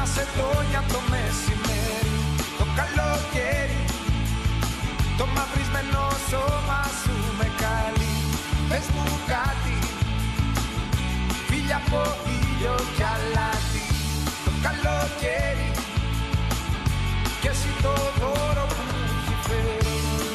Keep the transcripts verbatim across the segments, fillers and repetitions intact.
είσαι εδώ για το μεσημέρι, το καλοκαίρι, το μαυρισμένο σώμα σου με καλεί. Πες μου κάτι, φίλια από ήλιο κι αλάτι, το καλοκαίρι και εσύ το δώρο που μου έχει φέρει.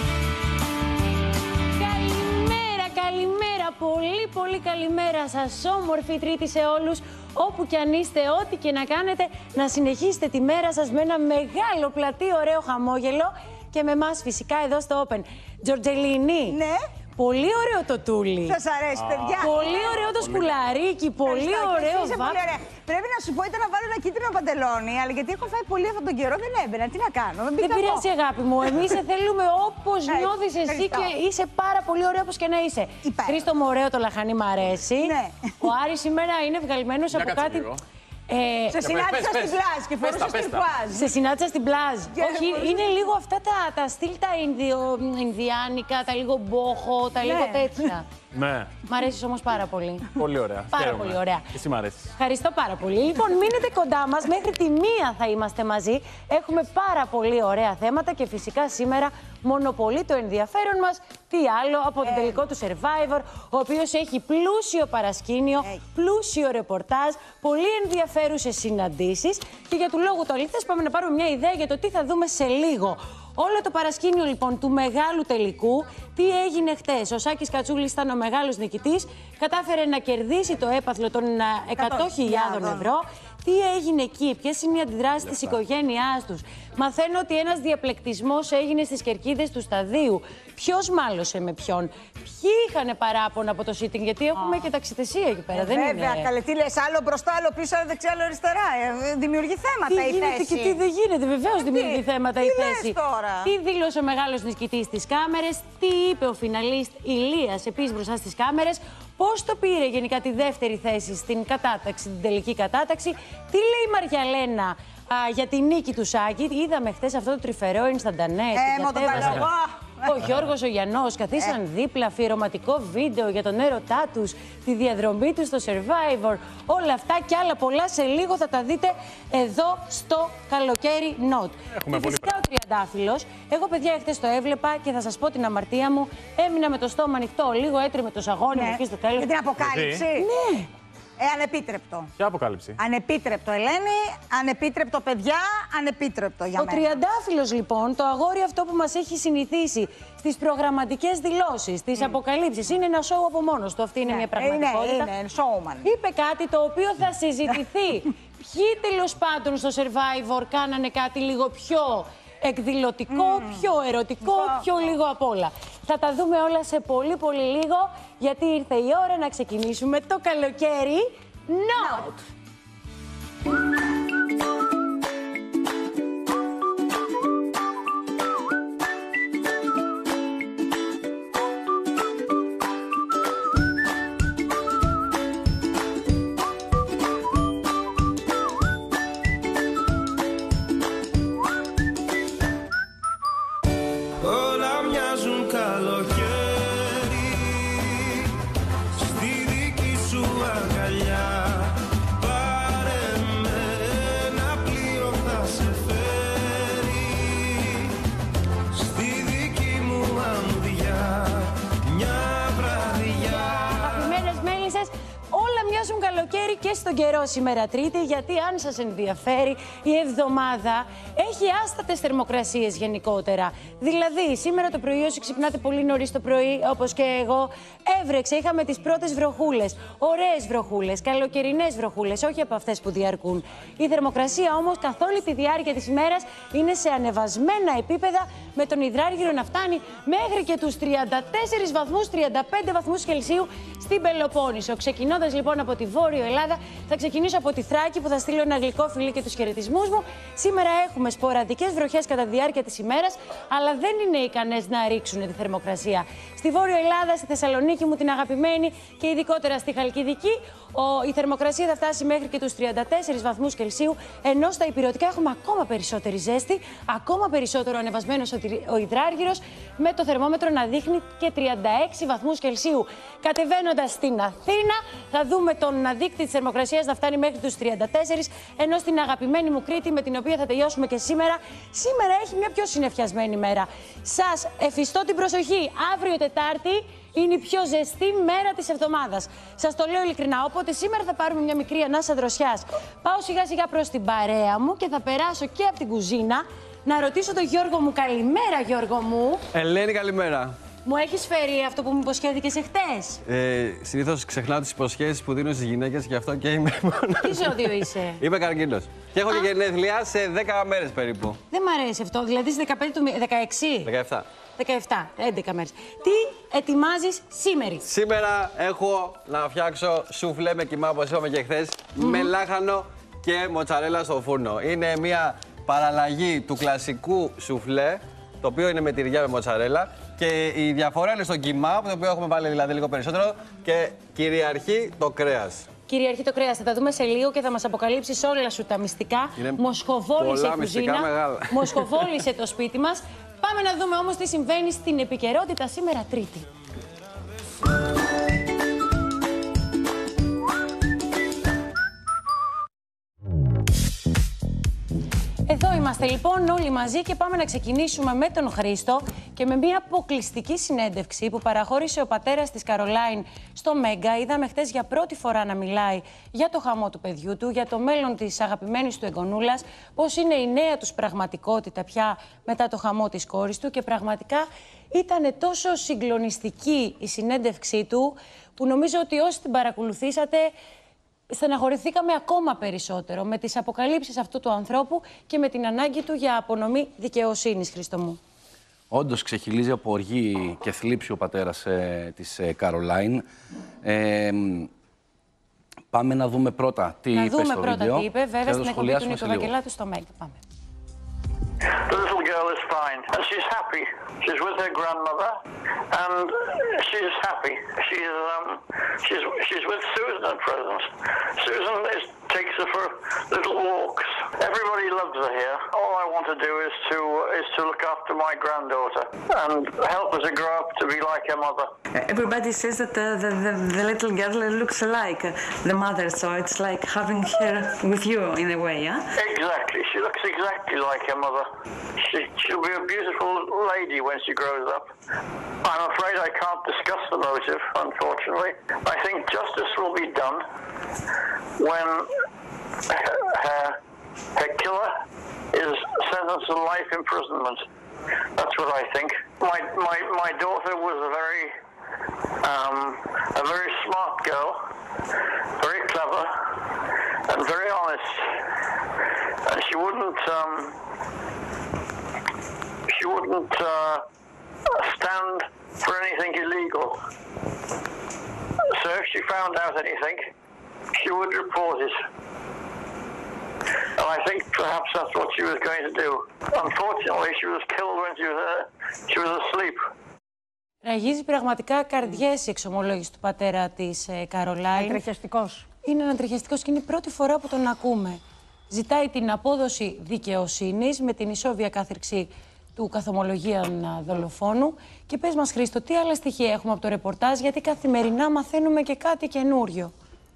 Καλημέρα, καλημέρα, πολύ πολύ καλημέρα σας, όμορφη Τρίτη σε όλους. Όπου κι αν είστε, ό,τι και να κάνετε, να συνεχίσετε τη μέρα σας με ένα μεγάλο πλατή ωραίο χαμόγελο και με εμάς φυσικά εδώ στο Open. Τζορτζελίνη. Ναι. Πολύ ωραίο το τούλι. Σας αρέσει, παιδιά. Πολύ ωραίο το σκουλαρίκι, πολύ ωραίο βάφο. Πρέπει να σου πω, ήταν να βάλω ένα κίτρινο παντελόνι, αλλά γιατί έχω φάει πολύ αυτόν τον καιρό, δεν έμπαινα. Τι να κάνω, δεν πήγα. Δεν πειράζει, αγάπη μου. Εμείς σε θέλουμε όπως νιώθεις εσύ και είσαι πάρα πολύ ωραίο όπως και να είσαι. Χρήστο μου, ωραίο το λαχανί, μ' αρέσει. Ναι. Ο Άρης σήμερα είναι βγαλμένος από κάτι. Ε, σε συνάντησα στην πλάζ και φορούσα τουρκουάζ. Σε συνάντησα στην πλάζ. Όχι, είναι λίγο αυτά τα, τα στυλ τα Ινδιο, Ινδιάνικα, τα λίγο μπόχο, τα ναι. λίγο τέτοια. Ναι. Μ' αρέσει όμως πάρα πολύ. Πολύ ωραία. Πάρα Χαίρομαι. πολύ ωραία. Εσύ μ' αρέσει. Ευχαριστώ πάρα πολύ. Λοιπόν, μείνετε κοντά μας. Μέχρι τη μία θα είμαστε μαζί. Έχουμε πάρα πολύ ωραία θέματα και φυσικά σήμερα μονοπολεί το ενδιαφέρον μας. Τι άλλο από ε. τον τελικό του Survivor, ο οποίος έχει πλούσιο παρασκήνιο, ε. πλούσιο ρεπορτάζ, πολύ ενδιαφέρουσες συναντήσεις. Και για του λόγου το αλήθειας πάμε να πάρουμε μια ιδέα για το τι θα δούμε σε λίγο. Όλο το παρασκήνιο λοιπόν του μεγάλου τελικού, τι έγινε χτες. Ο Σάκης Κατσούλης ήταν ο μεγάλος νικητής, κατάφερε να κερδίσει το έπαθλο των εκατό χιλιάδων ευρώ. Τι έγινε εκεί, ποιες είναι οι αντιδράσεις της οικογένειάς τους. Μαθαίνω ότι ένας διαπλεκτισμός έγινε στις κερκίδες του σταδίου. Ποιος μάλωσε με ποιον. Ποιοι είχαν παράπονα από το sitting, γιατί έχουμε oh. και ταξιτεσία εκεί πέρα. Ε, δεν βέβαια, είναι. Καλέ, τι λες, άλλο μπροστά, άλλο πίσω, άλλο δεξιά, άλλο αριστερά. Ε, δημιουργεί θέματα τι η γίνεται θέση. Και τι δεν γίνεται, βεβαίως ε, δημιουργεί τι, θέματα τι η θέση. Τώρα. Τι δήλωσε ο μεγάλος νικητής στις κάμερες, τι είπε ο φιναλίστ Ηλίας επίσης μπροστά στις κάμερες, πώς το πήρε γενικά τη δεύτερη θέση στην κατάταξη, την τελική κατάταξη, τι λέει η Μαριαλένα α, για τη νίκη του Σάκη. Είδαμε χθες αυτό το τρυφερό Ινσταντανέ. Ε, το Ο Γιώργος ο Γιαννός καθίσαν ε. δίπλα, αφιερωματικό βίντεο για τον έρωτά τους, τη διαδρομή τους στο Survivor. Όλα αυτά και άλλα πολλά σε λίγο θα τα δείτε εδώ στο Καλοκαίρι Note. Έχουμε και φυσικά ο Τριαντάφυλλος. Εγώ, παιδιά, χθες το έβλεπα και θα σας πω την αμαρτία μου. Έμεινα με το στόμα ανοιχτό, λίγο έτρεμε το σαγόνι μου εκεί στο τέλος. Για την αποκάλυψη. Ναι. Ε, ανεπίτρεπτο. Ποια αποκάλυψη? Ανεπίτρεπτο, Ελένη. Ανεπίτρεπτο, παιδιά. Ανεπίτρεπτο για ο μένα. Ο Τριαντάφυλλος, λοιπόν, το αγόρι αυτό που μας έχει συνηθίσει στις προγραμματικές δηλώσεις, στις mm. αποκαλύψεις, είναι ένα σοου από μόνος του. Αυτή είναι ναι. μια πραγματικότητα. Είναι, είναι showman. Είπε κάτι το οποίο θα συζητηθεί. Ποιοι τέλος πάντων στο Survivor κάνανε κάτι λίγο πιο εκδηλωτικό, mm. πιο ερωτικό, mm. πιο λίγο απ' όλα. Θα τα δούμε όλα σε πολύ πολύ λίγο, γιατί ήρθε η ώρα να ξεκινήσουμε το Καλοκαίρι Note. Καλοκαίρι και στον καιρό σήμερα Τρίτη, γιατί αν σας ενδιαφέρει η εβδομάδα έχει άστατες θερμοκρασίες γενικότερα. Δηλαδή σήμερα το πρωί όσοι ξυπνάτε πολύ νωρίς το πρωί, όπως και εγώ, έβρεξε, είχαμε τις πρώτες βροχούλες, ωραίες βροχούλες, καλοκαιρινές βροχούλες, όχι από αυτές που διαρκούν. Η θερμοκρασία όμως καθ' όλη τη διάρκεια της ημέρας είναι σε ανεβασμένα επίπεδα, με τον υδράργυρο να φτάνει μέχρι και τους τριάντα τέσσερις βαθμούς, τριάντα πέντε βαθμούς Κελσίου στην Πελοπόννησο. Ξεκινώντας λοιπόν από τη Βόρειο Ελλάδα, θα ξεκινήσω από τη Θράκη που θα στείλω ένα γλυκό φιλί και τους χαιρετισμούς μου. Σήμερα έχουμε σποραδικές βροχές κατά τη διάρκεια της ημέρας, αλλά δεν είναι ικανές να ρίξουν τη θερμοκρασία. Στη Βόρειο Ελλάδα, στη Θεσσαλονίκη μου την αγαπημένη και ειδικότερα στη Χαλκιδική, ο, η θερμοκρασία θα φτάσει μέχρι και τους τριάντα τέσσερις βαθμούς Κελσίου, ενώ στα ηπειρωτικά έχουμε ακόμα περισσότερη ζέστη, ακόμα περισσότερο ανεβασμένος ο υδράργυρος, με το θερμόμετρο να δείχνει και τριάντα έξι βαθμούς Κελσίου. Κατεβαίνοντας στην Αθήνα, θα δούμε δούμε τον δείκτη της θερμοκρασίας να φτάνει μέχρι τους τριάντα τέσσερα, ενώ στην αγαπημένη μου Κρήτη, με την οποία θα τελειώσουμε και σήμερα, σήμερα έχει μια πιο συννεφιασμένη μέρα. Σας εφιστώ την προσοχή. Αύριο Τετάρτη είναι η πιο ζεστή μέρα της εβδομάδας. Σας το λέω ειλικρινά. Οπότε σήμερα θα πάρουμε μια μικρή ανάσα δροσιάς. Πάω σιγά σιγά προς την παρέα μου και θα περάσω και από την κουζίνα να ρωτήσω τον Γιώργο μου. Καλημέρα, Γιώργο μου. Ελένη, καλημέρα. Μου έχεις φέρει αυτό που μου υποσχέθηκες εχθές? Ε, συνήθως ξεχνάω τις υποσχέσεις που δίνω στις γυναίκες, γι' αυτό και είμαι μόνο. Τι ζώδιο είσαι? Είμαι καρκίνος. Και έχω Α. και γενέθλια σε δέκα μέρες περίπου. Δεν μ' αρέσει αυτό. Δηλαδή στις δεκαπέντε του δεκαέξι. δεκαεπτά. δεκαεπτά, έντεκα μέρες. Τι ετοιμάζεις σήμερα? Σήμερα έχω να φτιάξω σουφλέ με κιμά, όπως είπαμε και χθες, mm-hmm. με λάχανο και μοτσαρέλα στο φούρνο. Είναι μια παραλλαγή του κλασικού σουφλέ, το οποίο είναι με τυριά με μοτσαρέλα. Και η διαφορά είναι στο κιμά, το οποίο έχουμε βάλει δηλαδή λίγο περισσότερο, και κυριαρχεί το κρέας. Κυριαρχεί το κρέας. Θα τα δούμε σε λίγο και θα μας αποκαλύψεις όλα σου τα μυστικά. Μοσχοβόλησε η κουζίνα, μοσχοβόλησε το σπίτι μας. Πάμε να δούμε όμως τι συμβαίνει στην επικαιρότητα σήμερα Τρίτη. Εδώ είμαστε λοιπόν όλοι μαζί και πάμε να ξεκινήσουμε με τον Χρήστο και με μια αποκλειστική συνέντευξη που παραχώρησε ο πατέρας της Καρολάιν στο Μέγκα. Είδαμε χτες για πρώτη φορά να μιλάει για το χαμό του παιδιού του, για το μέλλον της αγαπημένης του εγγονούλας, πώς είναι η νέα τους πραγματικότητα πια μετά το χαμό της κόρης του, και πραγματικά ήταν τόσο συγκλονιστική η συνέντευξή του που νομίζω ότι όσοι την παρακολουθήσατε στεναχωρηθήκαμε ακόμα περισσότερο με τις αποκαλύψεις αυτού του ανθρώπου και με την ανάγκη του για απονομή δικαιοσύνης, Χρήστο μου. Όντως ξεχυλίζει από οργή και θλίψη ο πατέρας ε, της ε, Καρολάιν. Ε, πάμε να δούμε πρώτα τι να είπε δούμε στο πρώτα βίντεο. Τι είπε, βέβαια στην εκπομπή του Νίκου Βαγγελάτου στο Μέγκα. Πάμε. The little girl is fine, and she's happy. She's with her grandmother, and she's happy. She's um, she's she's with Susan at present. Susan is, takes her for little walks. Everybody loves her here. All I want to do is to is to look after my granddaughter and help her to grow up to be like her mother. Everybody says that the the, the, the little girl looks like the mother, so it's like having her with you in a way, yeah? Exactly. She looks exactly like her mother. She, she'll be a beautiful lady when she grows up. I'm afraid I can't discuss the motive, unfortunately. I think justice will be done when her, her, her killer is sentenced to life imprisonment. That's what I think. My, my, my daughter was a very, um, a very smart girl, very clever, and very honest. And she wouldn't, um, she wouldn't uh, stand for anything illegal. So if she found out anything, she would report it. And I think perhaps that's what she was going to do. Unfortunately, she was killed when she was, uh, she was asleep. Ραγίζει πραγματικά καρδιές η εξομολόγηση του πατέρα της ε, Καρολάιν. Ανατριχιαστικός. Είναι ανατριχιαστικός και είναι η πρώτη φορά που τον ακούμε. Ζητάει την απόδοση δικαιοσύνης με την ισόβια κάθριξη του καθομολογίαν δολοφόνου. Και πες μας, Χρήστο, τι άλλα στοιχεία έχουμε από το ρεπορτάζ, γιατί καθημερινά μαθαίνουμε και κάτι καινούριο.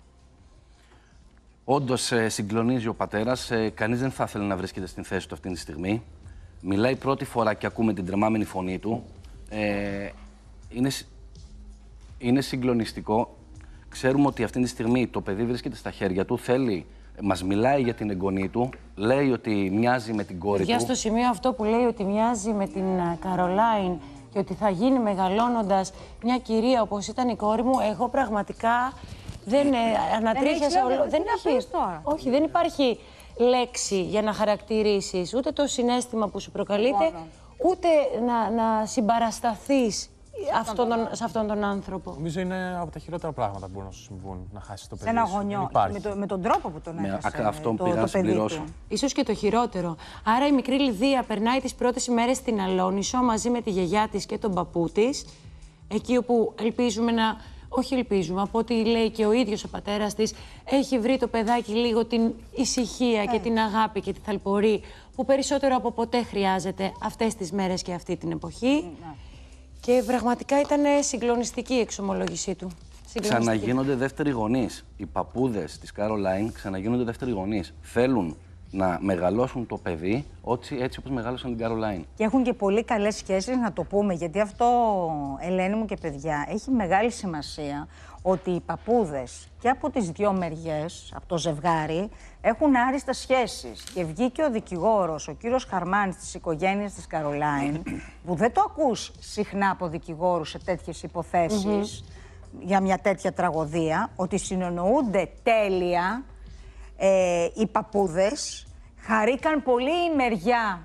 Όντως ε, συγκλονίζει ο πατέρας. Ε, κανείς δεν θα ήθελε να βρίσκεται στην θέση του αυτή τη στιγμή. Μιλάει πρώτη φορά και ακούμε την τρεμάμενη φωνή του. Ε, είναι, είναι συγκλονιστικό. Ξέρουμε ότι αυτή τη στιγμή το παιδί βρίσκεται στα χέρια του, θέλει, μας μιλάει για την εγγονή του, λέει ότι μοιάζει με την κόρη του. Για στο σημείο αυτό που λέει ότι μοιάζει με την Καρολάιν και ότι θα γίνει μεγαλώνοντας μια κυρία όπως ήταν η κόρη μου, εγώ πραγματικά δεν ε, ανατρίχιασα όλο. Δεν έχει, όχι, δεν υπάρχει λέξη για να χαρακτηρίσεις ούτε το συναίσθημα που σου προκαλείται, ούτε να, να συμπαρασταθείς αυτόν τον, σε αυτόν τον άνθρωπο. Νομίζω είναι από τα χειρότερα πράγματα που μπορούν να σου συμβούν, να χάσεις το παιδί. Σε ένα γονιό, με, το, με τον τρόπο που τον έχασε αυτό το, το, το παιδί του. Ίσως και το χειρότερο. Άρα η μικρή Λιδία περνάει τις πρώτες ημέρες στην Αλόνισο μαζί με τη γιαγιά της και τον παππού της, εκεί όπου ελπίζουμε να... Όχι ελπίζουμε, από ό,τι λέει και ο ίδιος ο πατέρας της, έχει βρει το παιδάκι λίγο την ησυχία ε. και την αγάπη και τη θαλπορή που περισσότερο από ποτέ χρειάζεται αυτές τις μέρες και αυτή την εποχή. Ε. Και πραγματικά ήταν συγκλονιστική η εξομολόγησή του. ξαναγίνονται δεύτεροι γονείς. Οι παππούδες της Καρολάιν ξαναγίνονται δεύτεροι γονείς. Θέλουν να μεγαλώσουν το παιδί έτσι, έτσι όπως μεγάλωσαν την Καρολάιν. Και έχουν και πολύ καλές σχέσεις, να το πούμε, γιατί αυτό, Ελένη μου και παιδιά, έχει μεγάλη σημασία ότι οι παππούδες και από τις δυο μεριές, από το ζευγάρι, έχουν άριστες σχέσεις. Και βγήκε ο δικηγόρος, ο κύριος Χαρμάνης της οικογένειας της Καρολάιν, που δεν το ακούς συχνά από δικηγόρους σε τέτοιες υποθέσεις, mm-hmm. για μια τέτοια τραγωδία, ότι συνονοούνται τέλεια ε, οι παππούδες, χαρήκαν πολύ η μεριά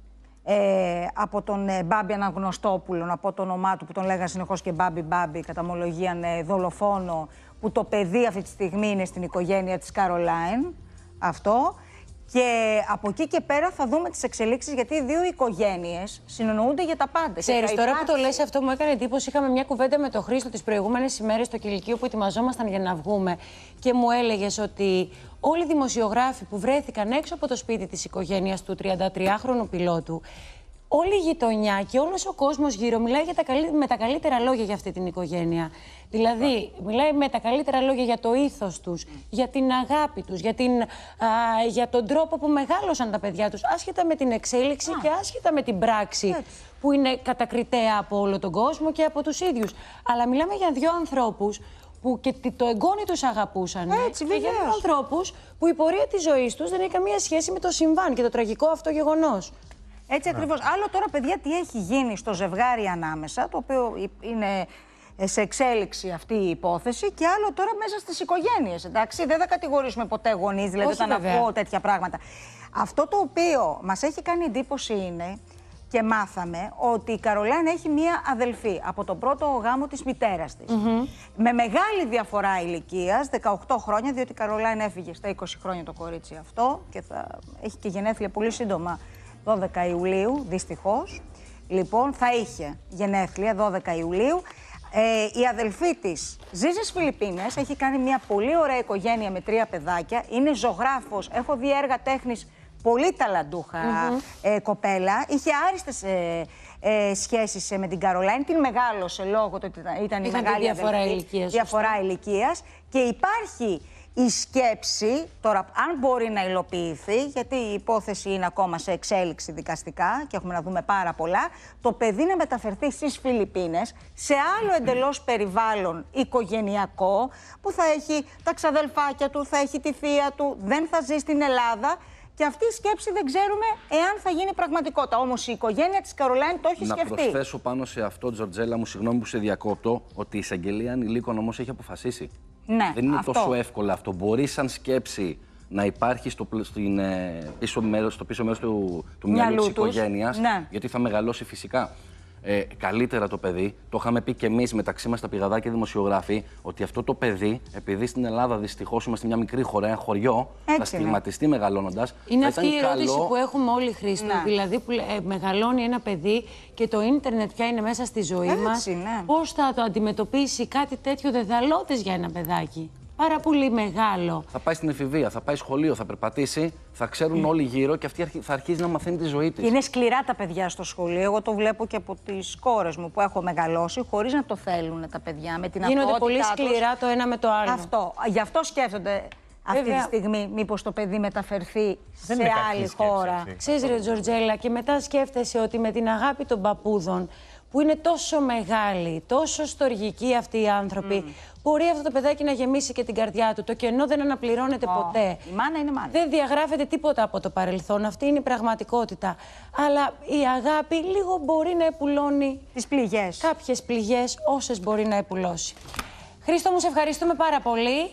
Ε, από τον ε, Μπάμπη Αναγνωστόπουλο, από το όνομά του που τον λέγανε συνεχώς και Μπάμπη Μπάμπη, καταμολογίαν ε, δολοφόνο, που το παιδί αυτή τη στιγμή είναι στην οικογένεια της Καρολάιν, αυτό. Και από εκεί και πέρα θα δούμε τις εξελίξεις, γιατί οι δύο οικογένειες συνονοούνται για τα πάντα. Ξέρεις, τώρα υπάρχει... που το λες αυτό μου έκανε εντύπωση. Είχαμε μια κουβέντα με τον Χρήστο τις προηγούμενες ημέρες στο κηλικείο που ετοιμαζόμασταν για να βγούμε και μου έλεγες ότι όλοι οι δημοσιογράφοι που βρέθηκαν έξω από το σπίτι της οικογένειας του τριαντατριάχρονου πιλότου, όλη η γειτονιά και όλος ο κόσμος γύρω μιλάει για τα καλύ... με τα καλύτερα λόγια για αυτή την οικογένεια. Δηλαδή, μιλάει με τα καλύτερα λόγια για το ήθος τους, για την αγάπη τους, για, την, α, για τον τρόπο που μεγάλωσαν τα παιδιά τους, άσχετα με την εξέλιξη α. και άσχετα με την πράξη έτσι. Που είναι κατακριτέα από όλο τον κόσμο και από τους ίδιους. Αλλά μιλάμε για δύο ανθρώπους που και το εγγόνι τους αγαπούσαν. Έτσι, και για δύο ανθρώπους που η πορεία της ζωής τους δεν έχει καμία σχέση με το συμβάν και το τραγικό αυτό γεγονός. Έτσι ακριβώς. Άλλο τώρα, παιδιά, τι έχει γίνει στο ζευγάρι ανάμεσα, το οποίο είναι σε εξέλιξη αυτή η υπόθεση, και άλλο τώρα μέσα στις οικογένειες, εντάξει. Δεν θα κατηγορήσουμε ποτέ γονείς, δηλαδή, όταν ακούω τέτοια πράγματα. Αυτό το οποίο μας έχει κάνει εντύπωση είναι, και μάθαμε, ότι η Καρολάιν έχει μία αδελφή από τον πρώτο γάμο της μητέρας της. Mm-hmm. Με μεγάλη διαφορά ηλικίας, δεκαοκτώ χρόνια, διότι η Καρολάιν έφυγε στα είκοσι χρόνια το κορίτσι αυτό και θα έχει και γενέθλια πολύ σύντομα, δώδεκα Ιουλίου, δυστυχώς. Λοιπόν, θα είχε γενέθλια δώδεκα Ιουλίου. Ε, η αδελφή της ζει στις Φιλιππίνες, έχει κάνει μια πολύ ωραία οικογένεια με τρία παιδάκια, είναι ζωγράφος, έχω δει έργα τέχνης, πολύ ταλαντούχα mm-hmm. ε, κοπέλα. Είχε άριστες ε, ε, σχέσεις ε, με την Καρολάιν, την μεγάλωσε λόγω του ότι ήταν η μεγάλη διαφορά αδελφή, ηλικίας, διαφορά ηλικίας, και υπάρχει η σκέψη, τώρα αν μπορεί να υλοποιηθεί, γιατί η υπόθεση είναι ακόμα σε εξέλιξη δικαστικά και έχουμε να δούμε πάρα πολλά, το παιδί να μεταφερθεί στις Φιλιππίνες, σε άλλο εντελώς περιβάλλον οικογενειακό, που θα έχει τα ξαδελφάκια του, θα έχει τη θεία του, δεν θα ζει στην Ελλάδα. Και αυτή η σκέψη δεν ξέρουμε εάν θα γίνει πραγματικότητα. Όμως η οικογένεια της Καρολάιν το έχει να σκεφτεί. Να προσθέσω πάνω σε αυτό, Τζορτζέλα μου, συγγνώμη που σε διακόπτω, ότι η εισαγγελία ανηλίκων όμως έχει αποφασίσει. Ναι, δεν είναι αυτό. τόσο εύκολο αυτό. Μπορεί σαν σκέψη να υπάρχει στο, στην, πίσω μέρος, στο πίσω μέρος του, του μυαλού της οικογένειας, ναι. γιατί θα μεγαλώσει φυσικά. Ε, καλύτερα το παιδί. Το είχαμε πει και εμείς μεταξύ μας τα πηγαδάκια δημοσιογράφοι, ότι αυτό το παιδί, επειδή στην Ελλάδα δυστυχώς είμαστε μια μικρή χώρα, ένα χωριό, έτσι θα στιγματιστεί μεγαλώνοντας. Είναι αυτή η ερώτηση καλό... που έχουμε όλοι, Χρήστο. Ναι. Δηλαδή, που ε, μεγαλώνει ένα παιδί και το ίντερνετ πια είναι μέσα στη ζωή έτσι, μας. Ναι. Πώς θα το αντιμετωπίσει κάτι τέτοιο δεδαλώτες για ένα παιδάκι? Πάρα πολύ μεγάλο. Θα πάει στην εφηβεία, θα πάει σχολείο, θα περπατήσει, θα ξέρουν mm. όλοι γύρω και αυτή θα αρχίσει να μαθαίνει τη ζωή της. Είναι σκληρά τα παιδιά στο σχολείο. Εγώ το βλέπω και από τις κόρες μου που έχω μεγαλώσει, χωρίς να το θέλουν τα παιδιά. Με την γίνονται πολύ σκληρά τους. Το ένα με το άλλο. Αυτό. Γι' αυτό σκέφτονται αυτή Βέβαια. τη στιγμή μήπως το παιδί μεταφερθεί Δεν σε άλλη χώρα. Ξέρεις, ρε Τζορτζέλα, και μετά σκέφτεσαι ότι με την αγάπη των παππούδων, που είναι τόσο μεγάλοι, τόσο στοργικοί αυτοί οι άνθρωποι, mm. μπορεί αυτό το παιδάκι να γεμίσει και την καρδιά του. Το κενό δεν αναπληρώνεται oh. ποτέ. Η μάνα είναι μάνα. Δεν διαγράφεται τίποτα από το παρελθόν. Αυτή είναι η πραγματικότητα. Αλλά η αγάπη λίγο μπορεί να επουλώνει τις πληγές. Κάποιες πληγές, όσες μπορεί να επουλώσει. Χρήστο μου, σε ευχαριστούμε πάρα πολύ.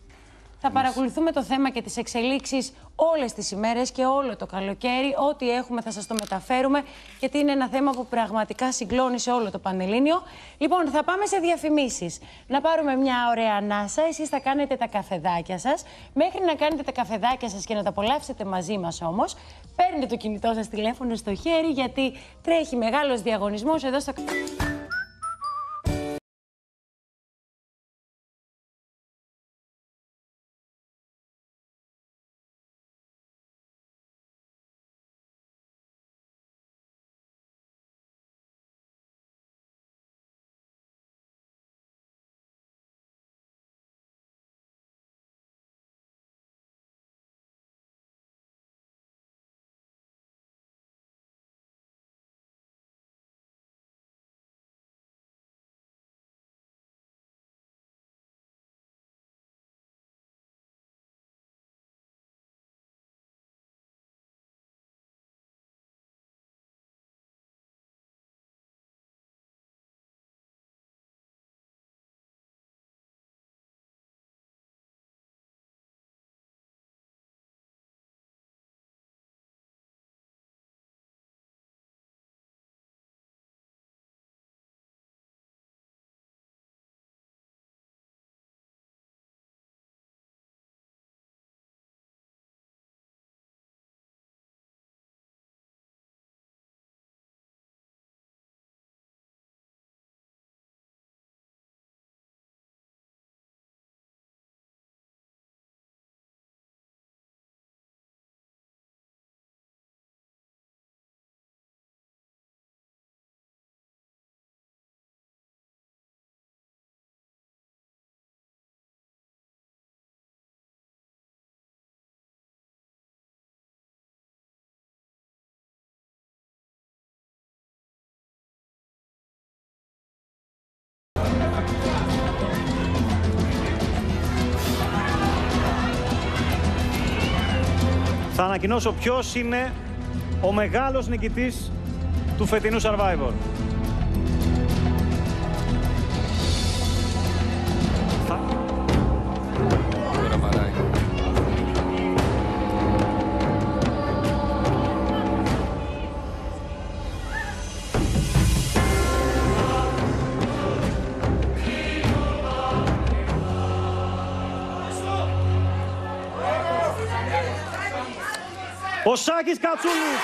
Θα παρακολουθούμε το θέμα και τις εξελίξεις όλες τις ημέρες και όλο το καλοκαίρι. Ό,τι έχουμε θα σας το μεταφέρουμε, γιατί είναι ένα θέμα που πραγματικά συγκλώνει σε όλο το Πανελλήνιο. Λοιπόν, θα πάμε σε διαφημίσεις. Να πάρουμε μια ωραία ανάσα. Εσείς θα κάνετε τα καφεδάκια σας. Μέχρι να κάνετε τα καφεδάκια σας και να τα απολαύσετε μαζί μας όμως, παίρνετε το κινητό σας τηλέφωνο στο χέρι, γιατί τρέχει μεγάλος διαγωνισμός εδώ στο... θα ανακοινώσω ποιος είναι ο μεγάλος νικητής του φετινού Survivor. Ο Σάκης Κατσούλης.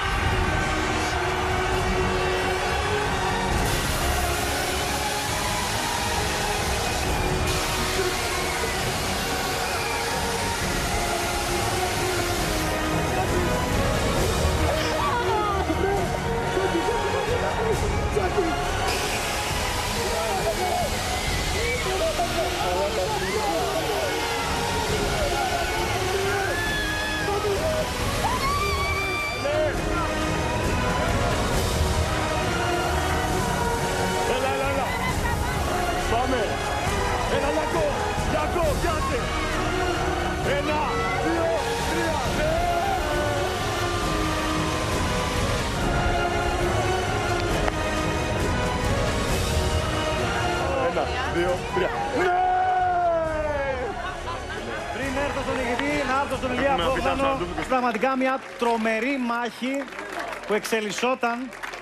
Πριν έρθω στον νικητή, να έρθω στον Ηλία Μπόγδανο. Πραγματικά μια τρομερή μάχη που εξελισσόταν.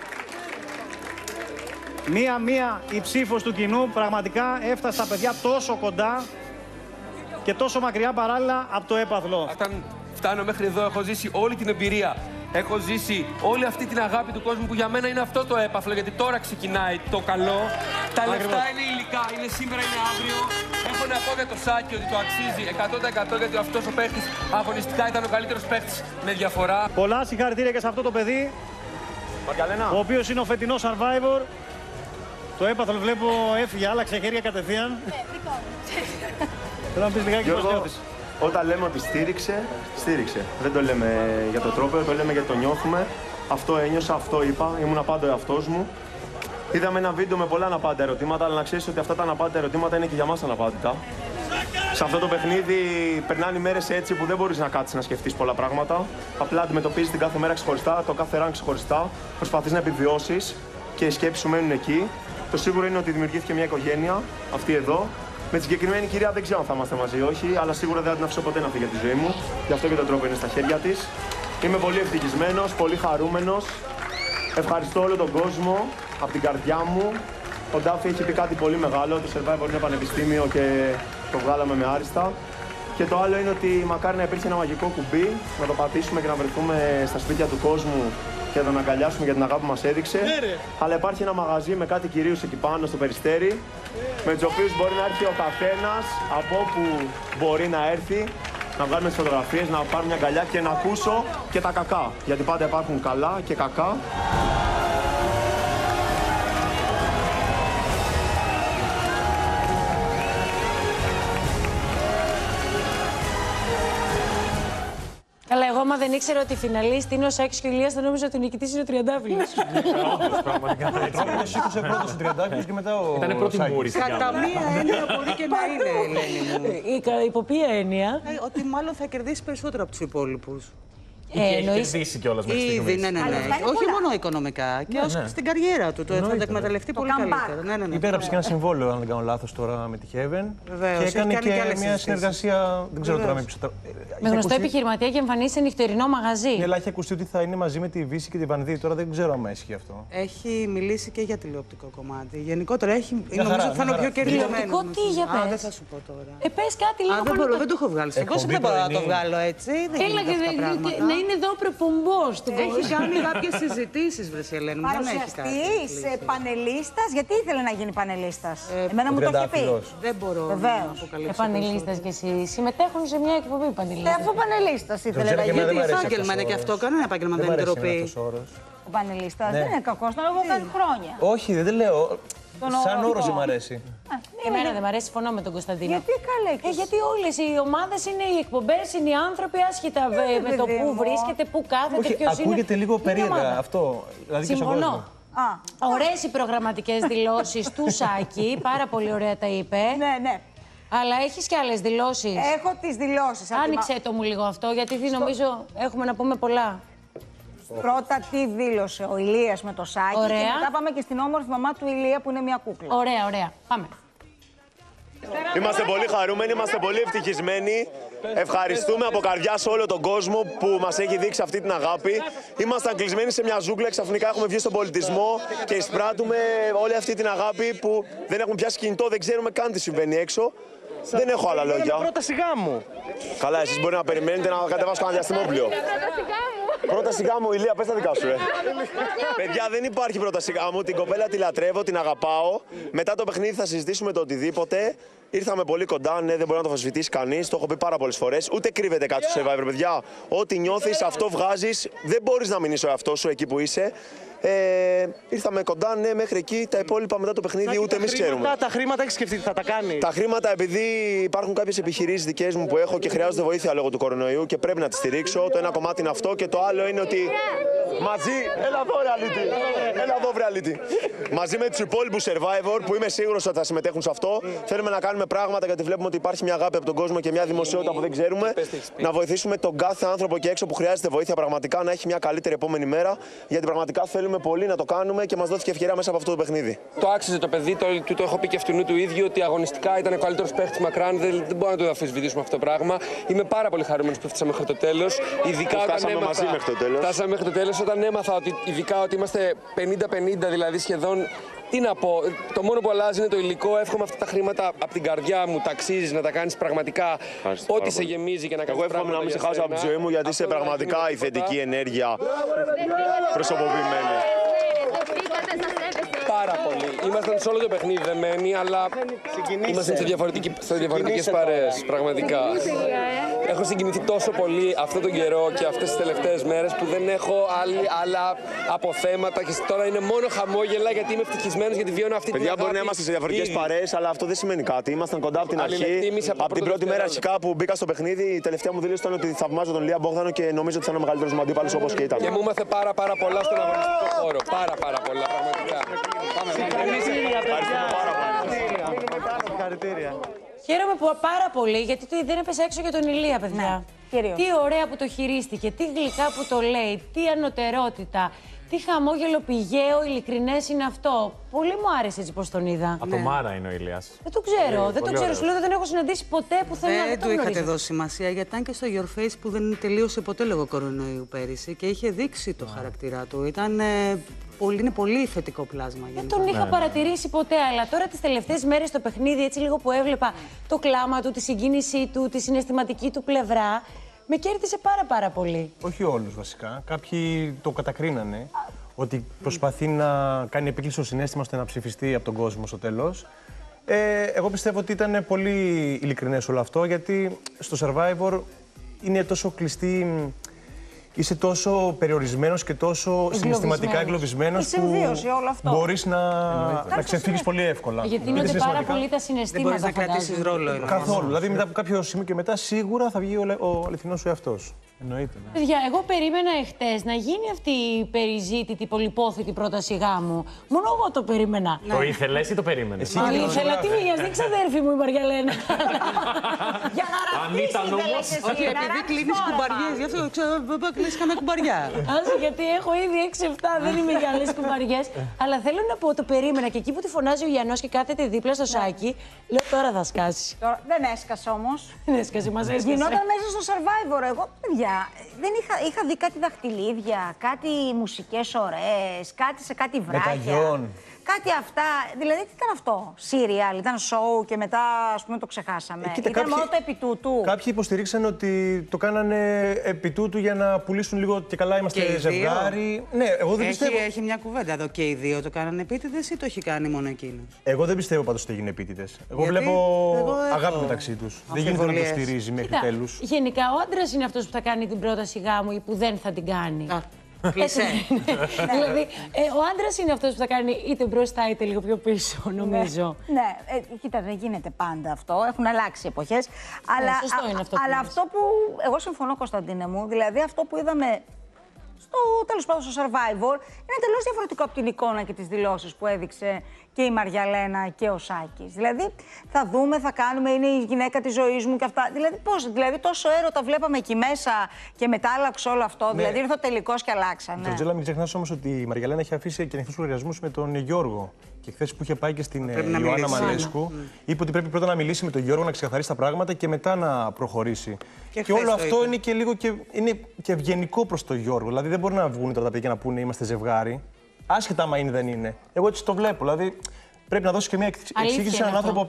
Μία-μία η ψήφος του κοινού. Πραγματικά έφτασε τα παιδιά τόσο κοντά και τόσο μακριά παράλληλα από το έπαθλο. Όταν φτάνω μέχρι εδώ, έχω ζήσει όλη την εμπειρία. Έχω ζήσει όλη αυτή την αγάπη του κόσμου που για μένα είναι αυτό το έπαθλο, γιατί τώρα ξεκινάει το καλό. Τα λεφτά είναι υλικά, είναι σήμερα, είναι αύριο. Έχω να πω για το Σάκη ότι το αξίζει εκατό τοις εκατό γιατί αυτός ο παίχτης αγωνιστικά ήταν ο καλύτερος παίχτης με διαφορά. Πολλά συγχαρητήρια και σε αυτό το παιδί, ο οποίος είναι ο φετινός Survivor. Το έπαθλο βλέπω έφυγε, άλλαξε χέρια κατευθείαν. Θέλω να πεις λιγάκι πώς νιώθεις. Όταν λέμε ότι στήριξε, στήριξε. Δεν το λέμε για τον τρόπο, το λέμε γιατί το νιώθουμε. Αυτό ένιωσα, αυτό είπα, ήμουν πάντα ο εαυτός μου. Είδαμε ένα βίντεο με πολλά αναπάντητα ερωτήματα, αλλά να ξέρεις ότι αυτά τα αναπάντητα ερωτήματα είναι και για μας αναπάντητα. Σε αυτό το παιχνίδι περνάνε οι μέρες έτσι που δεν μπορείς να κάτσεις να σκεφτείς πολλά πράγματα. Απλά αντιμετωπίζεις την κάθε μέρα ξεχωριστά, το κάθε rank ξεχωριστά. Προσπαθείς να επιβιώσεις και οι σκέψεις σου μένουν εκεί. Το σίγουρο είναι ότι δημιουργήθηκε μια οικογένεια, αυτή εδώ. Με τη συγκεκριμένη κυρία δεν ξέρω αν θα είμαστε μαζί ή όχι, αλλά σίγουρα δεν θα την αφήσω ποτέ να φύγει από τη ζωή μου. Γι' αυτό και τον τρόπο είναι στα χέρια της. Είμαι πολύ ευτυχισμένος, πολύ χαρούμενος. Ευχαριστώ όλο τον κόσμο από την καρδιά μου. Ο Ντάφη έχει πει κάτι πολύ μεγάλο. Το Survivor είναι πανεπιστήμιο και το βγάλαμε με άριστα. Και το άλλο είναι ότι μακάρι να υπήρχε ένα μαγικό κουμπί, να το πατήσουμε και να βρεθούμε στα σπίτια του κόσμου και να τον αγκαλιάσουμε για την αγάπη που μας έδειξε. Ναι, αλλά υπάρχει ένα μαγαζί με κάτι κυρίους εκεί πάνω στο Περιστέρι, με τους οποίους μπορεί να έρθει ο καθένας από όπου μπορεί να έρθει, να βγάλουμε τις φωτογραφίες, να πάρουμε μια αγκαλιά και να ακούσω και τα κακά. Γιατί πάντα υπάρχουν καλά και κακά. Καλά, εγώ άμα δεν ήξερα ότι η φιναλίστη είναι ο Σάκης και ο Ηλίας, θα νόμιζα ότι ο νικητής είναι ο Τριαντάφυλλος. Πραγματικά. Ο σήκωσε πρώτος ο Τριαντάφυλλος και μετά ο Ήταν πρώτη μούρη. Κατά μία έννοια μπορεί και να είναι, Ελένη μου. Υπό ποια έννοια? Ότι μάλλον θα κερδίσει περισσότερο από τους υπόλοιπους. Και έχει κερδίσει κιόλας μέχρι στιγμής. Ήδη, ναι, ναι, ναι. Όχι μόνο οικονομικά, και ως στην καριέρα του. Θα το εκμεταλλευτεί πολύ καλύτερα. Υπέγραψε και ένα συμβόλαιο, αν δεν κάνω λάθος, τώρα με τη Heaven. Βεβαίως. Και έκανε και μια συνεργασία. Δεν ξέρω τώρα με ποιο. Με γνωστό επιχειρηματία και εμφανίσει σε νυχτερινό μαγαζί. Ναι, αλλά έχει ακουστεί ότι θα είναι μαζί με τη Βύση και τη Βανδύ. Τώρα δεν ξέρω αν ισχύει αυτό. Έχει μιλήσει και για τηλεοπτικό κομμάτι. Γενικότερα έχει. Νομίζω ότι θα είναι ο πιο κερδισμένο. Τηλεοπτικό τι για πες? Δεν θα σου πω τώρα. Ε, πες κάτι λίγο. Δεν μπορώ, δεν το έχω βγάλει. Εγώ δεν μπορώ να το βγάλω έτσι. Έλα και να είναι εδώ προπομπός του κόσμου. Έχει κάνει κάποιες συζητήσεις, βρεσί Ελένη. Παρουσιαστής, πανελίστας. Γιατί ήθελε να γίνει πανελίστας? Εμένα μου το είχε πει. Δεν μπορώ να αποκαλύψω. Πανελίστας κι εσείς συμμετέχουν σε μια εκπομπή πανελίστας. Αφού πανελίστας ήθελε να γίνει. Γιατί επάγγελμα είναι και αυτό, κανένα επάγγελμα δεν είναι ντροπή. Ο πανελίστας δεν είναι κακός, τον έχω κάνει χρόνια. Όχι, δεν λέω. Σαν όρος δεν μ' αρέσει. Εμένα δεν μ' αρέσει, φωνώ με τον Κωνσταντίνο. Γιατί καλά, ε, γιατί όλες οι ομάδες είναι οι εκπομπές, είναι οι άνθρωποι άσχετα με το πού βρίσκεται, πού κάθεται, ποιος είναι. Ακούγεται λίγο περίεργα αυτό. Δηλαδή συμφωνώ. Α, ωραίες οι προγραμματικές δηλώσεις του Σάκη, πάρα πολύ ωραία τα είπε. Ναι, ναι. Αλλά έχεις και άλλες δηλώσεις. Έχω τις δηλώσεις. Άνοιξε το μου λίγο αυτό, γιατί Στο... νομίζω έχουμε να πούμε πολλά. Πρώτα τι δήλωσε ο Ηλίας με το Σάκη. Ωραία. Και μετά πάμε και στην όμορφη μαμά του Ηλία που είναι μια κούκλα. Ωραία, ωραία. Πάμε. Είμαστε πολύ χαρούμενοι, είμαστε πολύ ευτυχισμένοι. Ευχαριστούμε από καρδιά σε όλο τον κόσμο που μας έχει δείξει αυτή την αγάπη. Ήμασταν κλεισμένοι σε μια ζούγκλα, ξαφνικά έχουμε βγει στον πολιτισμό και εισπράττουμε όλη αυτή την αγάπη που δεν έχουμε πιάσει κινητό, δεν ξέρουμε καν τι συμβαίνει έξω. Δεν έχω άλλα λόγια. Πρόταση γάμου. Καλά, εσείς μπορεί να περιμένετε να κατεβάσω κανένα διαστημόπλαιο. Πρόταση γάμου, Ηλία, πες τα δικά σου, ε. Παιδιά, δεν υπάρχει πρόταση γάμου. Την κοπέλα τη λατρεύω, την αγαπάω. Μετά το παιχνίδι θα συζητήσουμε το οτιδήποτε. Ήρθαμε πολύ κοντά, ναι, δεν μπορεί να το αμφισβητήσει κανείς. Το έχω πει πάρα πολλές φορές. Ούτε κρύβεται κάτι στο Survivor, παιδιά. Ό,τι νιώθεις, αυτό βγάζεις. Δεν μπορείς να μείνεις ο εαυτός σου εκεί που είσαι. Ε, ήρθαμε κοντά, ναι, μέχρι εκεί. Τα υπόλοιπα μετά το παιχνίδι ούτε εμείς ξέρουμε. Τα χρήματα έχεις σκεφτεί τι θα τα κάνει. Τα χρήματα, επειδή υπάρχουν κάποιες επιχειρήσεις δικές μου που έχω και χρειάζονται βοήθεια λόγω του κορονοϊού και πρέπει να τις στηρίξω. Το ένα κομμάτι είναι αυτό και το άλλο είναι ότι μαζί. Έλα εδώ, reality. Έλα εδώ, reality. Μαζί με τους υπόλοιπους Survivor που είμαι σίγουρος ότι θα συμμετέχουν σε αυτό, θέλουμε να κάνουμε πράγματα γιατί βλέπουμε ότι υπάρχει μια αγάπη από τον κόσμο και μια δημοσιότητα που δεν ξέρουμε. Να βοηθήσουμε τον κάθε άνθρωπο εκεί έξω που χρειάζεται βοήθεια πραγματικά να έχει μια καλύτερη επόμενη μέρα. Γιατί πραγματικά θέλουμε πολύ να το κάνουμε και μας δόθηκε ευκαιρία μέσα από αυτό το παιχνίδι. Το άξιζε το παιδί, το, του το έχω πει και αυτού του ίδιου ότι αγωνιστικά ήταν ο καλύτερος παίχτης μακράν. Δεν, δεν μπορούμε να το αμφισβητήσουμε αυτό το πράγμα. Είμαι πάρα πολύ χαρούμενος που φτάσαμε μέχρι το τέλος. Ειδικά όταν φτάσαμε έμαθα, μαζί μέχρι το τέλος. Φτάσαμε μέχρι το τέλος όταν έμαθα ότι, ειδικά ότι είμαστε πενήντα πενήντα, δηλαδή σχεδόν. Τι να πω, το μόνο που αλλάζει είναι το υλικό. Εύχομαι αυτά τα χρήματα από την καρδιά μου, τα αξίζεις να τα κάνεις πραγματικά ό,τι σε γεμίζει και να κάνεις. Εγώ εύχομαι να μην σε χάσω από τη ζωή μου γιατί είσαι πραγματικά η θετική ενέργεια προσωποποιημένη. Πάρα πολύ. Ήμασταν σε όλο το παιχνίδι δεμένοι, αλλά ήμασταν σε, διαφορετική, σε διαφορετικές παρέες, πραγματικά. Έχω συγκινηθεί τόσο πολύ αυτόν τον καιρό και αυτές τις τελευταίες μέρες που δεν έχω άλλη, άλλα αποθέματα και τώρα είναι μόνο χαμόγελα γιατί είμαι ευτυχισμένος γιατί βιώνω αυτή την αγάπη. Παιδιά, μπορεί να είμαστε σε διαφορετικές παρέες, αλλά αυτό δεν σημαίνει κάτι. Ήμασταν κοντά από την αρχή. Από, από την πρώτη μέρα αρχικά που μπήκα στο παιχνίδι, η τελευταία μου δήλωση ήταν ότι θαυμάζω τον Λία Μπόγδανο και νομίζω ότι θα είναι ο μεγαλύτερος μου αντίπαλος όπως και ήταν. Και μου έμαθε πάρα, πάρα πολλά στον αγωνιστικό χώρο. Πάρα, πάρα πολλά, πραγματικά. Χαίρομαι πάρα πολύ γιατί δεν έπεσε έξω για τον Ηλία, παιδιά. Ναι, τι ωραία που το χειρίστηκε, τι γλυκά που το λέει, τι ανωτερότητα, τι χαμόγελο πηγαίο, ειλικρινές είναι αυτό. Πολύ μου άρεσε έτσι πως τον είδα. Ατομάρα είναι ο Ηλίας. Δεν το ξέρω, ε, δεν το ξέρω. Σου λέω δεν τον έχω συναντήσει ποτέ πουθενά. Δεν, δεν του είχατε δώσει σημασία γιατί ήταν και στο Your Face που δεν τελείωσε ποτέ λόγω κορονοϊού πέρυσι και είχε δείξει το χαρακτήρα του. Ήταν. Ε, Πολύ, είναι πολύ θετικό πλάσμα. Δεν τον είχα ναι, παρατηρήσει ναι. ποτέ, αλλά τώρα τις τελευταίες μέρες στο παιχνίδι, έτσι λίγο που έβλεπα το κλάμα του, τη συγκίνησή του, τη συναισθηματική του πλευρά, με κέρδισε πάρα πάρα πολύ. Όχι όλους βασικά. Κάποιοι το κατακρίνανε ότι προσπαθεί να κάνει επίκληση στο συναίσθημα ώστε να ψηφιστεί από τον κόσμο στο τέλος. Ε, εγώ πιστεύω ότι ήταν πολύ ειλικρινές όλο αυτό, γιατί στο Survivor είναι τόσο κλειστή. Είσαι τόσο περιορισμένος και τόσο συναισθηματικά εγκλωβισμένος που μπορείς να, να ξεφύγεις πολύ εύκολα. Γιατί είναι πάρα πολύ τα συναισθήματα. Δεν μπορείς να κρατήσεις ρόλο. Καθόλου. Δηλαδή μετά από κάποιο σημείο και μετά σίγουρα θα βγει ο, ο αληθινός σου εαυτός. Εννοείται. Ναι. Παιδιά, εγώ περίμενα εχθές να γίνει αυτή η περιζήτητη, πολυπόθητη πρόταση γάμου. Μόνο εγώ το περίμενα. Ναι. Το ήθελες ή το περίμενες? Μα ήθελα, τι μία, δεν ξαδέρφη μου η Μαργαλένα. Για να ραφτήσει. Αν ήταν όμως. Όχι, επειδή κλείνεις κουμπαριές, γι' αυτό ξέρω, κλείνεις κανένα κουμπαριά. Άσε, γιατί έχω ήδη έξι εφτά, δεν είμαι για άλλες κουμπαριές. Αλλά θέλω να πω, το περίμενα και εκεί που τη φωνάζει ο Γιαννός και κάθεται δίπλα στο Σάκι, λέω τώρα θα σκάσει. Δεν έσκασε όμως. Δεν έσκασε, μας έσκασε. Γινόταν μέσα στο Survivor. Εγώ, παιδιά, δεν είχα, είχα δει κάτι δαχτυλίδια, κάτι μουσικές ωραίες, κάτι σε κάτι βράχια. Μεταγιών. Κάτι αυτά. Δηλαδή, τι ήταν αυτό? Σύριαλ, ήταν show και μετά, ας πούμε, το ξεχάσαμε. Ε, κοίτα, ήταν κάποιοι, μόνο το επιτούτου. Κάποιοι υποστηρίξαν ότι το κάνανε επιτούτου για να πουλήσουν λίγο και καλά είμαστε και ζευγάρι. Ναι, εγώ δεν έχει, πιστεύω. Έχει μια κουβέντα εδώ και οι δύο το κάνανε επίτηδες ή το έχει κάνει μόνο εκείνος? Εγώ δεν πιστεύω πάντως ότι έγινε επίτηδες. Εγώ γιατί βλέπω εγώ αγάπη μεταξύ τους. Δεν γίνεται να το στηρίζει μέχρι τέλους. Γενικά, ο άντρας είναι αυτός που θα κάνει την πρόταση γάμου ή που δεν θα την κάνει. Κλεισέ. Δηλαδή, ε, ο άντρας είναι αυτός που θα κάνει είτε μπροστά είτε λίγο πιο πίσω, νομίζω. Ναι, ε, κοίτα, δεν γίνεται πάντα αυτό. Έχουν αλλάξει εποχές. Αλλά, σωστό είναι αυτό α, που αλλά λες. αυτό που. Εγώ συμφωνώ, Κωνσταντίνε μου, δηλαδή αυτό που είδαμε στο τέλος πάντων στο Survivor, είναι εντελώς διαφορετικό από την εικόνα και τις δηλώσεις που έδειξε και η Μαριαλένα και ο Σάκης. Δηλαδή, θα δούμε, θα κάνουμε, είναι η γυναίκα της ζωής μου και αυτά. Δηλαδή, πώς, δηλαδή τόσο έρωτα βλέπαμε εκεί μέσα και μετά άλλαξε όλο αυτό. Ναι. Δηλαδή, ήρθε ο τελικός και αλλάξανε. Τζορτζέλα, μην ξεχνάς όμως ότι η Μαριαλένα έχει αφήσει και ανοιχτούς λογαριασμούς με τον Γιώργο. Και χθες που είχε πάει και στην Ιωάννα Μαλέσκου, mm. είπε ότι πρέπει πρώτα να μιλήσει με τον Γιώργο, να ξεκαθαρίσει τα πράγματα και μετά να προχωρήσει. Και, και όλο αυτό είπε. είναι και λίγο και, είναι και ευγενικό προς τον Γιώργο. Δηλαδή, δεν μπορεί να βγουν τώρα τα παιδιά και να πούνε είμαστε ζευγάρι. Άσχετα άμα είναι δεν είναι. Εγώ έτσι το βλέπω. Δηλαδή, πρέπει να δώσει και μια εξήγηση σε έναν άνθρωπο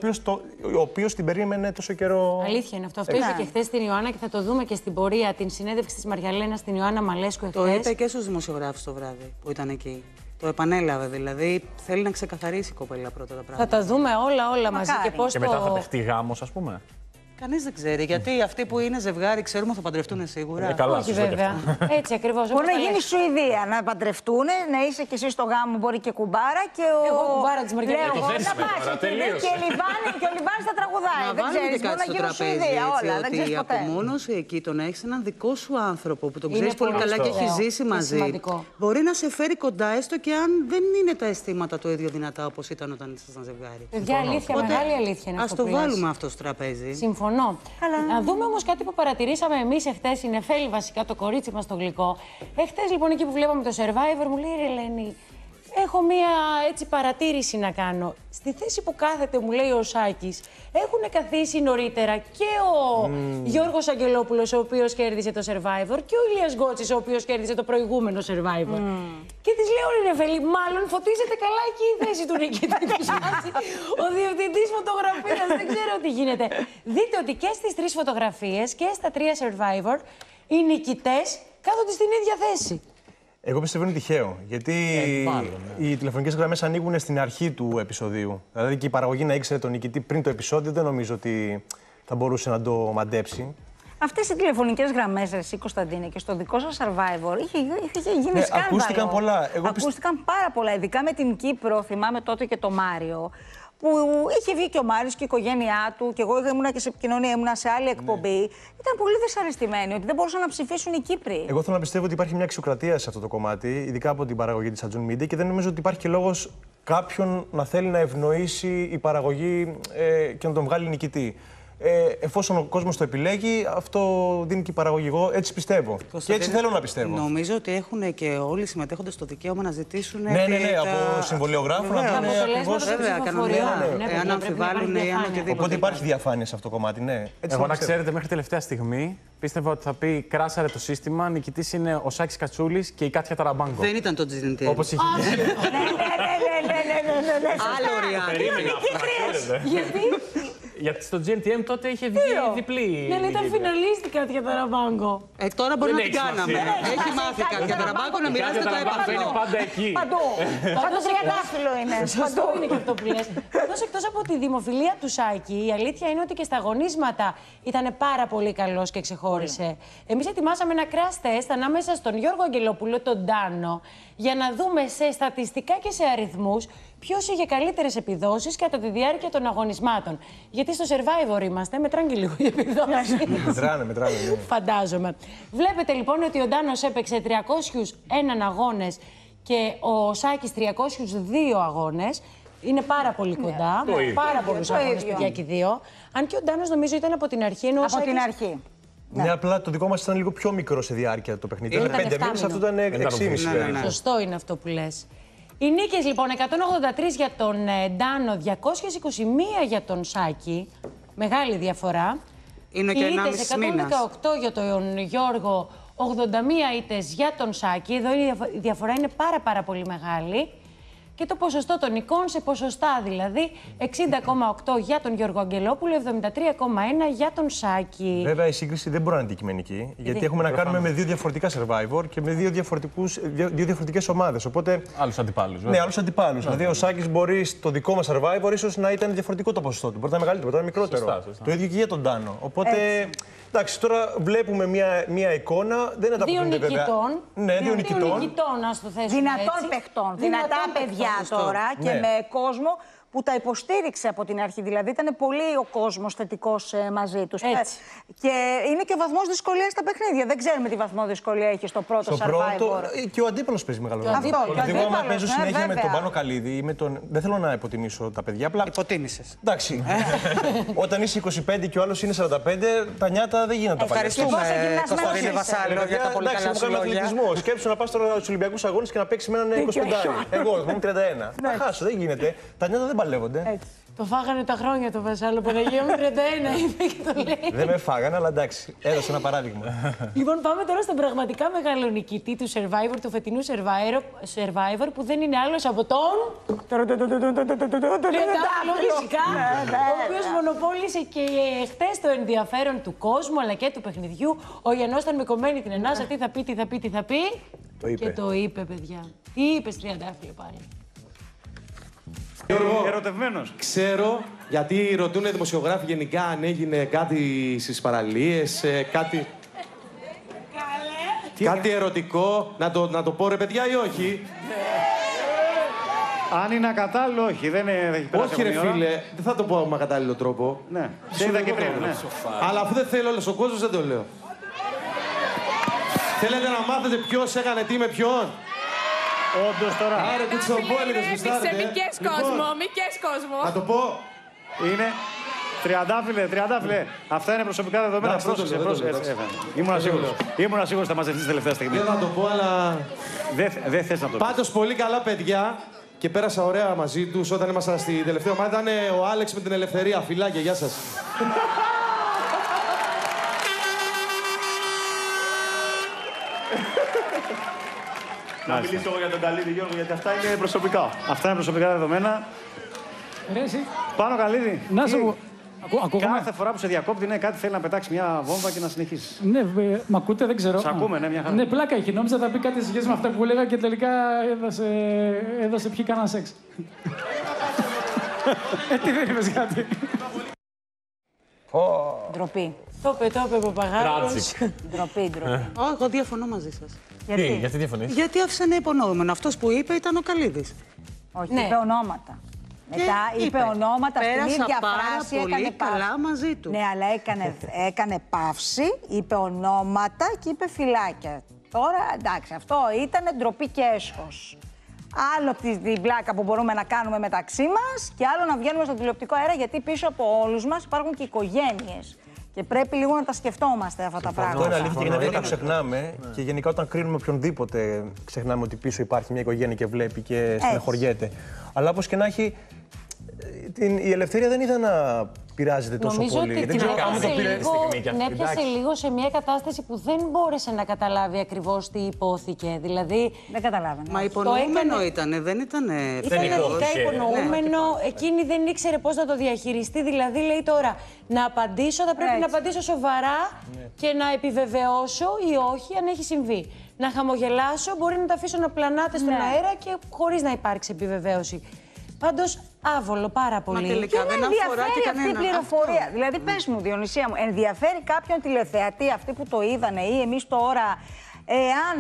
ο οποίος την περίμενε τόσο καιρό. Αλήθεια είναι αυτό. Αυτό είπε και χθες στην Ιωάννα και θα το δούμε και στην πορεία την συνέντευξη της Μαριαλένας στην Ιωάννα Μαλέσκου εχθές. Το είπε και στους δημοσιογράφους το βράδυ που ήταν εκεί. Το επανέλαβε δηλαδή. Θέλει να ξεκαθαρίσει η κοπέλα πρώτα τα πράγματα. Θα τα δούμε όλα, όλα μαζί. Και, πώς και το... μετά θα παιχτεί γάμος, ας πούμε. Κανείς δεν ξέρει. Γιατί αυτοί που είναι ζευγάρι ξέρουμε θα παντρευτούν σίγουρα. Ε, καλά, όχι βέβαια. Έτσι ακριβώς. Μπορεί να γίνει Σουηδία, να παντρευτούν, να είσαι κι εσύ στο γάμο, μπορεί και κουμπάρα. Και ο... Εγώ κουμπάρα της Μαριαλένας. Εγώ να πας και ο Λιβάνης θα τραγουδάει. Να βάλουμε κάτι στο τραπέζι, ότι η απομόνωση εκεί το να έχεις έναν δικό σου άνθρωπο που τον ξέρεις πολύ καλά και έχει ζήσει μαζί. Μπορεί να σε φέρει κοντά, έστω και αν δεν είναι τα αισθήματα το ίδιο δυνατά όπως ήταν όταν ήσασταν ζευγάρι. Παιδιά, αλήθεια, μεγάλη αλήθεια είναι αυτό. Ας το βάλουμε αυτό στο τραπέζι. Αλλά... Να δούμε όμως κάτι που παρατηρήσαμε εμείς εχθές. Η Νεφέλη, βασικά το κορίτσι μας το γλυκό. Εχθές λοιπόν εκεί που βλέπαμε το Survivor, μου λέει ρε Ελένη, έχω μία έτσι παρατήρηση να κάνω. Στη θέση που κάθεται, μου λέει ο Σάκης, έχουν καθίσει νωρίτερα και ο mm. Γιώργος Αγγελόπουλος, ο οποίος κέρδισε το Survivor, και ο Ηλίας Γκότσης, ο οποίος κέρδισε το προηγούμενο Survivor. Mm. Και της λέω, ρε Νεφέλη, μάλλον φωτίζεται καλά εκεί η θέση του νικητή του Σάκη. Ο διευθυντής φωτογραφίας, δεν ξέρω τι γίνεται. Δείτε ότι και στις τρεις φωτογραφίες και στα τρία Survivor οι νικητές κάθονται στην ίδια θέση. Εγώ πιστεύω είναι τυχαίο. Γιατί ε, μάλλον, ναι. οι τηλεφωνικές γραμμές ανοίγουν στην αρχή του επεισοδίου. Δηλαδή και η παραγωγή να ήξερε τον νικητή πριν το επεισόδιο, δεν νομίζω ότι θα μπορούσε να το μαντέψει. Αυτές οι τηλεφωνικές γραμμές, εσύ Κωνσταντίνε, και στο δικό σας Survivor είχε, είχε γίνει ναι, σκάνδαλο. Ακούστηκαν πολλά. Εγώ ακούστηκαν πιστε... πάρα πολλά, ειδικά με την Κύπρο, θυμάμαι τότε και το Μάριο. Που είχε βγει και ο Μάριος και η οικογένειά του, και εγώ ήμουνα και σε επικοινωνία, ήμουνα σε άλλη εκπομπή. Ναι. Ήταν πολύ δυσαρεστημένοι ότι δεν μπορούσαν να ψηφίσουν οι Κύπροι. Εγώ θέλω να πιστεύω ότι υπάρχει μια αξιοκρατία σε αυτό το κομμάτι, ειδικά από την παραγωγή της Ατζούν Media, και δεν νομίζω ότι υπάρχει και λόγος κάποιον να θέλει να ευνοήσει η παραγωγή ε, και να τον βγάλει νικητή. Ε, εφόσον ο κόσμος το επιλέγει, αυτό δίνει και η παραγωγή. Εγώ έτσι πιστεύω. Και έτσι θέλω να πιστεύω. Νομίζω ότι έχουν και όλοι οι συμμετέχοντες το δικαίωμα να ζητήσουν. Ναι, ναι, ναι, τα... από συμβολιογράφο να πούνε ακριβώς. Βέβαια, κανονικά. Εάν αμφιβάλλουν ή αν οτιδήποτε. Οπότε υπάρχει διαφάνεια σε αυτό το κομμάτι, ναι. Έτσι εγώ να ξέρετε, μέχρι τελευταία στιγμή πίστευα ότι θα πει κράσαρε το σύστημα. Νικητής είναι ο Σάκης Κατσούλης και η Κάτια Ταραμπάνκο. Δεν ήταν το τζι εν τι. Όπως είχε γίνει. Ναι, ναι, ναι. Άλλο ριάκι. Γιατί? Γιατί στο τζι εν τι εμ τότε είχε βγει διπλή. Ναι, αλλά ήταν φιναλίστη Κάτια Ταραμπάνκο. Ε, τώρα μπορεί να την κάναμε. Έχει μάθει Κάτια Ταραμπάνκο να μοιράζεται το έπαθλο. Είναι πάντα εκεί. Παντού. Σαν το τριαντάφυλλο είναι. Σωστό είναι και αυτό που λες. Καθώς εκτός από τη δημοφιλία του Σάκη, η αλήθεια είναι ότι και στα αγωνίσματα ήταν πάρα πολύ καλός και ξεχώρισε. Εμείς ετοιμάσαμε ένα crash test ανάμεσα στον Γιώργο Αγγελόπουλο, τον Ντάνο, για να δούμε σε στατιστικά και σε αριθμούς ποιος είχε καλύτερες επιδόσεις κατά τη διάρκεια των αγωνισμάτων. Γιατί στο Survivor είμαστε, μετράνε και λίγο οι επιδόσεις. Μετράνε, μετράνε. Ναι. Φαντάζομαι. Βλέπετε λοιπόν ότι ο Ντάνος έπαιξε τριακόσιους ένα αγώνες και ο Σάκης τριακόσιους δύο αγώνες. Είναι πάρα πολύ κοντά. Ναι, πάρα πολλούς αγώνες, παιδιά, και δύο. Αν και ο Ντάνος νομίζω ήταν από την αρχή. Από Σάκης... την αρχή. Ναι, ναι, απλά το δικό μας ήταν λίγο πιο μικρό σε διάρκεια το παιχνίδι. Ήταν πέντε μήνες, αυτό ήταν έξι και μισή. Ναι, ναι, ναι. Σωστό είναι αυτό που λες. Οι νίκες λοιπόν εκατόν ογδόντα τρεις για τον Ντάνο, διακόσιες είκοσι μία για τον Σάκη. Μεγάλη διαφορά. Είναι και ενάμιση εκατόν δεκαοκτώ για τον Γιώργο, ογδόντα μία ήττες για τον Σάκη. Εδώ η διαφορά είναι πάρα πάρα πολύ μεγάλη. Και το ποσοστό των νικών σε ποσοστά, δηλαδή εξήντα κόμμα οκτώ για τον Γιώργο Αγγελόπουλο, εβδομήντα τρία κόμμα ένα για τον Σάκη. Βέβαια η σύγκριση δεν μπορεί να είναι αντικειμενική, γιατί έχουμε να κάνουμε με δύο διαφορετικά Survivor και με δύο, δύο διαφορετικές ομάδες. Οπότε... Άλλους αντιπάλους. Ναι, άλλους αντιπάλους. Δηλαδή ο Σάκης μπορεί στο δικό μας Survivor ίσως να ήταν διαφορετικό το ποσοστό του. Μπορεί να είναι μεγαλύτερο, μπορεί να είναι μικρότερο. Σωστά, σωστά. Το ίδιο και για τον Ντάνο. Οπότε. Εντάξει, τώρα βλέπουμε μια, μια εικόνα. Δεν ανταποκρίνεται βέβαια. Ναι, δύο, δύο νικητών. νικητών, ας το θέσουμε δυνατών έτσι. παιχτών. Δυνατά παιδιά τώρα ναι. και με κόσμο που τα υποστήριξε από την αρχή. Δηλαδή ήταν πολύ ο κόσμος θετικός ε, μαζί τους. Έτσι. Και είναι και ο βαθμός δυσκολίας στα παιχνίδια. Δεν ξέρουμε τι βαθμό δυσκολία έχει στο πρώτο στο Survivor. Πρώτο, και ο αντίπαλος παίζει μεγάλο ρόλο. Δηλαδή, εγώ άμα παίζω συνέχεια με τον Πάνο Καλίδη ή με τον. Δεν θέλω να υποτιμήσω τα παιδιά. Απλά... Υποτίμησες. Εντάξει. Όταν είσαι είκοσι πέντε και ο άλλος είναι σαράντα πέντε, τα νιάτα δεν γίνονται τα παλιά. Ευχαριστούμε, Κωνσταντίνε Βασάλο, για τα πολύ καλά σου λόγια. Σκέψου να πας τώρα στους Ολυμπιακούς Αγώνες και να παίξει με έναν είκοσι πέντε. Εγώ, εγώ είμαι τριάντα ένα. Θα χάσω, δεν γίνεται. Τα νιάτα δεν παλεύονται. Το φάγανε τα χρόνια το Βασάλο, Παναγία μου, τριάντα ένα είπε και το λέει. Δεν με φάγανε, αλλά εντάξει, έδωσε ένα παράδειγμα. Λοιπόν, πάμε τώρα στον πραγματικά μεγάλο νικητή του Survivor, του φετινού Survivor, που δεν είναι άλλος από τον. Τριαντάφυλλο, φυσικά. Ο οποίος μονοπόλησε και χτες το ενδιαφέρον του κόσμου αλλά και του παιχνιδιού. Ο Γιαννός ήταν με κομμένη την ανάσα. Τι θα πει, τι θα πει, τι θα πει. Και το είπε, παιδιά. Τι είπες, Τριαντάφυλλο, πάλι. Γιώργο, ερωτευμένος. Ξέρω, γιατί ρωτούν οι δημοσιογράφοι γενικά αν έγινε κάτι στις παραλίες, κάτι... κάτι ερωτικό. Να το, να το πω ρε παιδιά ή όχι. Αν είναι ακατάλληλο, όχι. Δεν έχει περάσει. Όχι ρε φίλε, δεν θα το πω με ακατάλληλο τρόπο. Ναι, σε είδα και πριν. Ναι. Αλλά αφού δεν θέλει όλος ο κόσμος, δεν το λέω. Θέλετε να μάθετε ποιος έκανε τι με ποιον. Όντως τώρα. Άρε, κουτσομπόλιδες γουστάρετε. Σε μικές κόσμο, μικές κόσμο. Να το πω. Είναι τριαντάφυλλε, τριαντάφυλλε. Αυτά είναι προσωπικά δεδομένα. Πρόσεξε, πρόσεξε. Ήμουν σίγουρος. Ήμουν σίγουρος θα μαζευτείς τελευταία στιγμή. Δεν θα το πω, αλλά... Δεν θες να το πεις. Πάντως, πολύ καλά παιδιά. Και πέρασα ωραία μαζί τους όταν ήμασταν στη τελευταία ομάδα. Ήταν ο Άλεξ με την Ελευθερία. Φιλάκια, γεια σας. Να μιλήσω εγώ για τον Καλίδη, Γιώργο, γιατί αυτά είναι προσωπικά. Αυτά είναι προσωπικά δεδομένα. Ρε, εσύ. Πάνω Καλίδη. Να σου πω. Ακούγαμε. Κάθε φορά που σε διακόπτει, ναι, κάτι θέλει να πετάξει μια βόμβα και να συνεχίσει. Ναι, ε, μ' ακούτε, δεν ξέρω. Σ' ακούμε, ναι, μια χαρά. Ναι, πλάκα είχε. Νόμιζα θα πει κάτι σχέση με αυτά που έλεγα και τελικά έδωσε, έδωσε ποιοι κάναν σεξ. ε, τι δεν είπες κάτι. Ντροπή. Το είπε, το είπε ο Παπαγάλος. Ντροπή, ντροπή. Εγώ διαφωνώ μαζί σας. Γιατί, τι, γιατί διαφωνείς? Γιατί άφησε ένα υπονοούμενο. Αυτός που είπε ήταν ο Καλίδης. Όχι, ναι. είπε ονόματα. Μετά είπε, είπε ονόματα στην ίδια φράση, πολύ έκανε καλά παύση. μαζί του. Ναι, αλλά έκανε, έκανε παύση, είπε ονόματα και είπε φυλάκια. Τώρα, εντάξει, αυτό ήταν ντροπή και έσχος. Άλλο την πλάκα που μπορούμε να κάνουμε μεταξύ μας και άλλο να βγαίνουμε στον τηλεοπτικό αέρα, γιατί πίσω από όλους μας υπάρχουν και οικογένειες. Και πρέπει λίγο να τα σκεφτόμαστε αυτά τα πράγματα. Αυτό είναι αλήθεια και γενικά δεν τα ξεχνάμε. Και γενικά όταν κρίνουμε οποιονδήποτε, ξεχνάμε ότι πίσω υπάρχει μια οικογένεια και βλέπει και στεναχωριέται. Αλλά όπως και να έχει, την, η Ελευθερία δεν είδα να πειράζεται τόσο Νομίζω πολύ. Ότι δεν ξέρω αν το πήρε λίγο, στιγμή κι αυτή. την έπιασε λίγο σε μια κατάσταση που δεν μπόρεσε να καταλάβει ακριβώς τι υπόθηκε. Δηλαδή. Δεν καταλάβαινε. Μα υπονοούμενο έκανε... ήταν, δεν ήταν. Ήταν αρχικά υπονοούμενο. Ναι. Εκείνη δεν ήξερε πώς να το διαχειριστεί. Δηλαδή, λέει τώρα να απαντήσω, θα πρέπει Έτσι. να απαντήσω σοβαρά ναι. και να επιβεβαιώσω ή όχι αν έχει συμβεί. Να χαμογελάσω, μπορεί να τα αφήσω να πλανάτε στον ναι. αέρα και χωρίς να υπάρξει επιβεβαίωση. Πάντως, άβολο πάρα πολύ. Μα τελικά δεν αφορά και κανένα. Αυτή η πληροφορία. Αυτό. Δηλαδή, πες μου, Διονυσία μου, ενδιαφέρει κάποιον τηλεθεατή, αυτοί που το είδανε ή εμείς τώρα, εάν.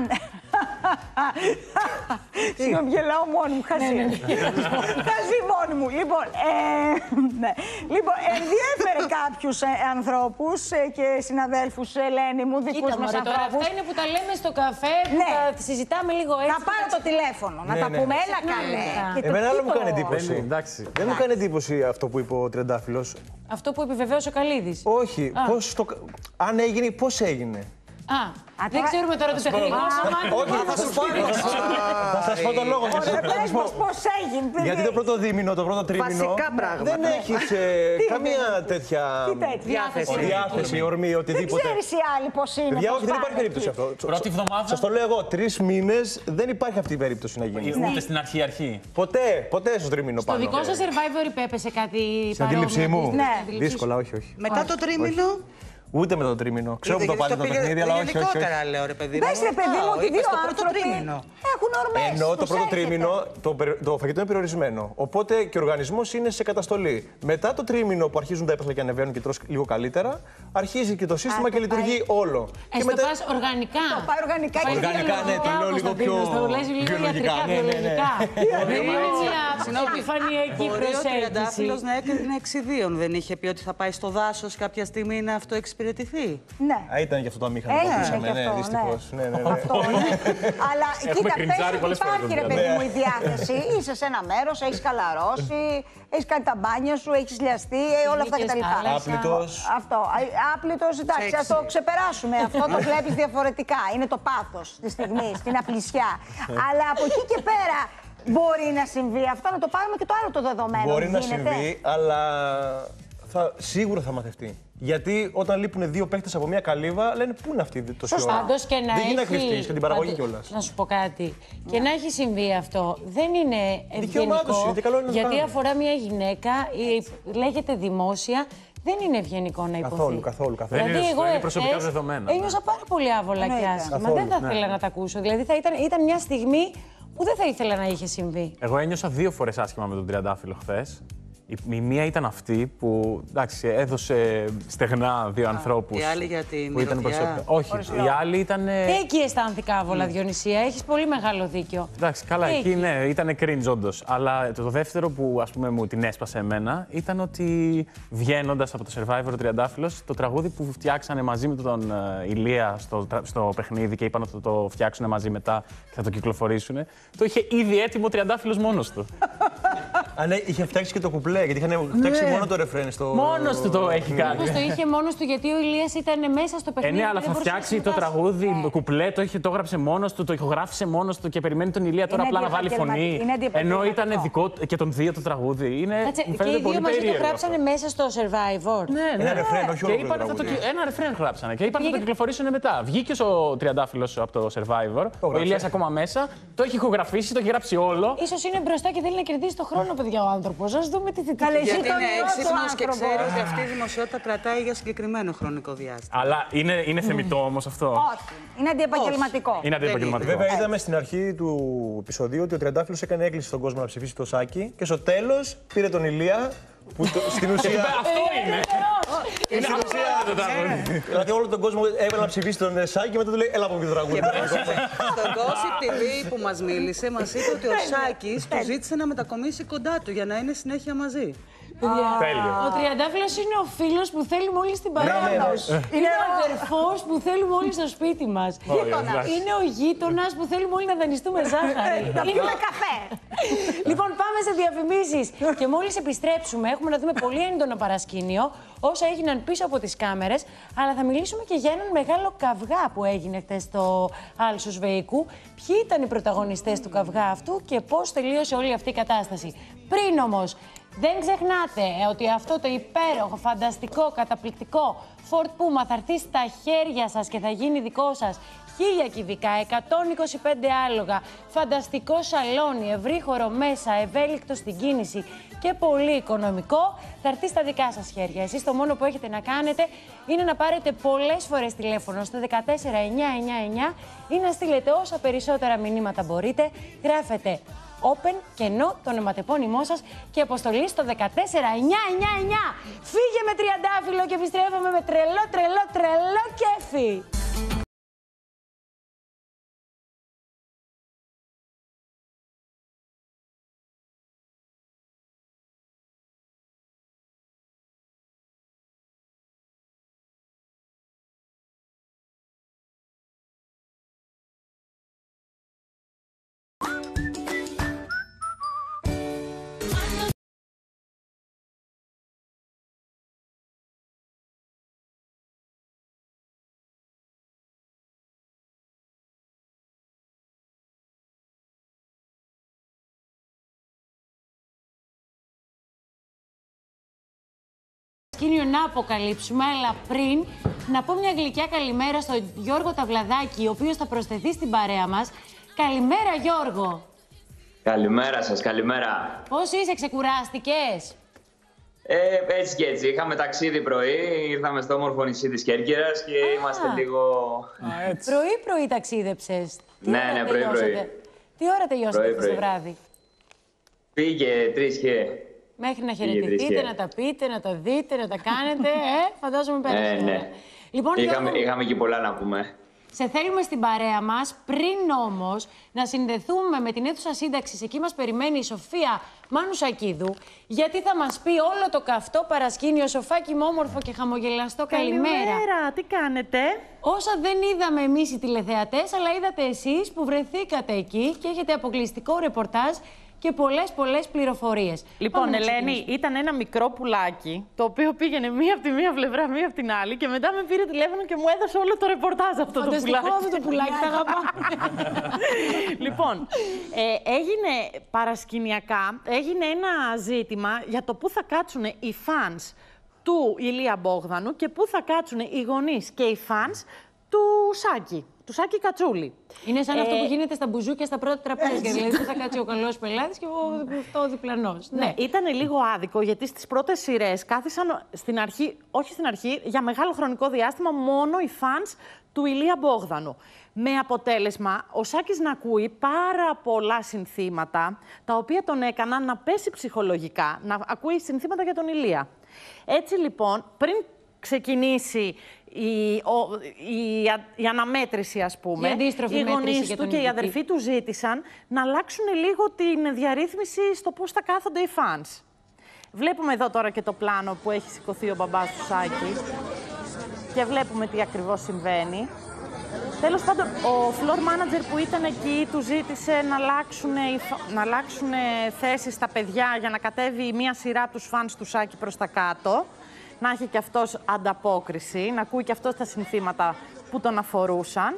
Συγγνώμη, γελάω μόνη μου, χαζή. Χαζή μόνη μου. Λοιπόν, ναι. Λοιπόν, ενδιέφερε κάποιους ανθρώπους και συναδέλφους, Ελένη μου, δικούς μας ανθρώπους. Αυτά είναι που τα λέμε στο καφέ, που τα συζητάμε λίγο έτσι. Να πάρω το τηλέφωνο, να τα πούμε, έλα καλέ. Εμένα άλλο μου κάνει εντύπωση. Δεν μου κάνει εντύπωση αυτό που είπε ο Τριαντάφυλλος. Αυτό που επιβεβαίωσε ο Καλίδης. Όχι. Αν έγινε, πώς έγινε. Α, Α, δεν ξέρουμε τώρα το τεχνικό σώμα. Όχι, θα σας πω. Θα σας πω τον λόγο. Πες μας πώς έγινε. Γιατί το πρώτο δίμηνο, το πρώτο τρίμηνο δεν έχεις καμία τέτοια διάθεση, ορμή, οτιδήποτε. Δεν ξέρεις οι άλλοι πώς είναι. Παιδιά, όχι, δεν υπάρχει περίπτωση αυτό. Πρώτη εβδομάδα. Σας το λέω εγώ, τρεις μήνες δεν υπάρχει αυτή η περίπτωση να γίνει. Ούτε στην αρχή αρχή. Ποτέ, ποτέ στο τρίμηνο πάνω. Στο δικό σας Survivor υπέπεσε κάτι παρόμοιο? Στην αντίληψή μου. Δύσκολα, όχι, όχι. Μετά το τρίμηνο. Ούτε με το τρίμηνο. Ξέρω που το πάτε το παιχνίδι, αλλά όχι. Γενικότερα λέω, ρε παιδί μου. Πες ρε παιδί μου ότι δύο άνθρωποι έχουν ορμές. Ενώ το πρώτο τρίμηνο το, το φαγητό είναι περιορισμένο. Οπότε και ο οργανισμός είναι σε καταστολή. Μετά το τρίμηνο που αρχίζουν τα έπαθλα και ανεβαίνουν και τρως λίγο καλύτερα, αρχίζει και το σύστημα Α, και λειτουργεί πάει... όλο. Ε, και μετά... το πας οργανικά. Το πάει οργανικά και οργανικά, ναι, το λέω λίγο πιο το λες λίγο ιατρικά, βιολογικά. Δεν είναι μια επιφανειακή προσέγγιση. Ο Τριαντάφυλλος να έκανε εξιδίων. Δεν είχε πει ότι θα πάει στο δάσος κάποια στιγμή να αυτοεξυπηρετηθεί. Ναι. Α, ήταν γι' αυτό το αμήχανο που ακούσαμε, ναι, δυστυχώς. Ναι, ναι, ναι. Αυτό, ναι. Αλλά κοίτα, πες ότι υπάρχει ρε παιδί μου η διάθεση. Είσαι σε ένα μέρος, έχεις χαλαρώσει, έχεις κάνει τα μπάνια σου, έχεις λιαστεί, όλα αυτά κτλ. Άπλητος. Αυτό. Άπλητος, εντάξει, ας το ξεπεράσουμε. Αυτό το βλέπεις διαφορετικά. Είναι το πάθος της στιγμής, την απλησιά. Αλλά από εκεί και πέρα μπορεί να συμβεί αυτό, να το πάρουμε και το άλλο το δεδομένο. Μπορεί να γίνεται. συμβεί, αλλά θα, σίγουρα θα μαθευτεί. Γιατί όταν λείπουν δύο παίκτες από μια καλύβα, λένε πού είναι αυτή το σωστά. Πάντως και να δεν γίνει να έχει... κρυφτείς και την παραγωγή κιόλας. Να σου πω κάτι. Yeah. Και να έχει συμβεί αυτό δεν είναι ευγενικό. Είναι, καλό είναι γιατί να αφορά μια γυναίκα, η, λέγεται δημόσια. Δεν είναι ευγενικό να υποθεί. Καθόλου, καθόλου. καθόλου. Δηλαδή, είναι, εγώ είναι προσωπικά ε, δεδομένα. Ένιωσα πάρα πολύ άβολα και άσχημα. Δεν θα ήθελα να τα ακούσω. Δηλαδή, θα ήταν, ήταν μια στιγμή που δεν θα ήθελα να είχε συμβεί. Εγώ ένιωσα δύο φορές άσχημα με τον Τριαντάφυλλο χθες. Η μία ήταν αυτή που εντάξει, έδωσε στεγνά δύο ανθρώπους. Η άλλη για την που ήταν προσωπικά. Όχι, η άλλη ήταν. Και εκεί αισθάνθηκα άβολα, Διονυσία. Έχεις πολύ μεγάλο δίκιο. Εντάξει, καλά, και εκεί εκεί. ναι, ήταν cringe όντως. Αλλά το δεύτερο που ας πούμε μου την έσπασε εμένα ήταν ότι βγαίνοντας από το Survivor ο Τριαντάφυλλος, το τραγούδι που φτιάξανε μαζί με τον uh, Ηλία στο, στο παιχνίδι και είπαν ότι θα το φτιάξουν μαζί μετά και θα το κυκλοφορήσουν, το είχε ήδη έτοιμο ο Τριαντάφυλλος μόνος του. Α, ναι, είχε φτιάξει και το κουπλέ, γιατί είχαν φτιάξει ναι. μόνο το ρεφρέν στο. Μόνος του το έχει κάνει. Μόνος το είχε μόνος του, γιατί ο Ηλίας ήταν μέσα στο παιχνίδι. Ε, ναι, αλλά θα φτιάξει το τραγούδι, ναι. το κουπλέ, το, είχε, το έγραψε μόνος του, το ηχογράφησε μόνος του και περιμένει τον Ηλία τώρα είναι απλά να βάλει φωνή. Ενώ ήταν δικό και των δύο το τραγούδι. Είναι, Κάτσε, και οι δύο μαζί το γράψανε μέσα στο Survivor. Ναι, ναι. Ένα ρεφρέν, όχι όλο το τραγούδι. Ένα ρεφρέν γράψανε και είπαν θα το κυκλοφορήσουν μετά. Βγήκε ο Τριαντάφυλλος από το Survivor, ο Ηλίας ακόμα μέσα, το έχει ηχογραφήσει, το έχει γράψει όλο. Ίσως είναι μπροστά και θέλει να κερδίσει το χρόνο, παιδιά, ο άνθρωπος. Ας δούμε τι θετική. Γιατί είναι έξυπνος και ξέρει ότι αυτή η δημοσιότητα κρατάει για συγκεκριμένο χρονικό διάστημα. Αλλά είναι, είναι θεμιτό όμως αυτό. Όχι. Είναι αντιεπαγγελματικό. Είναι αντιεπαγγελματικό. Βέβαια, είδαμε στην αρχή του επεισοδίου ότι ο Τριαντάφυλλος έκανε έκκληση στον κόσμο να ψηφίσει το Σάκη και στο τέλος πήρε τον Ηλία. Που το, στην ουσία. Αυτό είναι! Είναι στην ουσία. Δηλαδή, όλο τον κόσμο έβαλε να ψηφίσει τον Σάκη και μετά του λέει: έλα από το τραγούδι. Στον Gossip τι βι που μας μίλησε, μας είπε ότι ο Σάκης του ζήτησε να μετακομίσει κοντά του για να είναι συνέχεια μαζί. Τέλειο. Ο Τριαντάφυλλος είναι ο φίλος που θέλουμε όλοι στην παρέα μας. Είναι ο αδερφός που θέλουμε όλοι στο σπίτι μας. Είναι ο γείτονας που θέλουμε όλοι να δανειστούμε ζάχαρη. Να πιούμε καφέ. Λοιπόν, πάμε σε διαφημίσεις. Και μόλις επιστρέψουμε, έχουμε να δούμε πολύ έντονο παρασκήνιο, όσα έγιναν πίσω από τις κάμερες, αλλά θα μιλήσουμε και για έναν μεγάλο καυγά που έγινε χτες στο Άλσος Βεϊκού. Ποιοι ήταν οι πρωταγωνιστές του καυγά αυτού και πώς τελείωσε όλη αυτή η κατάσταση. Πριν όμως, δεν ξεχνάτε ότι αυτό το υπέροχο, φανταστικό, καταπληκτικό Ford Puma θα έρθει στα χέρια σας και θα γίνει δικό σας. Χίλια κυβικά, εκατόν είκοσι πέντε άλογα, φανταστικό σαλόνι, ευρύχωρο μέσα, ευέλικτο στην κίνηση και πολύ οικονομικό, θα έρθει στα δικά σας χέρια. Εσείς το μόνο που έχετε να κάνετε είναι να πάρετε πολλές φορές τηλέφωνο στο δεκατέσσερα εννιά εννιά εννιά ή να στείλετε όσα περισσότερα μηνύματα μπορείτε. Γράφετε Open, κενό, το ονοματεπώνυμό σας και αποστολή στο δεκατέσσερα εννιά εννιά εννιά. Φύγε με Τριαντάφυλλο και επιστρέφουμε με τρελό, τρελό, τρελό κέφι. Να αποκαλύψουμε, αλλά πριν να πω μια γλυκιά καλημέρα στον Γιώργο Ταυλαδάκη, ο οποίος θα προσθεθεί στην παρέα μας. Καλημέρα, Γιώργο. Καλημέρα σας, καλημέρα. Πώς είσαι, ξεκουράστηκες? Ε, έτσι και έτσι. Είχαμε ταξίδι πρωί, ήρθαμε στο όμορφο νησί της Κέρκυρας και Α. είμαστε λίγο... Πρωί-πρωί ταξίδεψες. Ναι, ναι, πρωί-πρωί. Τι ώρα τελειώσατε το βράδυ? Πήγε τρεις και... Μέχρι να χαιρετηθείτε, να τα πείτε, να τα δείτε, να τα κάνετε, ε, φαντάζομαι πέρασε. Ε, ναι. Λοιπόν, είχαμε, Γιώργο, είχαμε και πολλά να πούμε. σε θέλουμε στην παρέα μας, πριν όμως να συνδεθούμε με την αίθουσα σύνταξης. Εκεί μας περιμένει η Σοφία Μανουσακίδου, γιατί θα μας πει όλο το καυτό παρασκήνιο. Σοφάκι μου, όμορφο και χαμογελαστό, καλημέρα. Καλημέρα, τι κάνετε? Όσα δεν είδαμε εμείς οι τηλεθεατές, αλλά είδατε εσείς που βρεθήκατε εκεί και έχετε αποκλειστικό ρεπορτάζ και πολλές πολλές πληροφορίες. Λοιπόν, Ελένη, ήταν ένα μικρό πουλάκι, το οποίο πήγαινε μία από τη μία πλευρά, μία από την άλλη και μετά με πήρε τηλέφωνο και μου έδωσε όλο το ρεπορτάζ αυτό το πουλάκι. Φανταστικό αυτό το πουλάκι, τα αγαπάμε. Λοιπόν, ε, έγινε παρασκηνιακά, έγινε ένα ζήτημα για το πού θα κάτσουν οι φανς του Ηλία Μπόγδανου και πού θα κάτσουν οι γονείς και οι φανς του Σάκη. Του Σάκη Κατσούλη. Είναι σαν ε... αυτό που γίνεται στα μπουζούκια στα πρώτα τραπέζια. Δηλαδή, θα κάτσει ο καλός πελάτης και ο διπλανός. Ναι, ναι, ήταν λίγο άδικο γιατί στις πρώτες σειρές κάθισαν στην αρχή, όχι στην αρχή, για μεγάλο χρονικό διάστημα μόνο οι φανς του Ηλία Μπόγδανου. Με αποτέλεσμα ο Σάκης να ακούει πάρα πολλά συνθήματα, τα οποία τον έκαναν να πέσει ψυχολογικά, να ακούει συνθήματα για τον Ηλία. Έτσι λοιπόν, πριν ξεκινήσει η, ο, η, η αναμέτρηση, ας πούμε, η οι γονείς του και οι αδερφοί του ζήτησαν να αλλάξουν λίγο την διαρρύθμιση στο πώς θα κάθονται οι φανς. Βλέπουμε εδώ τώρα και το πλάνο που έχει σηκωθεί ο μπαμπάς του Σάκη και βλέπουμε τι ακριβώς συμβαίνει. Τέλος πάντων, ο floor manager που ήταν εκεί του ζήτησε να αλλάξουν, να αλλάξουν θέσεις στα παιδιά για να κατέβει μία σειρά από τους φανς του Σάκη προς τα κάτω. Να έχει και αυτός ανταπόκριση, να ακούει και αυτός τα συνθήματα που τον αφορούσαν.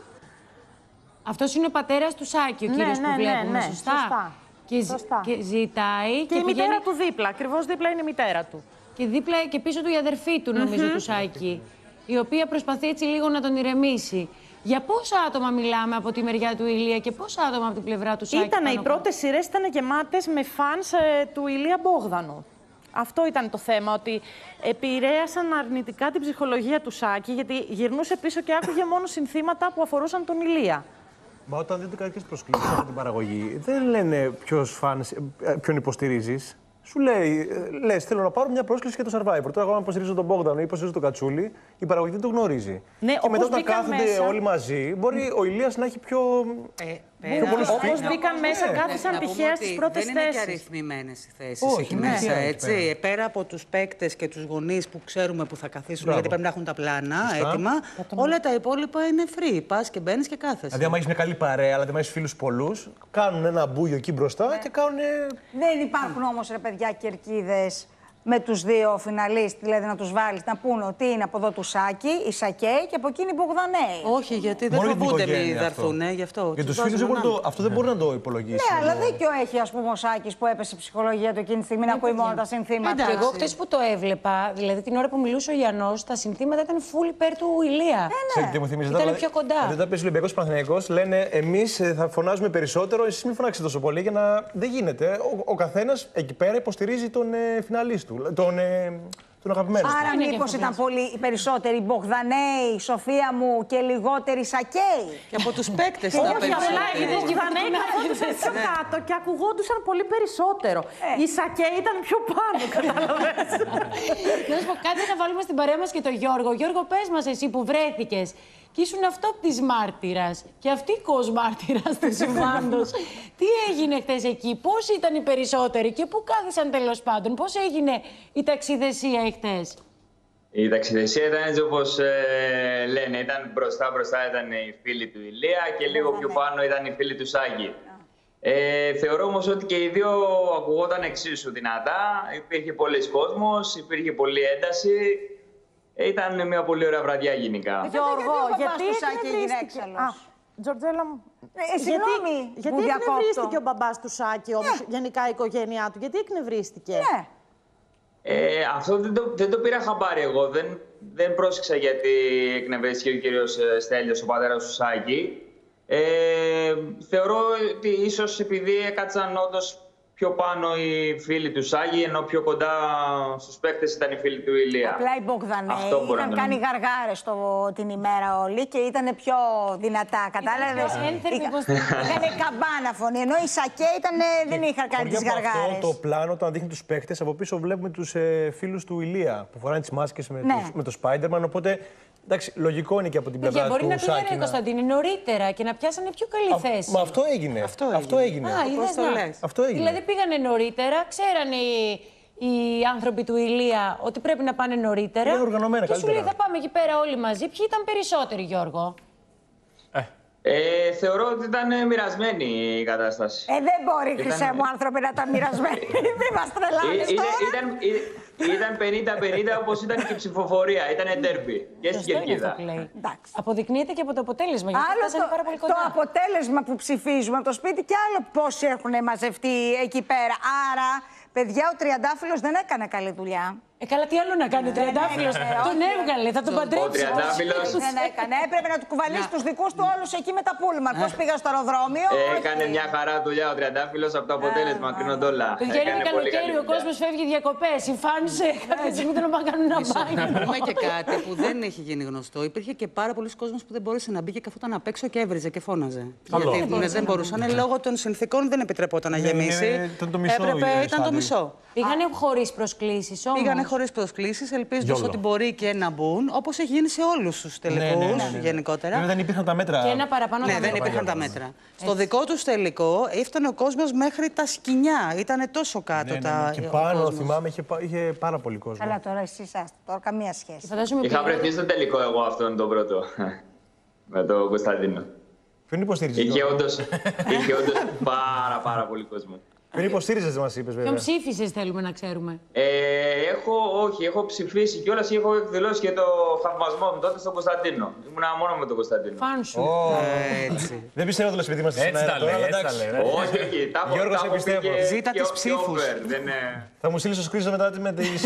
Αυτός είναι ο πατέρας του Σάκη, ο ναι, κύριος ναι, που βλέπουμε, ναι, ναι, σωστά. σωστά. Και, σωστά. και ζητάει... Και, και η πηγαίνει... μητέρα του δίπλα, ακριβώς δίπλα είναι η μητέρα του. Και δίπλα και πίσω του η αδερφή του, νομίζω, Mm-hmm. του Σάκη, η οποία προσπαθεί έτσι λίγο να τον ηρεμήσει. Για πόσα άτομα μιλάμε από τη μεριά του Ηλία και πόσα άτομα από την πλευρά του Σάκη? Ήτανε, οι πρώτες σειρές ήταν γεμάτες με φανς ε, του Ηλία Μπόγδανου. Αυτό ήταν το θέμα, ότι επηρέασαν αρνητικά την ψυχολογία του Σάκη, γιατί γυρνούσε πίσω και άκουγε μόνο συνθήματα που αφορούσαν τον Ηλία. Μα όταν δίνετε κάποιες προσκλήσεις από την παραγωγή, δεν λένε ποιος φανς, ποιον υποστηρίζεις. Σου λέει, λες, θέλω να πάρω μια πρόσκληση για το Survivor. Τώρα, εγώ, αν υποστηρίζω τον Μπόγδανο ή υποστηρίζω τον Κατσούλη, η παραγωγή δεν το γνωρίζει. Ναι, και μετά, όταν κάθονται μέσα... όλοι μαζί, μπορεί ο Ηλίας να έχει πιο. Ε, πιο πολλούς Όπως να... μπήκαν μέσα, ναι. κάθισαν τυχαία στις πρώτες θέσεις. Δεν είναι και αριθμημένες οι θέσεις Όχι, εκεί ναι. μέσα, Ναι. έτσι. Ναι. Πέρα από τους παίκτες και τους γονείς που ξέρουμε που θα καθίσουν, Μπράβο. γιατί πρέπει να έχουν τα πλάνα Σωστά. έτοιμα, όλα τα υπόλοιπα είναι free. Πας και μπαίνεις και κάθεσαι. Δηλαδή, άμα έχεις μια καλή παρέα, αλλά δεν έχεις φίλους πολλούς, κάνουν ένα μπούγιο εκεί μπροστά ναι. και κάνουν. Δεν υπάρχουν όμως, ρε παιδιά, κερκίδες με τους δύο φιναλίστ, δηλαδή να τους βάλεις να πούνε ότι είναι από εδώ του Σάκη, η Σακέη και από εκείνη οι Μπογδανέοι. Όχι, γιατί δεν φοβούνται μη δαρθούν, γι' αυτό. Για τους φίλους το... αυτό δεν μπορεί να το υπολογίσει. Ναι, αλλά δίκιο έχει, ας πούμε, ο Σάκης που έπεσε η ψυχολογία του εκείνη τη στιγμή να ακούει μόνο τα συνθήματα. Και εγώ χτες που το έβλεπα, δηλαδή την ώρα που μιλούσε ο Ιαννός, τα συνθήματα ήταν full υπέρ του Ηλία. Ναι, ναι. Τι μου θυμίζει, ήταν δηλαδή, πιο κοντά. Δηλαδή, όταν παίζει ο Ολυμπιακός Παναθηναϊκός, λένε εμείς θα φωνάζουμε περισσότερο, εσείς μην φωνάξετε τόσο πολύ, για να. Δεν γίνεται. Ο, ο καθένας εκεί πέρα υποστηρίζει τον ε, φιναλίστ του. Τον, ε, τον αγαπημένο του. Άρα, μήπως ήταν πολύ οι περισσότεροι Μπογδανέοι, Σοφία μου, και λιγότεροι Σακέοι. Και από τους παίκτες ήταν περισσότεροι. Όχι, απλά οι Μπογδανέοι καθόντουσαν πιο Ναι. κάτω και ακουγόντουσαν πολύ περισσότερο. Οι Σακέοι ήταν πιο πάνω, καταλαβαίνεις. Να σου πω κάτι, να βάλουμε στην παρέα μας και τον Γιώργο. Γιώργο, πες μας εσύ που βρέθηκες και ήσουν αυτόπτης μάρτυρας και αυτοίκος μάρτυρας του συμβάντος. Τι έγινε χθες εκεί, πώς ήταν οι περισσότεροι και πού κάθισαν τέλος πάντων, πώς έγινε η ταξιδεσία χθες? Η ταξιδεσία ήταν έτσι όπως ε, λένε, ήταν μπροστά μπροστά ήταν οι φίλοι του Ηλία και λίγο πιο πάνω ήταν οι φίλοι του Σάκη. Ε, θεωρώ όμως ότι και οι δύο ακουγόταν εξίσου δυνατά, υπήρχε πολλής κόσμος, υπήρχε πολλή ένταση. Ήταν μια πολύ ωραία βραδιά γενικά. Γιώργο, γιατί εκνευρίστηκε. Α, Τζορτζέλα μου. Ε, συγγνώμη, γιατί που εκνευρίστηκε ο μπαμπάς του Σάκη, όμως, yeah. γενικά η οικογένειά του, γιατί εκνευρίστηκε? Yeah. Ε, αυτό δεν το, δεν το πήρα χαμπάρι εγώ. Δεν, δεν πρόσεξα γιατί εκνευρίστηκε ο κύριος Στέλιος, ο πατέρας του Σάκη. Ε, θεωρώ ότι ίσως επειδή έκατσαν όντως πιο πάνω οι φίλοι του Σάγη, ενώ πιο κοντά στους παίκτες ήταν οι φίλοι του Ηλία. Απλά οι Μπογδανέοι είχαν κάνει γαργάρες την ημέρα όλοι και ήταν πιο δυνατά. Κατάλαβες? Είχαν καμπάνα φωνή, ενώ οι Σακέ δεν είχαν κάνει τις γαργάρες. Αυτό το πλάνο, όταν δείχνει τους παίκτες, από πίσω βλέπουμε τους ε, φίλους του Ηλία που φοράνε τις μάσκες με, ναι. με το Spider-Man. Οπότε εντάξει, λογικό είναι και από την πλευρά του Σάκη. Μπορεί να πήγαινε η Κωνσταντίνη νωρίτερα και να πιάσανε πιο καλή θέση. Μα αυτό έγινε. Αυτό έγινε. Αυτό έγινε. Α, είδες, το λες. Αυτό έγινε. Δηλαδή πήγανε νωρίτερα, ξέρανε οι, οι άνθρωποι του Ηλία ότι πρέπει να πάνε νωρίτερα. Είναι οργανωμένα και καλύτερα. σου λέει θα πάμε εκεί πέρα όλοι μαζί. Ποιοι ήταν περισσότεροι, Γιώργο? Ε, θεωρώ ότι ήταν μοιρασμένη η κατάσταση. Ε, δεν μπορεί, ήταν... χρυσέ μου, άνθρωποι να ήταν μοιρασμένοι. Μην μας τρελάνεις ε, τώρα. Ήταν, ήταν πενήντα πενήντα όπως ήταν και η ψηφοφορία. Ήταν ντέρμπι. Και στην Κερκίδα. Αποδεικνύεται και από το αποτέλεσμα. Άλλο το, πάρα πολύ κοντά. το αποτέλεσμα που ψηφίζουμε από το σπίτι και άλλο πόσοι έχουν μαζευτεί εκεί πέρα. Άρα, παιδιά, ο Τριαντάφυλλος δεν έκανε καλή δουλειά. Ε, καλά, τι άλλο να κάνει ο Τριαντάφυλλος. Τον έβγαλε, θα τον παντρέψει. Ο Τριαντάφυλλος δεν έκανε. Έπρεπε να του κουβαλήσει τους δικούς του όλους εκεί με τα πούλμαν. Πώς πήγα στο αεροδρόμιο. Έκανε μια χαρά δουλειά ο Τριαντάφυλλος από το αποτέλεσμα. Κρίνονται όλα. Παιδιά, είναι καλοκαίρι, ο κόσμος φεύγει διακοπές. Οι φάνς κάποια στιγμή δεν να κάνουν ένα μπάνιο. Να πούμε και κάτι που δεν έχει γίνει γνωστό. Υπήρχε και πάρα πολλοί κόσμος που δεν μπορούσε να μπει και καθόταν απ' έξω και έβριζε και φώναζε. Γιατί δεν μπορούσαν. Λόγω των συνθήκων δεν επιτρεπόταν να γεμίσει. Έπρεπε, ήταν το μισό. Πήγανε χωρίς προσκλήσεις όμως. Πήγανε χωρίς προσκλήσεις, ελπίζοντας ότι μπορεί και να μπουν, όπως έχει γίνει σε όλους τους τελικούς ναι, ναι, ναι, ναι. γενικότερα. Βέβαια δεν υπήρχαν τα μέτρα. Και ένα παραπάνω ναι, τα δεν υπήρχαν τα μέτρα. Έτσι. Στο δικό τους τελικό έφτανε ο κόσμος μέχρι τα σκοινιά. Ήτανε τόσο κάτω ναι, ναι, ναι. τα. Και πάνω, θυμάμαι, είχε, είχε πάρα πολύ κόσμο. Καλά, τώρα εσείς είσαστε. Τώρα καμία σχέση. Είχα βρεθεί στο τελικό εγώ αυτόν τον πρώτο. Με τον Κωνσταντίνο. Ποιον υποστήριζε? Είχε όντως πάρα, πάρα πολύ κόσμο. Ποιον υποστήριζες, μας είπες, βέβαια. Ποιον ψήφισες, θέλουμε να ξέρουμε. Ε, έχω, όχι, έχω ψηφίσει κιόλας και έχω εκδηλώσει και το θαυμασμό μου τότε στον Κωνσταντίνο. Ήμουνα μόνο με τον Κωνσταντίνο. Φαν σου. Έτσι. Δεν πιστεύω ότι επειδή είμαστε έτσι τα λέει, έτσι τα λέει. Όχι, όχι. Τα έχω πιστεύω. Ζήτα τις ψήφους. Θα μου στείλεις το σκρίζο μετά με τις...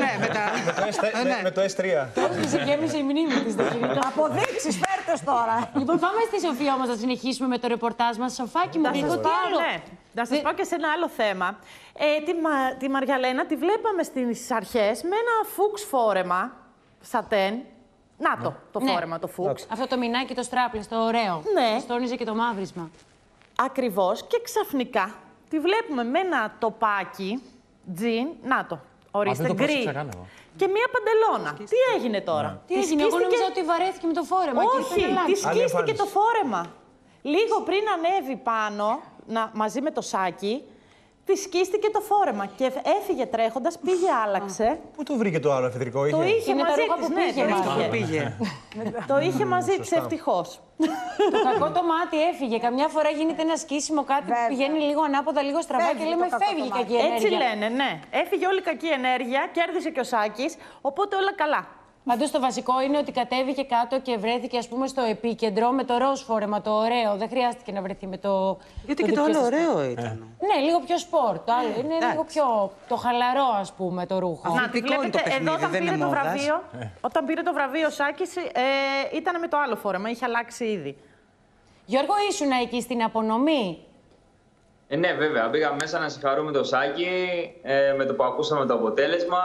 με το ες τρία. Τότε γέμισε η μνήμη της. Αποδείξεις, φέρτες τώρα. Λοιπόν, πάμε στη Σοφία όμως να συνεχίσουμε με το ρεπορτάζ μας. Σοφάκι μου, λίγο τι άλλο. Να σας πω και σε ένα άλλο θέμα. Ε, τη, Μα, τη Μαριαλένα τη βλέπαμε στις αρχές με ένα φούξ φόρεμα, σατέν. Να το, το ναι. φόρεμα, το φούξ. Αυτό το μινάκι, το στράπλες, το ωραίο. Ναι. Στόνιζε και το μαύρισμα. Ακριβώς. Και ξαφνικά τη βλέπουμε με ένα τοπάκι, τζιν, να το, ορίστε, γκρι. Και μία παντελώνα. Τι έγινε τώρα. Ναι. Τι έγινε, εγώ νόμιζα ότι βαρέθηκε με το φόρεμα. Όχι, τη σκίστηκε το φόρεμα. Λίγο πριν ανέβει πάνω, να, μαζί με το σάκι, τη σκίστηκε το φόρεμα και έφυγε τρέχοντας, πήγε, άλλαξε. Πού το βρήκε το άλλο εφεδρικό, είχε? Το είχε είναι μαζί της, ναι, πήγε, το είχε. πήγε. Το είχε μαζί της, ευτυχώς. Το κακό το μάτι έφυγε. Καμιά φορά γίνεται ένα σκίσιμο, κάτι που πηγαίνει λίγο ανάποδα, λίγο στραβά και λέμε φεύγει η κακή ενέργεια. Έτσι λένε, ναι. Έφυγε όλη η κακή ενέργεια, κέρδισε και ο Σάκης, οπότε όλα καλά. Πάντως το βασικό είναι ότι κατέβηκε κάτω και βρέθηκε, ας πούμε, στο επίκεντρο με το ροζ φόρεμα, το ωραίο. Δεν χρειάστηκε να βρεθεί με το. Γιατί το και το άλλο ωραίο ήταν. Ε. Ναι, λίγο πιο σπορ. Το άλλο είναι Εντάξει. λίγο πιο το χαλαρό, ας πούμε, το ρούχο. Να τη βλέπετε εδώ όταν πήρε το βραβείο. Ε. Όταν πήρε το βραβείο ο Σάκης, ε, ήταν με το άλλο φόρεμα, είχε αλλάξει ήδη. Γιώργο, ήσουν εκεί στην απονομή. Ε, ναι, βέβαια. Πήγα μέσα να συγχαρούμε το Σάκη ε, με το που ακούσαμε το αποτέλεσμα.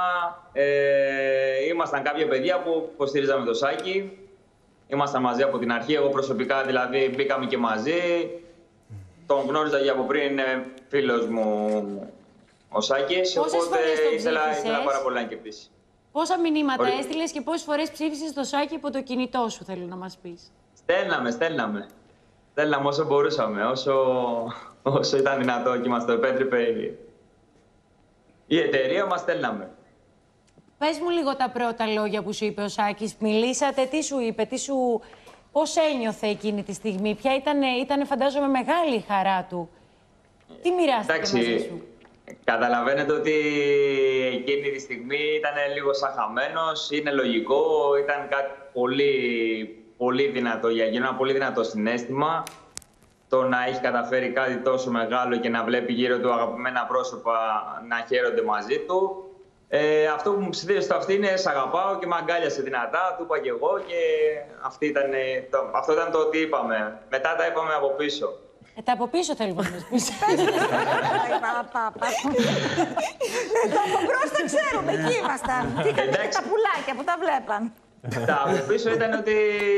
Ε, ήμασταν κάποια παιδιά που υποστηρίζαμε το Σάκη. Ήμασταν μαζί από την αρχή. Εγώ προσωπικά δηλαδή μπήκαμε και μαζί. Τον γνώριζα για από πριν, είναι φίλος μου ο Σάκης. Πόσες οπότε ήθελα, ήθελα πάρα πολύ να κερδίσει. Πόσα μηνύματα Ωραία. έστειλες και πόσες φορές ψήφισες το Σάκη από το κινητό σου, θέλω να μας πεις. Στέλναμε, στέλναμε. Στέλναμε όσο μπορούσαμε, όσο, όσο ήταν δυνατό και μας το επέτρεπε η, η εταιρεία, μας στέλναμε. Πες μου λίγο τα πρώτα λόγια που σου είπε ο Σάκης. Μιλήσατε, τι σου είπε, τι σου... πώς ένιωθε εκείνη τη στιγμή, ποια ήταν, ήταν φαντάζομαι μεγάλη η χαρά του. Τι μοιράστηκε Εντάξει, μαζί σου. Καταλαβαίνετε ότι εκείνη τη στιγμή ήταν λίγο σαν χαμένος, είναι λογικό, ήταν κάτι πολύ... πολύ δυνατό για εκείνο, ένα πολύ δυνατό συναίσθημα. Το να έχει καταφέρει κάτι τόσο μεγάλο και να βλέπει γύρω του αγαπημένα πρόσωπα να χαίρονται μαζί του. Ε, αυτό που μου ψηφίζει στο αυτή είναι «Σ' αγαπάω» και με αγκάλιασε δυνατά, του είπα και εγώ και αυτή ήταν, το, αυτό ήταν το ότι είπαμε. Μετά τα είπαμε από πίσω. Ε, τα από πίσω θέλουμε να μας πεις. Τα από μπρος τα ξέρουμε, εκεί ήμασταν. Τι είχαν τα πουλάκια που τα βλέπαν. Τα από πίσω ήταν ότι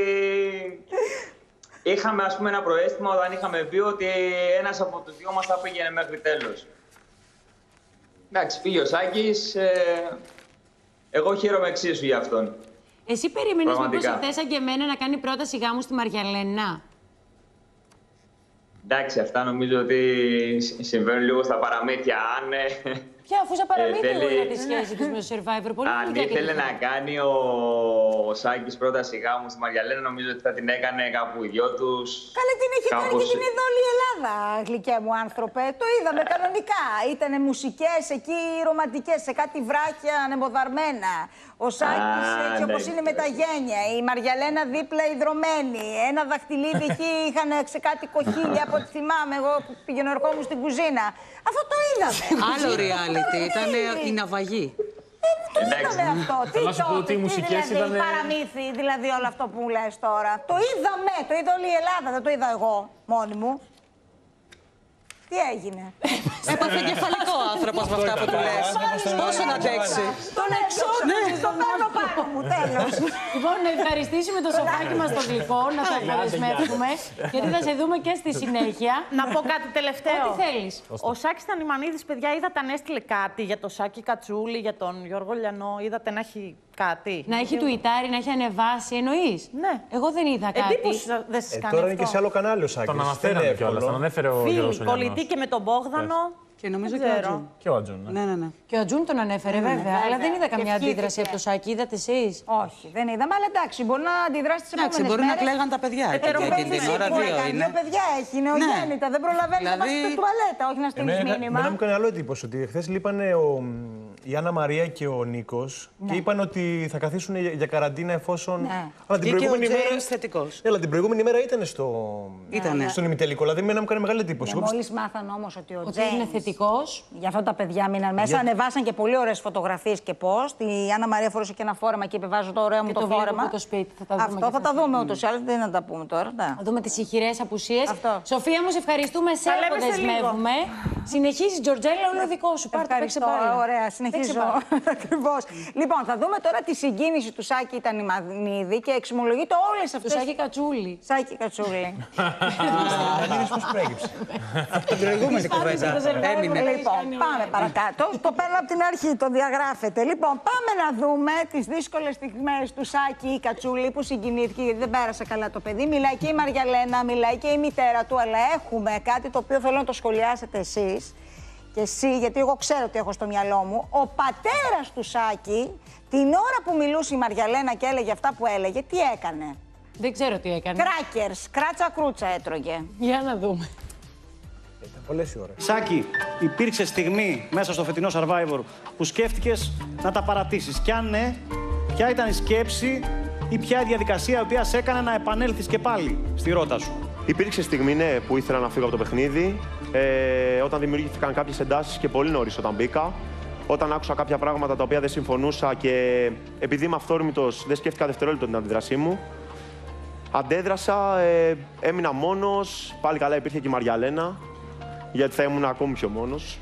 είχαμε, ας πούμε, ένα προαίσθημα όταν είχαμε πει ότι ένας από τους δυο μας θα πήγαινε μέχρι τέλος. Εντάξει, πήγε ο Σάκης, ε, εγώ χαίρομαι εξίσου για αυτόν. Εσύ περίμενες μήπως αυτές σαν και εμένα να κάνει πρόταση γάμου στη Μαριαλένα? Εντάξει, αυτά νομίζω ότι συμβαίνουν λίγο στα παραμύθια. Αν, Ποια, αφού σε παραμύθια ε, θέλει... για τη σχέση της με το Survivor. Πολύ αν ήθελε να κάνει ο, ο Σάκης πρόταση γάμου στη Μαριαλένα, νομίζω ότι θα την έκανε κάπου οι δυο τους. Καλέ, την είχε κάπως... κάνει και την είδε όλη η Ελλάδα, γλυκέ μου άνθρωπε. Το είδαμε κανονικά. Ήτανε μουσικές εκεί ρομαντικές, σε κάτι βράχια ανεμοδαρμένα. Ο Σάκης έτσι όπως είναι με τα γένια. Η Μαριαλένα δίπλα ιδρωμένη. Ένα δαχτυλίδι εκεί είχαν σε κάτι κοχύλια από ό,τι θυμάμαι. Εγώ που πηγαίνω ερχόμουν στην κουζίνα. Αυτό το είδαμε. Άλλο reality, ήταν η ναυαγή. Το είδαμε αυτό. Τι τότε, τι μουσικές δηλαδή, ήτανε... παραμύθι, δηλαδή όλο αυτό που μου λες τώρα. Το είδαμε, το είδε όλη η Ελλάδα, δεν το είδα εγώ μόνη μου. Τι έγινε? Έπαθε κεφαλικό άνθρωπος με αυτά που του λες. Πόσο να αντέξει. Τον εξόδευσε, το παίρνω πάνω μου, τέλος. Λοιπόν, να ευχαριστήσουμε το σοφάκι μας το γλυκό, να το ευχαριστήσουμε, γιατί θα σε δούμε και στη συνέχεια. Να πω κάτι τελευταίο. Ό,τι θέλεις. Ο Σάκης Τανιμανίδης, παιδιά, είδατε αν έστειλε κάτι για το Σάκη Κατσούλη, για τον Γιώργο Λιανό, είδατε να έχει κάτι? Να έχει τουιτάρει, να έχει ανεβάσει, εννοείς? Ναι. Εγώ δεν είδα κάτι. Εντύπωση δεν σας Ε, κάνει τώρα αυτό? είναι και σε άλλο κανάλι ο Σάκης. Τον αναφέραμε κιόλας, τον ανέφερε ο Γιώργος Φίλοι, κολλητή και με τον Μπόγδανο. Και νομίζω Δεν και ο ξέρω. Ατζούν. Και ο Ατζούν. Ναι, ναι, ναι. Και ο Ατζούν τον ανέφερε, Ναι, βέβαια. ναι, Αλλά δεν είδα και καμιά ευχήθηκε. αντίδραση από το Σάκη. Είδατε εσείς? Όχι, δεν είδαμε, αλλά εντάξει, μπορεί να αντιδράσει τις επόμενες Εντάξει, μέρες. μπορεί να κλαίγαν τα παιδιά. Και εκείνη την ώρα δύο είναι. Δύο παιδιά έχει, νεογέννητα, δεν προλαβαίνει να πάει στην τουαλέτα, όχι να στείλει μήνυμα. Εμένα μου έκανε άλλο εντύπωση ότι χθες λείπανε ο, η Άννα Μαρία και ο Νίκος και είπαν ότι θα καθίσουν για, για καραντίνα εφόσον. Αλλά την Και ο προηγούμενη μέρα. Τζέιμς θετικός. Έλα, την προηγούμενη μέρα ήταν στο. Ήτανε. Στον ημιτελικό. Δηλαδή, εμένα μου έκανε μεγάλη εντύπωση. Ναι, μόλις μάθαν όμως ότι ο Ότι Τζέιμς είναι θετικός. Γι' αυτό τα παιδιά μείναν μέσα. Για... Ανεβάσαν και πολύ ωραίες φωτογραφίες και post. Η Άννα Μαρία φορούσε και ένα φόρεμα και είπε: βάζω το ωραίο μου Και το, το βλέπω φόρεμα. από το σπίτι. Θα τα δούμε Αυτό και θα θα τα δούμε στείλουμε. ούτως ή άλλως. Δεν να τα πούμε τώρα. Ναι. Θα δούμε τις ηχηρές απουσίες. Αυτό. Σοφία μου, σε ευχαριστούμε. Σε Τα λέμε σε αποδεσμεύουμε. Συνεχίζει, Τζορτζέλα, όλο δικό σου. Πάρτε, παίξε Ευχαριστώ. μπάλα. Ωραία, Παίξε συνεχίζω. μπάλα. Ακριβώς. Λοιπόν, θα δούμε τώρα τη συγκίνηση του Σάκη Τανιμανίδη και εξομολογείται όλες αυτές. Του Σάκη Κατσούλη. Σάκη Κατσούλη. Πώς προέκυψε. Από την προηγούμενη κουβέντα. Έμεινε. Λοιπόν, πάμε παρακάτω. Το παίρνω από την αρχή, το διαγράφετε. Λοιπόν, πάμε να δούμε τις δύσκολες στιγμές του Σάκη Κατσούλη που συγκινήθηκε γιατί δεν πέρασε καλά το παιδί. Μιλάει και η Μαριαλένα, μιλάει και η μητέρα του, αλλά έχουμε κάτι το οποίο θέλω να το σχολιάσετε εσείς. Και εσύ, γιατί εγώ ξέρω τι έχω στο μυαλό μου. Ο πατέρας του Σάκη, την ώρα που μιλούσε η Μαριαλένα και έλεγε αυτά που έλεγε, τι έκανε? Δεν ξέρω τι έκανε. Κράκερς, κράτσα κρούτσα έτρωγε. Για να δούμε. Ήταν πολλές οι ώρες. Σάκη, υπήρξε στιγμή μέσα στο φετινό Survivor που σκέφτηκες να τα παρατήσεις. Κι αν ναι, ποια ήταν η σκέψη ή ποια η διαδικασία η οποία σε έκανε να επανέλθεις και πάλι στη ρότα σου? Υπήρξε στιγμή, ναι, που ήθελα να φύγω από το παιχνίδι. Ε, όταν δημιουργήθηκαν κάποιες εντάσεις και πολύ νωρίς όταν μπήκα. Όταν άκουσα κάποια πράγματα τα οποία δεν συμφωνούσα και επειδή είμαι αυθόρμητος, δεν σκέφτηκα δευτερόλεπτο την αντίδρασή μου. Αντέδρασα, ε, έμεινα μόνος. Πάλι καλά υπήρχε και η Μαριαλένα, γιατί θα ήμουν ακόμη πιο μόνος.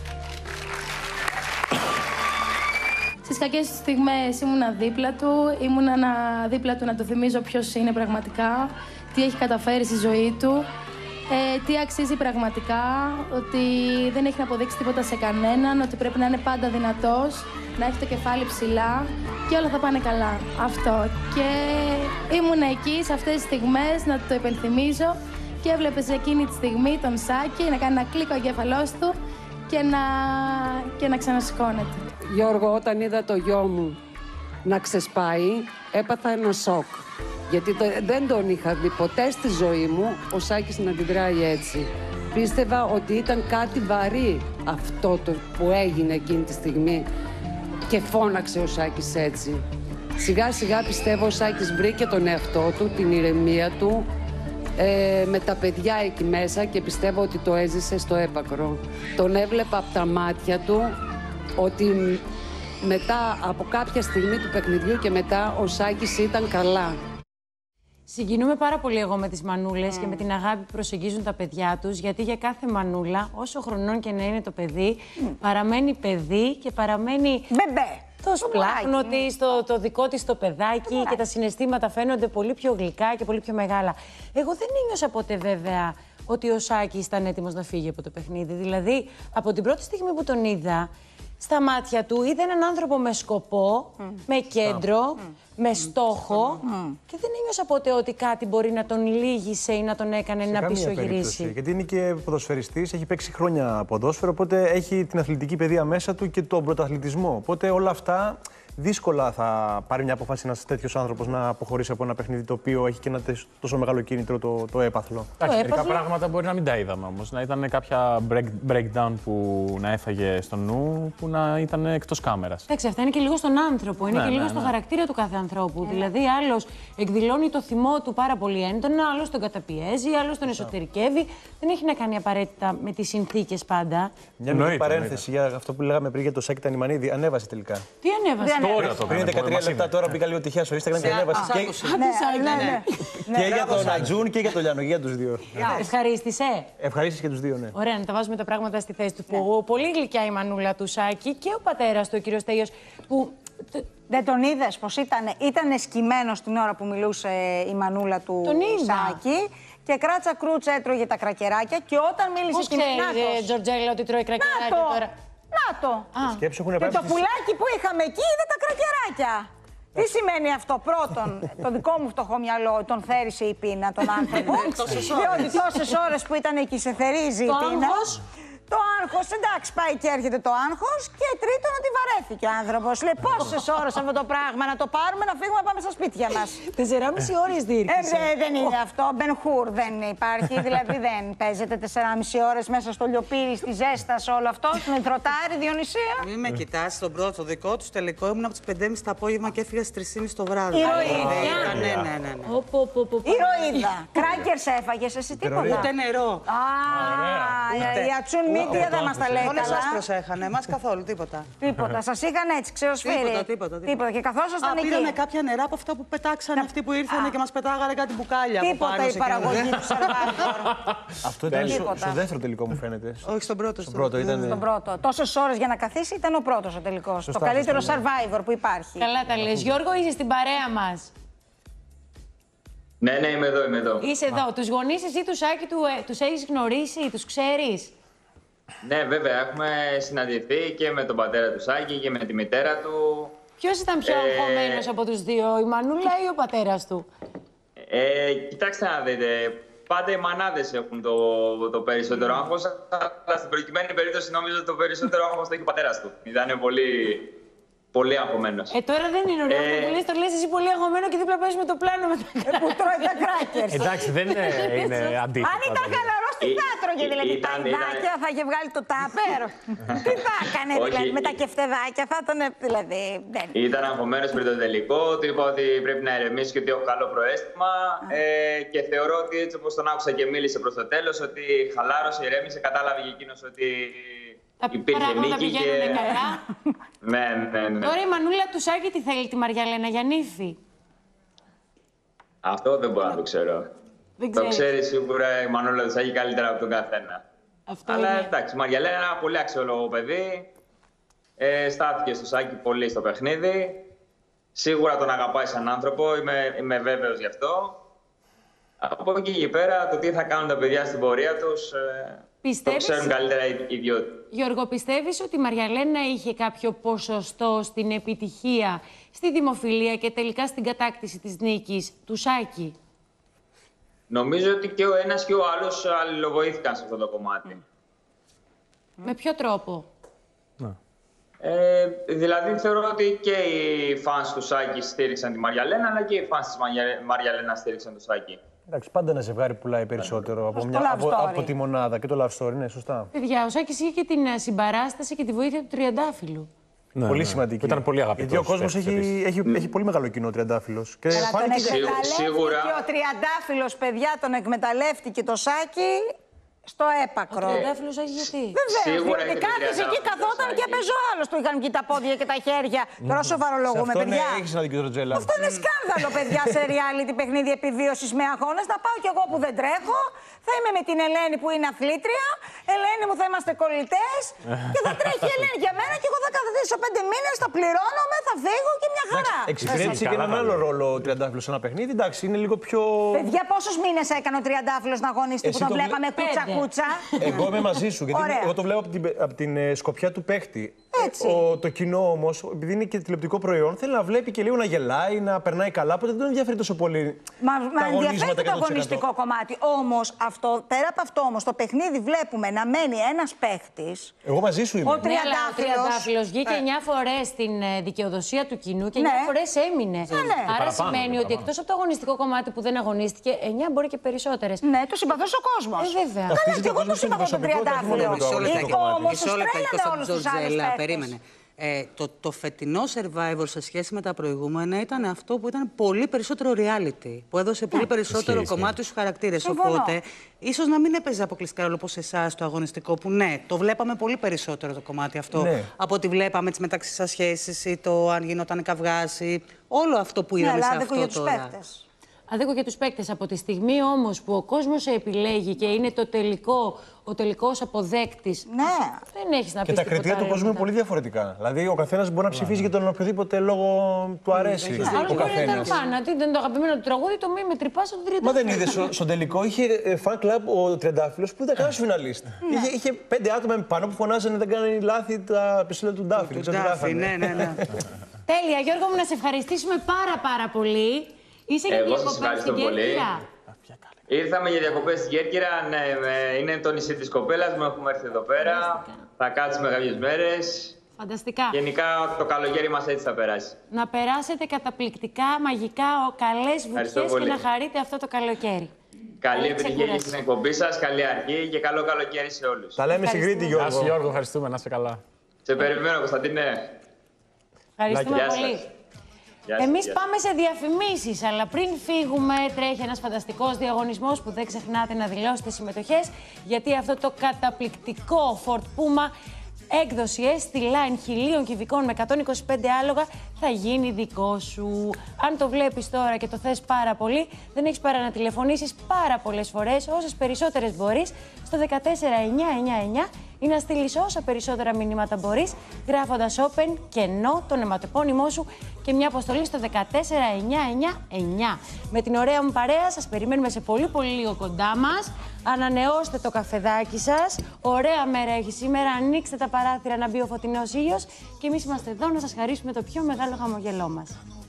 Στις κακές στιγμές ήμουνα δίπλα του, ήμουνα να, δίπλα του να του θυμίζω ποιος είναι πραγματικά, τι έχει καταφέρει στη ζωή του, ε, τι αξίζει πραγματικά, ότι δεν έχει να αποδείξει τίποτα σε κανέναν, ότι πρέπει να είναι πάντα δυνατός, να έχει το κεφάλι ψηλά και όλα θα πάνε καλά. Αυτό. Και ήμουνα εκεί σε αυτές τις στιγμές να το υπενθυμίζω και έβλεπες εκείνη τη στιγμή τον Σάκη να κάνει ένα κλικ ο εγκέφαλός του και να, και να ξανασηκώνεται. Γιώργο, όταν είδα το γιο μου να ξεσπάει, έπαθα ένα σοκ. Γιατί το, δεν τον είχα δει ποτέ στη ζωή μου ο Σάκης να αντιδράει έτσι. Πίστευα ότι ήταν κάτι βαρύ αυτό το που έγινε εκείνη τη στιγμή και φώναξε ο Σάκης έτσι. Σιγά σιγά πιστεύω ο Σάκης βρήκε τον εαυτό του, την ηρεμία του, ε, με τα παιδιά εκεί μέσα και πιστεύω ότι το έζησε στο έπακρο. Τον έβλεπα από τα μάτια του ότι μετά από κάποια στιγμή του παιχνιδιού και μετά ο Σάκης ήταν καλά. Συγκινούμε πάρα πολύ εγώ με τις μανούλες mm. και με την αγάπη που προσεγγίζουν τα παιδιά τους, γιατί για κάθε μανούλα, όσο χρονών και να είναι το παιδί, mm. παραμένει παιδί και παραμένει... Μπεμπέ. Το σπλάχνο της, το, το δικό της το παιδάκι yeah. και τα συναισθήματα φαίνονται πολύ πιο γλυκά και πολύ πιο μεγάλα. Εγώ δεν ένιωσα ποτέ βέβαια ότι ο Σάκης ήταν έτοιμος να φύγει από το παιχνίδι. Δηλαδή, από την πρώτη στιγμή που τον είδα, στα μάτια του είδα έναν άνθρωπο με σκοπό, mm. με κέντρο, mm. με στόχο mm. και δεν ένιωσα ποτέ ότι κάτι μπορεί να τον λύγησε ή να τον έκανε σε να καμία πισωγυρίσει. περίπτωση. Γιατί είναι και ποδοσφαιριστής, έχει παίξει χρόνια ποδόσφαιρο, οπότε έχει την αθλητική παιδεία μέσα του και τον πρωταθλητισμό. Οπότε όλα αυτά δύσκολα θα πάρει μια αποφάση ένας τέτοιος άνθρωπος να αποχωρήσει από ένα παιχνίδι το οποίο έχει και ένα τόσο μεγάλο κίνητρο, το, το έπαθλο. Εντάξει, μερικά πράγματα μπορεί να μην τα είδαμε όμως. Να ήταν κάποια break, breakdown που να έφαγε στο νου, που να ήταν εκτός κάμερας. Εντάξει, αυτά είναι και λίγο στον άνθρωπο, είναι ναι, και λίγο ναι, στο ναι. χαρακτήρα του κάθε ανθρώπου. Ναι. Δηλαδή, άλλος εκδηλώνει το θυμό του πάρα πολύ έντονα, άλλος τον καταπιέζει, άλλος τον εσωτερικεύει. Δεν έχει να κάνει απαραίτητα με τις συνθήκες πάντα. Μια μικρή παρένθεση για αυτό που λέγαμε πριν για το Σάκη Τανιμανίδη. Ανέβασε τελικά. Τι ανέβασε? Τώρα το πριν δεκατρία λεπτά τώρα μπήκα λίγο τυχαία στο Instagram και ανέβασε. Και για τον Ατζούν και για τον Λιάνο, για τους δύο. Ευχαρίστησε. Ευχαρίστησε και τους δύο, ναι. Ωραία, να τα βάζουμε τα πράγματα στη θέση του. Πολύ γλυκιά η μανούλα του Σάκη και ο πατέρας του, ο κύριος Τέλειος, που... Δεν τον είδες πως ήταν, ήταν σκυμμένος την ώρα που μιλούσε η μανούλα του Σάκη και κράτσα κρούτσα έτρωγε τα κρακεράκια και όταν μίλησε πώς την ξέρεις, Τζορτζέλα, ότι τρώει κρακεράκια τώρα? Να το! Και το πουλάκι που είχαμε εκεί είδε τα κρακεράκια. Τι σημαίνει αυτό? Πρώτον, το δικό μου φτωχό μυαλό τον θέρισε η πείνα τον άνθρωπο. Διότι τόσες ώρες που ήταν εκεί σε θερίζει η πείνα. Το άγχος, εντάξει, πάει και έρχεται το άγχος. Και τρίτον, ότι βαρέθηκε ο άνθρωπος. Λέει πόσες ώρες αυτό το πράγμα να το πάρουμε, να φύγουμε να πάμε στα σπίτια μας. Τεσσεράμιση ώρες διήρκησε. Ε, δεν είναι αυτό. Μπενχούρ δεν υπάρχει. Δηλαδή δεν παίζεται τεσσεράμιση ώρες μέσα στο λιοπύρι, στη ζέστα, σε όλο αυτό. Στην Τροτάρι, Διονυσία. Μην με κοιτάς, τον πρώτο δικό του τελικό ήμουν από τις πέντε και μισή το απόγευμα και έφυγα στις τρεις και μισή το βράδυ. Ηρωίδα. Ναι, ναι, ναι. Ηρωίδα. Κράκερς έφαγες εσύ τίποτα? Ούτε νερό. Η Ατσούν Μίντια δεν μας τα λέει καλά. Μόνο σας προσέχανε, εμάς καθόλου, τίποτα. Τίποτα. Σας είχαν έτσι, ξεοσφύρι. Τίποτα, τίποτα. Τίποτα. Και καθόσασταν εκεί. Πήραμε κάποια νερά από αυτά που πετάξανε αυτοί που ήρθαν και μας πετάγανε κάτι μπουκάλια. Τίποτα η παραγωγή του Survivor. Αυτό ήταν στο δεύτερο τελικό, μου φαίνεται. Όχι, στον πρώτο. Στον πρώτο ήταν. Στον πρώτο. Τόσες ώρες για να καθίσει ήταν ο πρώτος ο τελικός. Το καλύτερο Survivor που υπάρχει. Καλά τα λες. Γιώργο, είσαι στην παρέα μας. Ναι, ναι, είμαι εδώ, είμαι εδώ. Είσαι εδώ. Τους γονείς εσύ του Σάκη του, ε, τους έχεις γνωρίσει, τους ξέρεις? Ναι, βέβαια, έχουμε συναντηθεί και με τον πατέρα του Σάκη και με τη μητέρα του. Ποιος ήταν πιο ε... αγχωμένος από τους δύο, η μανούλα ή ο πατέρας του? Ε, κοιτάξτε να δείτε, πάντα οι μανάδες έχουν το, το περισσότερο άγχος, αλλά στην προκειμένη περίπτωση νομίζω ότι το περισσότερο άγχος το έχει ο πατέρας του. Ήταν πολύ... Πολύ αγχωμένος. Ε, τώρα δεν είναι ωραίο ε... που λες, το λες εσύ πολύ αγχωμένο και δίπλα παίζεις με το πλάνο με τα κράκερ. Που τρώει τα κράκερ. Εντάξει, δεν είναι, είναι αντίθετο. Αν ήταν χαλαρός, τι θα έτρωγε, δηλαδή τα ιδάκια, θα είχε βγάλει το τάπερ. Τι θα έκανε, δηλαδή, με τα κεφτεδάκια, θα ήταν, δηλαδή, δεν. Ήταν αγχωμένος πριν το τελικό, του είπα ότι πρέπει να ηρεμήσει και ότι έχω καλό προαίσθημα και θεωρώ ότι έτσι όπως τον άκουσα και μίλησε προς το τέλος, ότι χαλάρωσε, ηρέμησε, κατάλαβε και εκείνος ότι υπήρχε νίκη και... καλά. ναι, ναι, ναι. Τώρα η μανούλα του Σάκη τι θέλει τη Μαριαλένα, για νύφη? Αυτό δεν μπορώ να το ξέρω. Δεν το ξέρει σίγουρα η μανούλα του Σάκη καλύτερα από τον καθένα. Αυτό Αλλά είναι. εντάξει, η Μαριαλένα είναι ένα πολύ αξιόλογο παιδί. Ε, στάθηκε στο Σάκη πολύ στο παιχνίδι. Σίγουρα τον αγαπάει σαν άνθρωπο, είμαι, είμαι βέβαιος γι' αυτό. Από εκεί και πέρα, το τι θα κάνουν τα παιδιά στην πορεία τους... Πιστεύεις... Το ξέρουν καλύτερα οι δυο του. Γιώργο, πιστεύεις ότι η Μαριαλένα είχε κάποιο ποσοστό στην επιτυχία, στη δημοφιλία και τελικά στην κατάκτηση της νίκης του Σάκη? Νομίζω ότι και ο ένας και ο άλλος αλληλοβοήθηκαν σε αυτό το κομμάτι. Mm. Με ποιο τρόπο? Ε, δηλαδή θεωρώ ότι και οι φανς του Σάκη στήριξαν τη Μαριαλένα, αλλά και οι φανς της Μαριαλένα στήριξαν το Σάκη. Εντάξει, πάντα ένα ζευγάρι πουλάει περισσότερο από, μια, από, από τη μονάδα και το love story, ναι, σωστά. Παιδιά, ο Σάκης είχε και την συμπαράσταση και τη βοήθεια του τριαντάφυλλου. Ναι, πολύ ναι. σημαντική. Ήταν πολύ αγαπητός. Γιατί ο κόσμος έχει, έχει, έχει πολύ μεγάλο κοινό τριαντάφυλλος. Και αλλά τον εκμεταλλεύτηκε σίγουρα... ο τριαντάφυλλος, παιδιά, τον εκμεταλλεύτηκε το Σάκη Στο έπακρο. Ο Τριαντάφυλλος έχει γιατί. Βεβαίως. Γιατί κάθισε εκεί, καθόταν και έπαιζε ο άλλος. Του είχαν βγει τα πόδια και τα χέρια. Τώρα σοβαρολογούμε, παιδιά. Ναι, έχεις ένα δίκιο, Τζέλα. Αυτό είναι σκάνδαλο, παιδιά, σε reality παιχνίδι επιβίωσης με αγώνες. Θα πάω κι εγώ που δεν τρέχω. Θα είμαι με την Ελένη που είναι αθλήτρια. Ελένη μου, θα είμαστε κολλητές. Και θα τρέχει η Ελένη για μένα και εγώ θα καθοδήσω πέντε μήνες, θα πληρώνομαι, θα φύγω και μια χαρά. Εξυπηρέτησε και έναν άλλο ρόλο ο Τριαντάφυλλος σε ένα παιχνίδι. Εντάξει, είναι λίγο πιο. Παιδιά, πόσους μήνες έκανε ο Τριαντάφυλλος να αγωνιστεί που τον βλέπαμε κούτσα-κούτσα. Εγώ είμαι μαζί σου, γιατί Ωραία. εγώ το βλέπω από την, από την ε, σκοπιά του παίχτη. Έτσι. Ο, το κοινό όμως, επειδή είναι και τηλεοπτικό προϊόν, θέλει να βλέπει και λίγο να γελάει, να περνάει καλά. Οπότε δεν τον ενδιαφέρει τόσο πολύ. Μα, τα μα ενδιαφέρει το εκατό τοις εκατό. αγωνιστικό κομμάτι. Όμως, αυτό, πέρα από αυτό όμως, το παιχνίδι βλέπουμε να μένει ένας παίχτης. Εγώ μαζί σου είμαι. Ο Ναι, αλλά ο Τριαντάφυλλος βγήκε Ε. εννιά φορές στην ε, δικαιοδοσία του κοινού και Ναι. εννιά φορές έμεινε. Ναι, ναι. Άρα Παραπάνω, σημαίνει ότι εκτός από το αγωνιστικό κομμάτι που δεν αγωνίστηκε, εννιά μπορεί και περισσότερες. Ναι, το συμπαθώ ο κόσμος. Ε, βέβαια. Καλά, και εγώ το συμπαθώ τον Τριαντάφυλλο. Όμως, τους τρέλανε όλους τους άλλους παίχτες. Περίμενε. Ε, το, το φετινό Survivor σε σχέση με τα προηγούμενα ήταν αυτό που ήταν πολύ περισσότερο reality. Που έδωσε πολύ περισσότερο ισχύει, κομμάτι στους χαρακτήρες. Συμφωνώ. Οπότε, ίσως να μην έπαιζε αποκλειστικά ρόλο όπως εσάς το αγωνιστικό, που ναι, το βλέπαμε πολύ περισσότερο το κομμάτι αυτό Ναι. από ό,τι βλέπαμε τις μεταξύ σας σχέσεις ή το αν γινόταν καυγάς ή όλο αυτό που είδαμε Ναι, σε αλλά αυτό άδικο για τους τώρα. παίχτες. Αδίκω για τους παίκτες. Από τη στιγμή όμως που ο κόσμος σε επιλέγει και είναι το τελικό, ο τελικός αποδέκτης, Ναι. δεν έχεις να Και πεις τα τίποτα κριτήρια του άλλο κόσμου είναι μετά. πολύ διαφορετικά. Δηλαδή, ο καθένας μπορεί να ψηφίσει για τον οποιοδήποτε λόγο του αρέσει. Άλλος Ο μπορεί να ήταν καθένας. φαν. Αν ήταν το αγαπημένο του τραγούδι, το μη με τρυπάς από τον Μα δεν Τριαντάφυλλο. είδε στον τελικό, είχε fan club ο Τριαντάφυλλος που ήταν κανένα φιναλίστ. Είχε, είχε πέντε άτομα πάνω που φωνάζανε δεν κάνει λάθη τα πιστόλια του Ντάφη. Του Ντάφη, ναι, ναι, ναι. Τέλεια, Γιώργο μου, να σε ευχαριστήσουμε πάρα πάρα πολύ. Είσαι για Εγώ σας διακοπές ευχαριστώ στην πολύ. Κέρκυρα. Ήρθαμε για διακοπές στην Κέρκυρα. Ναι, με- είναι το νησί της κοπέλας μου. Έχουμε έρθει εδώ πέρα. Θα κάτσουμε κάποιες μέρες. Φανταστικά. Γενικά το καλοκαίρι μας έτσι θα περάσει. Να περάσετε καταπληκτικά, μαγικά, ο- καλές Ευχαριστώ βουτιές και πολύ. να χαρείτε αυτό το καλοκαίρι. Καλή Καλή επιτυχία και ξεκούραση. στην εκπομπή σας. Καλή αρχή και καλό καλοκαίρι σε όλους. Τα λέμε στην Κρήτη, Γεια σου, Γιώργο. Γιώργο, ευχαριστούμε. Να είσαι καλά. Σε περιμένω, Κωνσταντίνε. Ευχαριστούμε Γεια σας. πολύ. Γεια σας, Εμείς γεια σας. πάμε σε διαφημίσεις, αλλά πριν φύγουμε τρέχει ένας φανταστικός διαγωνισμός που δεν ξεχνάτε να δηλώσετε συμμετοχές, γιατί αυτό το καταπληκτικό Ford Puma έκδοση S-Line χιλίων κυβικών με εκατόν είκοσι πέντε άλογα θα γίνει δικό σου. Αν το βλέπεις τώρα και το θες πάρα πολύ, δεν έχεις παρά να τηλεφωνήσεις πάρα πολλές φορές, όσες περισσότερες μπορείς, στο δεκατέσσερα εννιά εννιά εννιά ή να στείλεις όσα περισσότερα μηνύματα μπορείς, γράφοντας Open κενό τον εματεπώνυμό σου και μια αποστολή στο δεκατέσσερα εννιά εννιά εννιά. Με την ωραία μου παρέα σας περιμένουμε σε πολύ πολύ λίγο κοντά μας. Ανανεώστε το καφεδάκι σας. Ωραία μέρα έχει σήμερα. Ανοίξτε τα παράθυρα να μπει ο φωτεινός ήλιος και εμείς είμαστε εδώ να σας χαρίσουμε το πιο μεγάλο χαμογελό μας.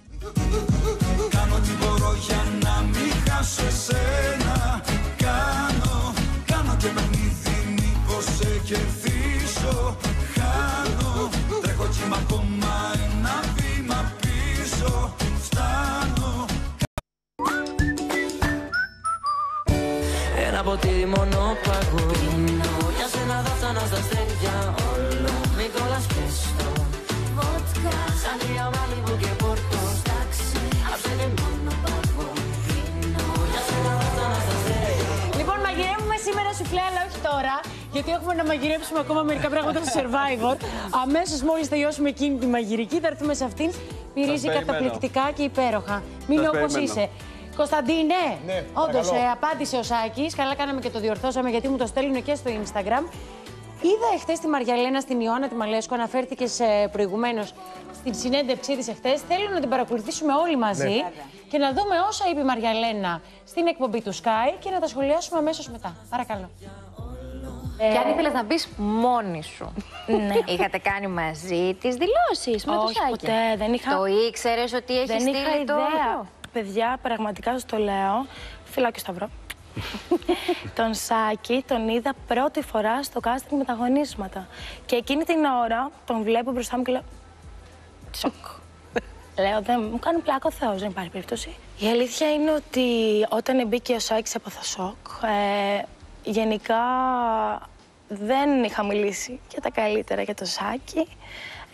Κάνω τι μπορώ για να μην χάσω εσένα. Κάνω, κάνω και παιχνίδι μήπως σε κερδίσω. Χάνω, τρέχω κύμα ακόμα ένα βήμα πίσω. Φτάνω. Ένα ποτήρι μόνο παγωνίνο. Για σένα θα φτάνω στα αστέρια όλο. Μην κολλάς πες το βότκα. Σαν διαμάλι μου και πόρτο. Στάξε, άψε μόνο παγωνίνο. Για σένα θα φτάνω στα αστέρια. Λοιπόν, μαγειρεύουμε σήμερα σουφλέ, αλλά όχι τώρα, γιατί έχουμε να μαγειρέψουμε ακόμα μερικά πράγματα στο Survivor. Αμέσως μόλις τελειώσουμε εκείνη τη μαγειρική, θα έρθουμε σε αυτήν. Μυρίζει περιμένω. καταπληκτικά και υπέροχα. Μείνε όπως περιμένω. είσαι. Κωνσταντίνε, Ναι, όντως παρακαλώ. ε, απάντησε ο Σάκης. Καλά κάναμε και το διορθώσαμε, γιατί μου το στέλνουν και στο Instagram. Είδα εχθές τη Μαριαλένα στην Ιωάννα τη Μαλέσκο, αναφέρθηκε προηγουμένως στην συνέντευξή της εχθές. Θέλω να την παρακολουθήσουμε όλοι μαζί Ναι. και να δούμε όσα είπε η Μαριαλένα στην εκπομπή του Sky και να τα σχολιάσουμε αμέσως μετά. Παρακαλώ. Και αν ήθελες να μπεις μόνη σου. Ναι. Είχατε κάνει μαζί τις δηλώσεις με το Όχι, Σάκη. ποτέ. Δεν είχα... Το ήξερες ότι έχει Δεν στείλει είχα το ιδέα. αυτό? Παιδιά, πραγματικά σας το λέω. Φυλάκιο Σταυρό. Τον Σάκη τον είδα πρώτη φορά στο casting με τα αγωνίσματα. Και εκείνη την ώρα τον βλέπω μπροστά μου και λέω. Σοκ. Λέω, δεν μου κάνει πλάκα ο Θεός, δεν υπάρχει περίπτωση. Η αλήθεια είναι ότι όταν μπήκε ο Σάκης έπαθα σοκ. Ε, γενικά δεν είχα μιλήσει για τα καλύτερα για το Σάκη.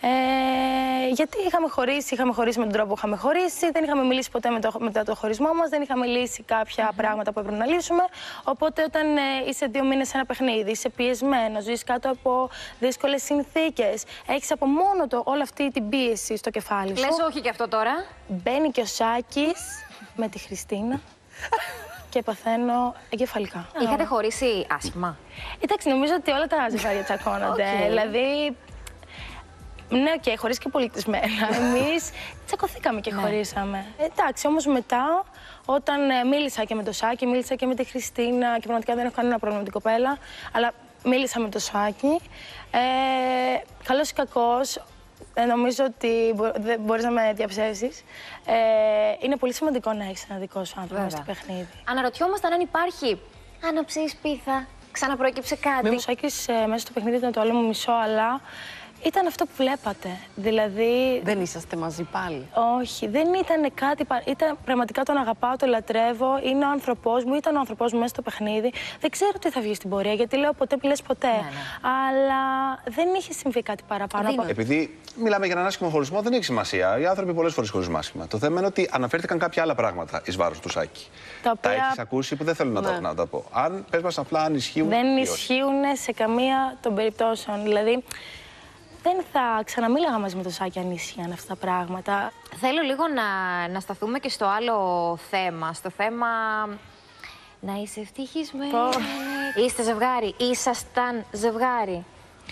Ε, γιατί είχαμε χωρίσει, είχαμε χωρίσει με τον τρόπο που είχαμε χωρίσει, δεν είχαμε μιλήσει ποτέ με το, μετά το χωρισμό μας, δεν είχαμε λύσει κάποια mm-hmm. πράγματα που έπρεπε να λύσουμε. Οπότε, όταν ε, είσαι δύο μήνες σε ένα παιχνίδι, είσαι πιεσμένος, ζεις κάτω από δύσκολες συνθήκες, έχεις από μόνο το όλη αυτή την πίεση στο κεφάλι σου. Λες όχι και αυτό τώρα. Μπαίνει και ο Σάκης με τη Χριστίνα. Και παθαίνω εγκεφαλικά. Είχατε χωρίσει άσχημα? Εντάξει, νομίζω ότι όλα τα ζευγάρια τσακώνονται. Okay. Δηλαδή, ναι, οκ, okay, χωρίς και πολιτισμένα. Εμείς τσακωθήκαμε και ναι. χωρίσαμε. Εντάξει, όμως μετά, όταν ε, μίλησα και με τον Σάκη, μίλησα και με τη Χριστίνα και πραγματικά δεν έχω κανένα πρόβλημα με την κοπέλα, αλλά μίλησα με τον Σάκη. Ε, καλός ή κακός, Ε, νομίζω ότι μπο, δεν μπορείς να με διαψεύσεις. Ε, είναι πολύ σημαντικό να έχεις ένα δικό σου άνθρωπο στο παιχνίδι. Αναρωτιόμασταν αν υπάρχει άνοψη, σπίθα, ξαναπροέκυψε κάτι. Με ο Σάκης ε, μέσα στο παιχνίδι ήταν το άλλο μου μισό, αλλά ήταν αυτό που βλέπατε. Δηλαδή... Δεν είσαστε μαζί πάλι? Όχι, δεν ήταν κάτι... Ήταν πραγματικά τον αγαπάω, τον λατρεύω, είναι ο άνθρωπός μου, ήταν ο άνθρωπός μου μέσα στο παιχνίδι. Δεν ξέρω τι θα βγει στην πορεία, γιατί λέω ποτέ μη λες ποτέ. Ναι, ναι. Αλλά δεν είχε συμβεί κάτι παραπάνω. Από... Επειδή μιλάμε για έναν άσχημο χωρισμό, δεν έχει σημασία. Οι άνθρωποι πολλές φορές χωρίζουν άσχημα. Το θέμα είναι ότι αναφέρθηκαν κάποια άλλα πράγματα εις βάρος του Σάκη. Τα, οποία... τα έχεις ακούσει που δεν θέλω να, ναι. τα, να τα πω. Αν πες μας απλά αν ισχύουν. Δεν ισχύουν σε καμία των περιπτώσεων. Δηλαδή, δεν θα ξαναμίλαγα μαζί με τον Σάκη αν ίσχυαν αυτά τα πράγματα. Θέλω λίγο να, να σταθούμε και στο άλλο θέμα. Στο θέμα να είσαι ευτυχισμένη. Oh. Είστε ζευγάρι, ήσασταν ζευγάρι.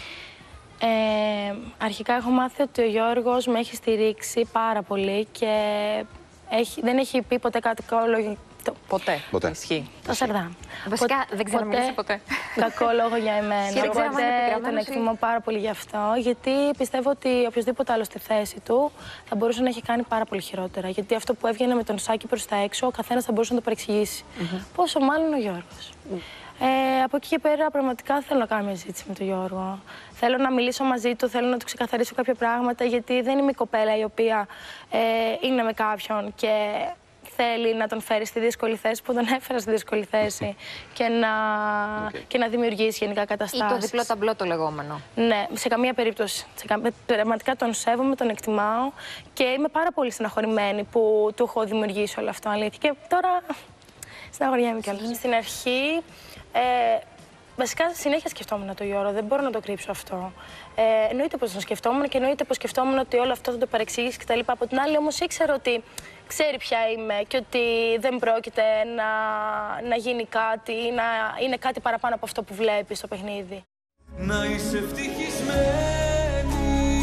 Ε, αρχικά έχω μάθει ότι ο Γιώργος με έχει στηρίξει πάρα πολύ και έχει, δεν έχει πει ποτέ κάτι κακό. Ποτέ. Ποτέ. Ισχύει. Το Σαρδάμ. Βασικά ποτέ, δεν ξέρω να μιλήσει ποτέ. Κακό λόγο για εμένα. Οπότε τον εκτιμώ πάρα πολύ γι' αυτό. Γιατί πιστεύω ότι οποιοδήποτε άλλο στη θέση του θα μπορούσε να έχει κάνει πάρα πολύ χειρότερα. Γιατί αυτό που έβγαινε με τον Σάκη προς τα έξω, ο καθένας θα μπορούσε να το παρεξηγήσει. Mm-hmm. Πόσο μάλλον ο Γιώργος. Mm. Ε, από εκεί και πέρα, πραγματικά θέλω να κάνω μια συζήτηση με τον Γιώργο. Θέλω να μιλήσω μαζί του, θέλω να του ξεκαθαρίσω κάποια πράγματα. Γιατί δεν είμαι η κοπέλα η οποία ε, είναι με κάποιον και θέλει να τον φέρει στη δύσκολη θέση που τον έφερα στη δύσκολη θέση και να, okay. και να δημιουργήσει γενικά καταστάσεις. Ή το διπλό ταμπλό το λεγόμενο. Ναι, σε καμία περίπτωση. Σε κα... Πραγματικά τον σέβομαι, τον εκτιμάω και είμαι πάρα πολύ στεναχωρημένη που του έχω δημιουργήσει όλο αυτό, αλήθεια. Και τώρα στεναχωριέμαι κιόλας. Στην αρχή, ε, βασικά συνέχεια σκεφτόμουν τον Γιώργο, δεν μπορώ να το κρύψω αυτό. Ε, εννοείται πως τον σκεφτόμουν και εννοείται πως σκεφτόμουν ότι όλο αυτό θα το παρεξηγήσει κτλ. Από την άλλη όμως ήξερα ότι ξέρει ποια είμαι και ότι δεν πρόκειται να, να γίνει κάτι ή να είναι κάτι παραπάνω από αυτό που βλέπει στο παιχνίδι. Να είσαι ευτυχισμένη,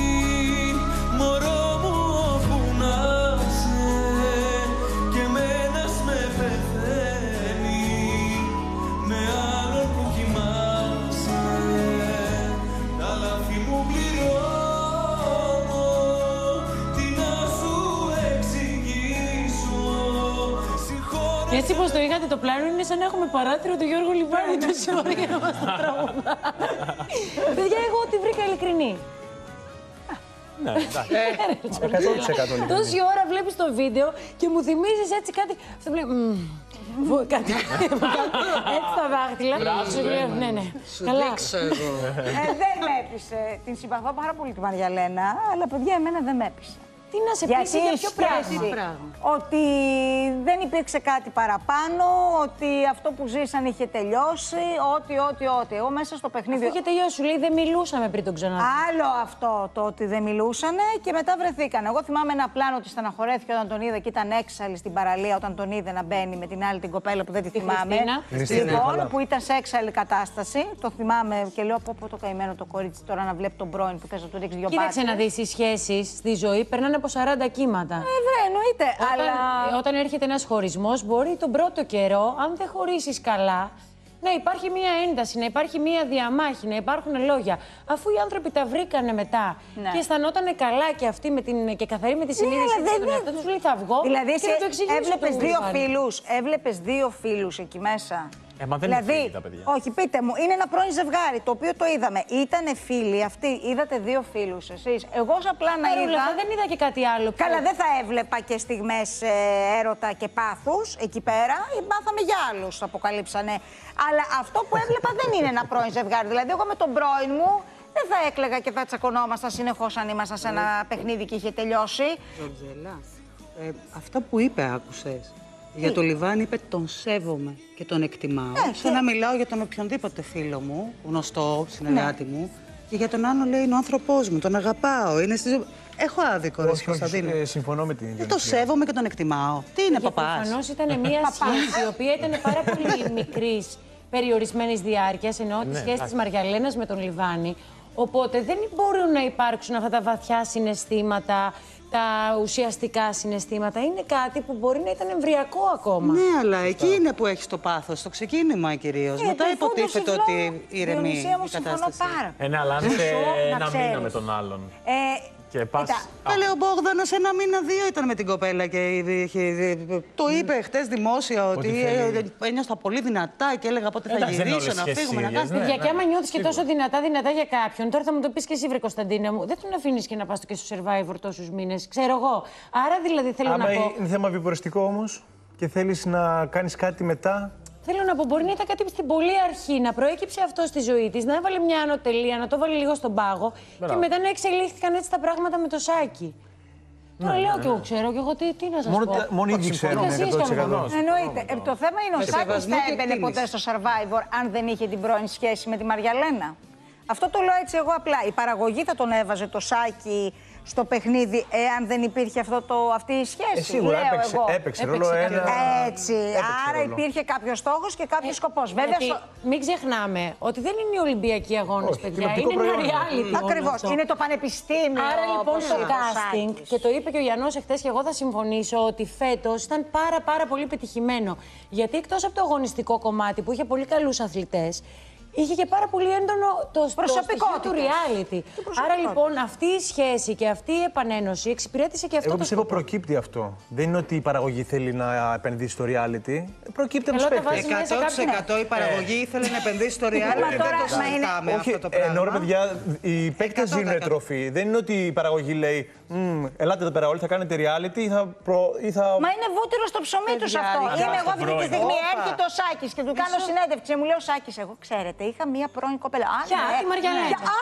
μωρό μου όπου να είσαι, και μένας με πεθαίνει, με άλλον που κοιμάσαι, τα λάθη μου πληρώνω, τι να σου εξηγήσω. Έτσι πως το είχατε το πλάνο είναι σαν να έχουμε παράθυρο του Γιώργου Λιβάνη τόση ώρα για να μας το τραγουδά. Παιδιά, εγώ τη βρήκα ειλικρινή. Ναι, εντάξει. Τόση ώρα βλέπεις το βίντεο και μου θυμίζεις έτσι κάτι. Αυτό που λέει. Κάτι. Έτσι τα δάχτυλα. Ναι, ναι. Καλά. Δεν με έπεισε. Την συμπαθώ πάρα πολύ τη Μαριαλένα, αλλά παιδιά εμένα δεν με έπεισε. Τι να σε πείσει για ποιο πράγμα? Ότι δεν υπήρξε κάτι παραπάνω, ότι αυτό που ζήσαν είχε τελειώσει, ότι, ότι, ότι. Εγώ μέσα στο παιχνίδι... Αφού είχε τελειώσει, σου λέει δεν μιλούσαμε πριν τον ξαναδεί. Άλλο αυτό το ότι δεν μιλούσανε και μετά βρεθήκανε. Εγώ θυμάμαι ένα πλάνο ότι στεναχωρέθηκε όταν τον είδα και ήταν έξαλλη στην παραλία όταν τον είδε να μπαίνει με την άλλη την κοπέλα που δεν τη θυμάμαι. Λοιπόν, που ήταν σε έξαλλη κατάσταση. Το θυμάμαι και λέω πω το καημένο το κορίτσι τώρα να βλέπει τον πρώην που θες να του ρίξει δυο μπάτες. Κοίταξε να δεις, οι σχέσεις στη ζωή περνάνε από σαράντα κύματα. Ε, βρε, εννοείται. Όταν, αλλά... όταν έρχεται ένας χωρισμός, μπορεί τον πρώτο καιρό, αν δεν χωρίσεις καλά, να υπάρχει μία ένταση, να υπάρχει μία διαμάχη, να υπάρχουν λόγια. Αφού οι άνθρωποι τα βρήκανε μετά ναι. και αισθανότανε καλά και αυτοί με την, και καθαροί με τη συνείδηση ναι, στον εαυτό τους, λέει θα βγω. Δηλαδή, και να το εξηγήσω. Έβλεπες δύο φίλους, έβλεπες δύο φίλους εκεί μέσα. Ε, μα δεν δηλαδή, είναι φίλοι τα παιδιά. Όχι, πείτε μου, είναι ένα πρώην ζευγάρι το οποίο το είδαμε. Ήτανε φίλοι αυτοί, είδατε δύο φίλους εσείς. Εγώ απλά να Παρούλα, είδα. δεν είδα και κάτι άλλο. Πιο... Καλά, δεν θα έβλεπα και στιγμές ε, έρωτα και πάθους εκεί πέρα. Μάθαμε για άλλους, αποκαλύψανε. Αλλά αυτό που έβλεπα δεν είναι ένα πρώην ζευγάρι. Δηλαδή, εγώ με τον πρώην μου δεν θα έκλαιγα και θα τσακωνόμασταν συνεχώς αν ήμασταν σε ένα παιχνίδι και είχε τελειώσει. Ζορτζέλα, ε, αυτό που είπε άκουσες. Για το Λιβάνι είπε τον σέβομαι και τον εκτιμάω. Ε, Σαν να μιλάω για τον οποιονδήποτε φίλο μου, γνωστό, συνεργάτη ναι. μου. Και για τον άλλο λέει είναι ο άνθρωπός μου, τον αγαπάω. Είναι στη... Έχω άδικο, ρε Κωνσταντίνο. Ε, συμφωνώ με την ίδια. Το σέβομαι και τον εκτιμάω. Τι είναι παπάς. Προφανώς ήταν μια σχέση η οποία ήταν πάρα πολύ μικρής περιορισμένης διάρκειας, ενώ τη σχέση της Μαριαλένας με τον Λιβάνι. Οπότε δεν μπορούν να υπάρξουν αυτά τα βαθιά συναισθήματα, τα ουσιαστικά συναισθήματα. Είναι κάτι που μπορεί να ήταν εμβριακό ακόμα. Ναι, αλλά εκεί είναι που έχει το πάθος, το ξεκίνημα κυρίως. Ε, Μετά υποτίθεται ότι ηρεμεί η κατάσταση. Ε, ναι, αλλά αν είσαι ένα μήνα με τον άλλον. Ε, Και πας... Καλέ, ο Μπόγδανος ένα μήνα δύο ήταν με την κοπέλα και είχε... το είπε χτες δημόσια ότι, ότι θέλει... ένιωστα πολύ δυνατά και έλεγα πότε θα Εντάξει, γυρίσω, να φύγουμε, να κάνουμε. Ναι, και άμα νιώθεις και τόσο δυνατά, δυνατά για κάποιον, τώρα θα μου το πεις και εσύ, βρε Κωνσταντίνα μου, δεν τον αφήνεις και να πας και στο Survivor τόσους μήνες, ξέρω εγώ. Άρα δηλαδή θέλω άμα να πω... είναι θέμα βιοποριστικό όμως και θέλεις να κάνεις κάτι μετά... Θέλω να πω, μπορεί να ήταν κάτι στην πολύ αρχή, να προέκυψε αυτό στη ζωή της, να έβαλε μια ανωτελεία, να το βάλει λίγο στον πάγο Μπράβο. και μετά να εξελίχθηκαν έτσι τα πράγματα με το Σάκη. Ναι, Τώρα ναι, λέω ναι. και εγώ ξέρω και εγώ τι, τι να σας μόνο, πω. Μόνο ήδη ξέρουμε εκατό τοις εκατό. Εννοείται. Ε, το θέμα είναι ο Σάκης θα έμπαινε ποτέ στο Survivor αν δεν είχε την πρώην σχέση με τη Μαριαλένα. Αυτό το λέω έτσι εγώ απλά. Η παραγωγή θα τον έβαζε το Σάκη στο παιχνίδι, εάν δεν υπήρχε αυτό το, αυτή η σχέση. Ε, σίγουρα λέω έπαιξε, εγώ. έπαιξε ρόλο ένα... Έτσι, έπαιξε άρα ρόλο. υπήρχε κάποιος στόχος και κάποιος ε, σκοπός. Βέβαια, στο... Μην ξεχνάμε ότι δεν είναι οι Ολυμπιακοί αγώνες, Όχι, παιδιά, είναι ένα reality. Ακριβώς, είναι το πανεπιστήμιο. Άρα λοιπόν το casting, και το είπε και ο Γιαννός εχθές και εγώ θα συμφωνήσω, ότι φέτος ήταν πάρα πάρα πολύ πετυχημένο. Γιατί εκτός από το αγωνιστικό κομμάτι που είχε πολύ καλούς αθλητές, είχε και πάρα πολύ έντονο το, προσωπικό του reality. Άρα λοιπόν αυτή η σχέση και αυτή η επανένωση εξυπηρέτησε και αυτό. Εγώ το πιστεύω σκοπό. προκύπτει αυτό. Δεν είναι ότι η παραγωγή θέλει να επενδύσει στο reality. Προκύπτει από τους παίκτες. εκατό τοις εκατό η παραγωγή ήθελε να επενδύσει στο reality. Δεν το συζητάμε αυτό το πράγμα. Ενώ ρε παιδιά, οι παίκτες δίνουν τροφή. Δεν είναι ότι η παραγωγή λέει ελάτε εδώ πέρα όλοι, θα κάνετε reality ή θα. Μα είναι βούτυρο στο ψωμί τους αυτό. Είμαι εγώ αυτή τη στιγμή, έρχεται ο Σάκης και του κάνω συνέντευξη. Μου λέει ο Σάκης, εγώ ξέρετε. Είχα μία πρώην κοπέλα. Ποια, τη Μαριαλένα. Α,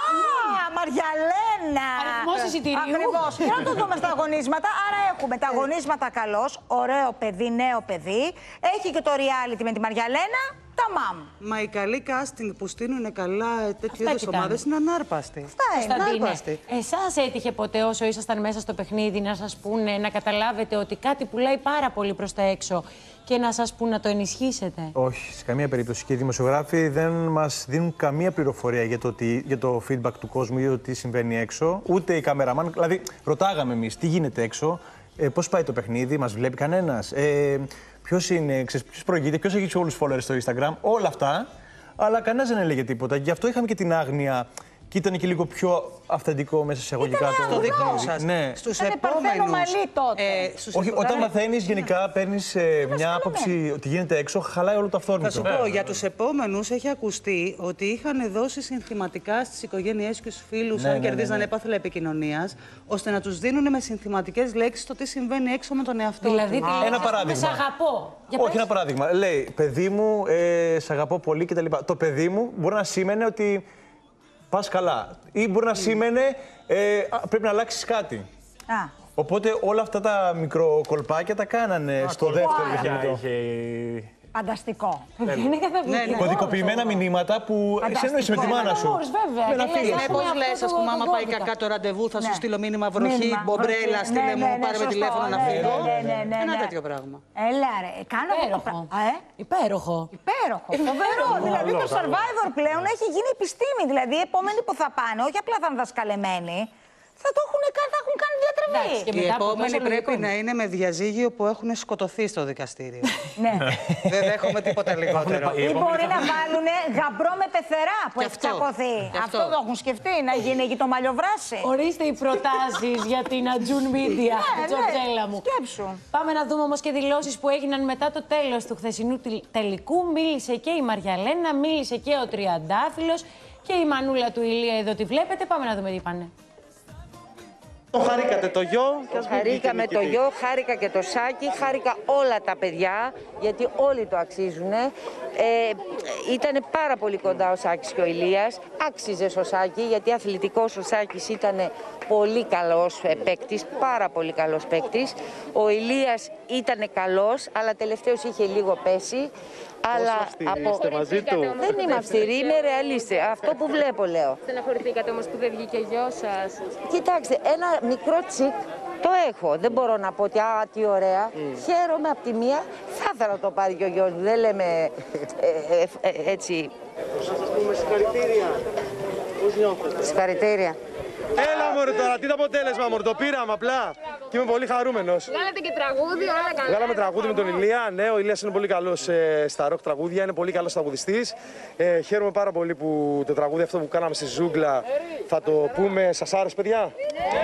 Μαριαλένα. Αριθμός εισιτηρίου. Ακριβώς. Και να το δούμε στα αγωνίσματα. Άρα έχουμε τα αγωνίσματα καλώς, ωραίο παιδί, νέο παιδί. Έχει και το reality με τη Μαριαλένα. Τα μαμ. Μα οι καλοί casting που στείλουν καλά τέτοιου είδους ομάδες είναι ανάρπαστοι. Αυτά είναι ανάρπαστοι. Εσάς έτυχε ποτέ όσο ήσασταν μέσα στο παιχνίδι να σας πούνε, να καταλάβετε ότι κάτι πουλάει πάρα πολύ προς τα έξω και να σας πούνε να το ενισχύσετε? Όχι, σε καμία περίπτωση. Και οι δημοσιογράφοι δεν μας δίνουν καμία πληροφορία για το, τι, για το feedback του κόσμου ή το τι συμβαίνει έξω. Ούτε οι καμεραμάν. Δηλαδή, ρωτάγαμε εμείς τι γίνεται έξω, ε, πώς πάει το παιχνίδι, μας βλέπει κανένας. Ε, Ποιος είναι, ποιος προηγείται, ποιος έχει όλους τους followers στο Instagram, όλα αυτά. Αλλά κανένας δεν έλεγε τίποτα. Γι' αυτό είχαμε και την άγνοια και ήταν και λίγο πιο αυθεντικό μέσα σε εισαγωγικά το δικό σας. Ναι. Στους επόμενους. τότε. Ε, Όχι, όταν μαθαίνεις γενικά, παίρνεις ε, μια άποψη ότι γίνεται έξω, χαλάει όλο το αυθόρμητο. Θα σου πω, για τους επόμενους έχει ακουστεί ότι είχαν δώσει συνθηματικά στις οικογένειές και στους φίλους, ναι, αν ναι, κερδίζαν ναι, ναι. έπαθλα επικοινωνίας, ώστε να τους δίνουν με συνθηματικές λέξεις το τι συμβαίνει έξω με τον εαυτό δηλαδή, του. Δηλαδή, ένα παράδειγμα. Σ' αγαπώ. Όχι, ένα παράδειγμα. Λέει, παιδί μου, ε, σ' αγαπώ πολύ κτλ. Το παιδί μου μπορεί να σήμαινε ότι πας καλά. Ή μπορεί να σήμαινε ε, πρέπει να αλλάξεις κάτι. Α. Οπότε όλα αυτά τα μικροκολπάκια τα κάνανε Α, στο δεύτερο παιχνίδι. Φανταστικό. Είναι καταπληκτικό. Κωδικοποιημένα μηνύματα που εσύ εννοείς με τη μάνα σου. Είναι πώς λες, ας πούμε, άμα πάει κακά το ραντεβού, θα σου στείλω μήνυμα βροχή, μπομπρέλα, στείλε μου, πάρε με τηλέφωνο να φύγω. Ένα τέτοιο πράγμα. Έλα ρε, κάνω υπέροχο. Υπέροχο. Υπέροχο. Φοβερό. Δηλαδή το Survivor πλέον έχει γίνει επιστήμη. Δηλαδή οι επόμενοι που θα πάνε, όχι απλά θα είναι δασκαλεμένοι, θα το έχουν, θα έχουν κάνει διατροφή. Οι επόμενοι πρέπει να είναι με διαζύγιο που έχουν σκοτωθεί στο δικαστήριο. Ναι. Δεν δέχομαι τίποτα λιγότερο. Ή μπορεί να βάλουν γαμπρό με πεθερά που έχει τσακωθεί. Αυτό το έχουν σκεφτεί, να γίνει εκεί το μαλλιοβράσι. Ορίστε οι προτάσεις για την Ατζούν Μίντια, Τζορτζέλα μου. Σκέψου. Πάμε να δούμε όμως και δηλώσεις που έγιναν μετά το τέλος του χθεσινού τελικού. Μίλησε και η Μαριαλένα, μίλησε και ο Τριαντάφυλλος και η μανούλα του Ηλία εδώ τη βλέπετε. Πάμε να δούμε τι είπανε. Το χαρήκατε το γιο. Το χαρήκαμε το γιο, χάρηκα και το Σάκη, χάρηκα όλα τα παιδιά, γιατί όλοι το αξίζουν. Ε, ήτανε πάρα πολύ κοντά ο Σάκης και ο Ηλίας. Άξιζε ο Σάκη, γιατί αθλητικός ο Σάκης ήταν πολύ καλός παίκτης, πάρα πολύ καλός παίκτης. Ο Ηλίας ήταν καλός, αλλά τελευταίος είχε λίγο πέσει. Αλλά από... είστε μαζί του? Δεν είμαι αυστηρή, είμαι ρεαλίστη. Αυτό που βλέπω λέω. Στεναχωρηθήκατε όμως που δεν βγήκε ο γιος σας? Κοιτάξτε, ένα μικρό τσικ το έχω. Δεν μπορώ να πω ότι α, τι ωραία. Mm. Χαίρομαι από τη μία. Θα ήθελα να το πάρει και ο γιος μου. Δεν λέμε ε, ε, ε, έτσι. Πώς σας πούμε συγχαρητήρια. Πώς νιώθετε? Συγχαρητήρια. Έλα μωρέ τώρα, τι το αποτέλεσμα μωρέ, το πήραμε απλά και είμαι πολύ χαρούμενος. Βγάλατε και τραγούδι, όλα καλά. Βγάλαμε τραγούδι με τον Ηλία, ναι, ο Ηλίας είναι πολύ καλός ε, στα ροκ τραγούδια, είναι πολύ καλός τραγουδιστής. Ε, χαίρομαι πάρα πολύ που το τραγούδι αυτό που κάναμε στη Ζούγκλα θα το πούμε. Σας άρεσε παιδιά? Ναι.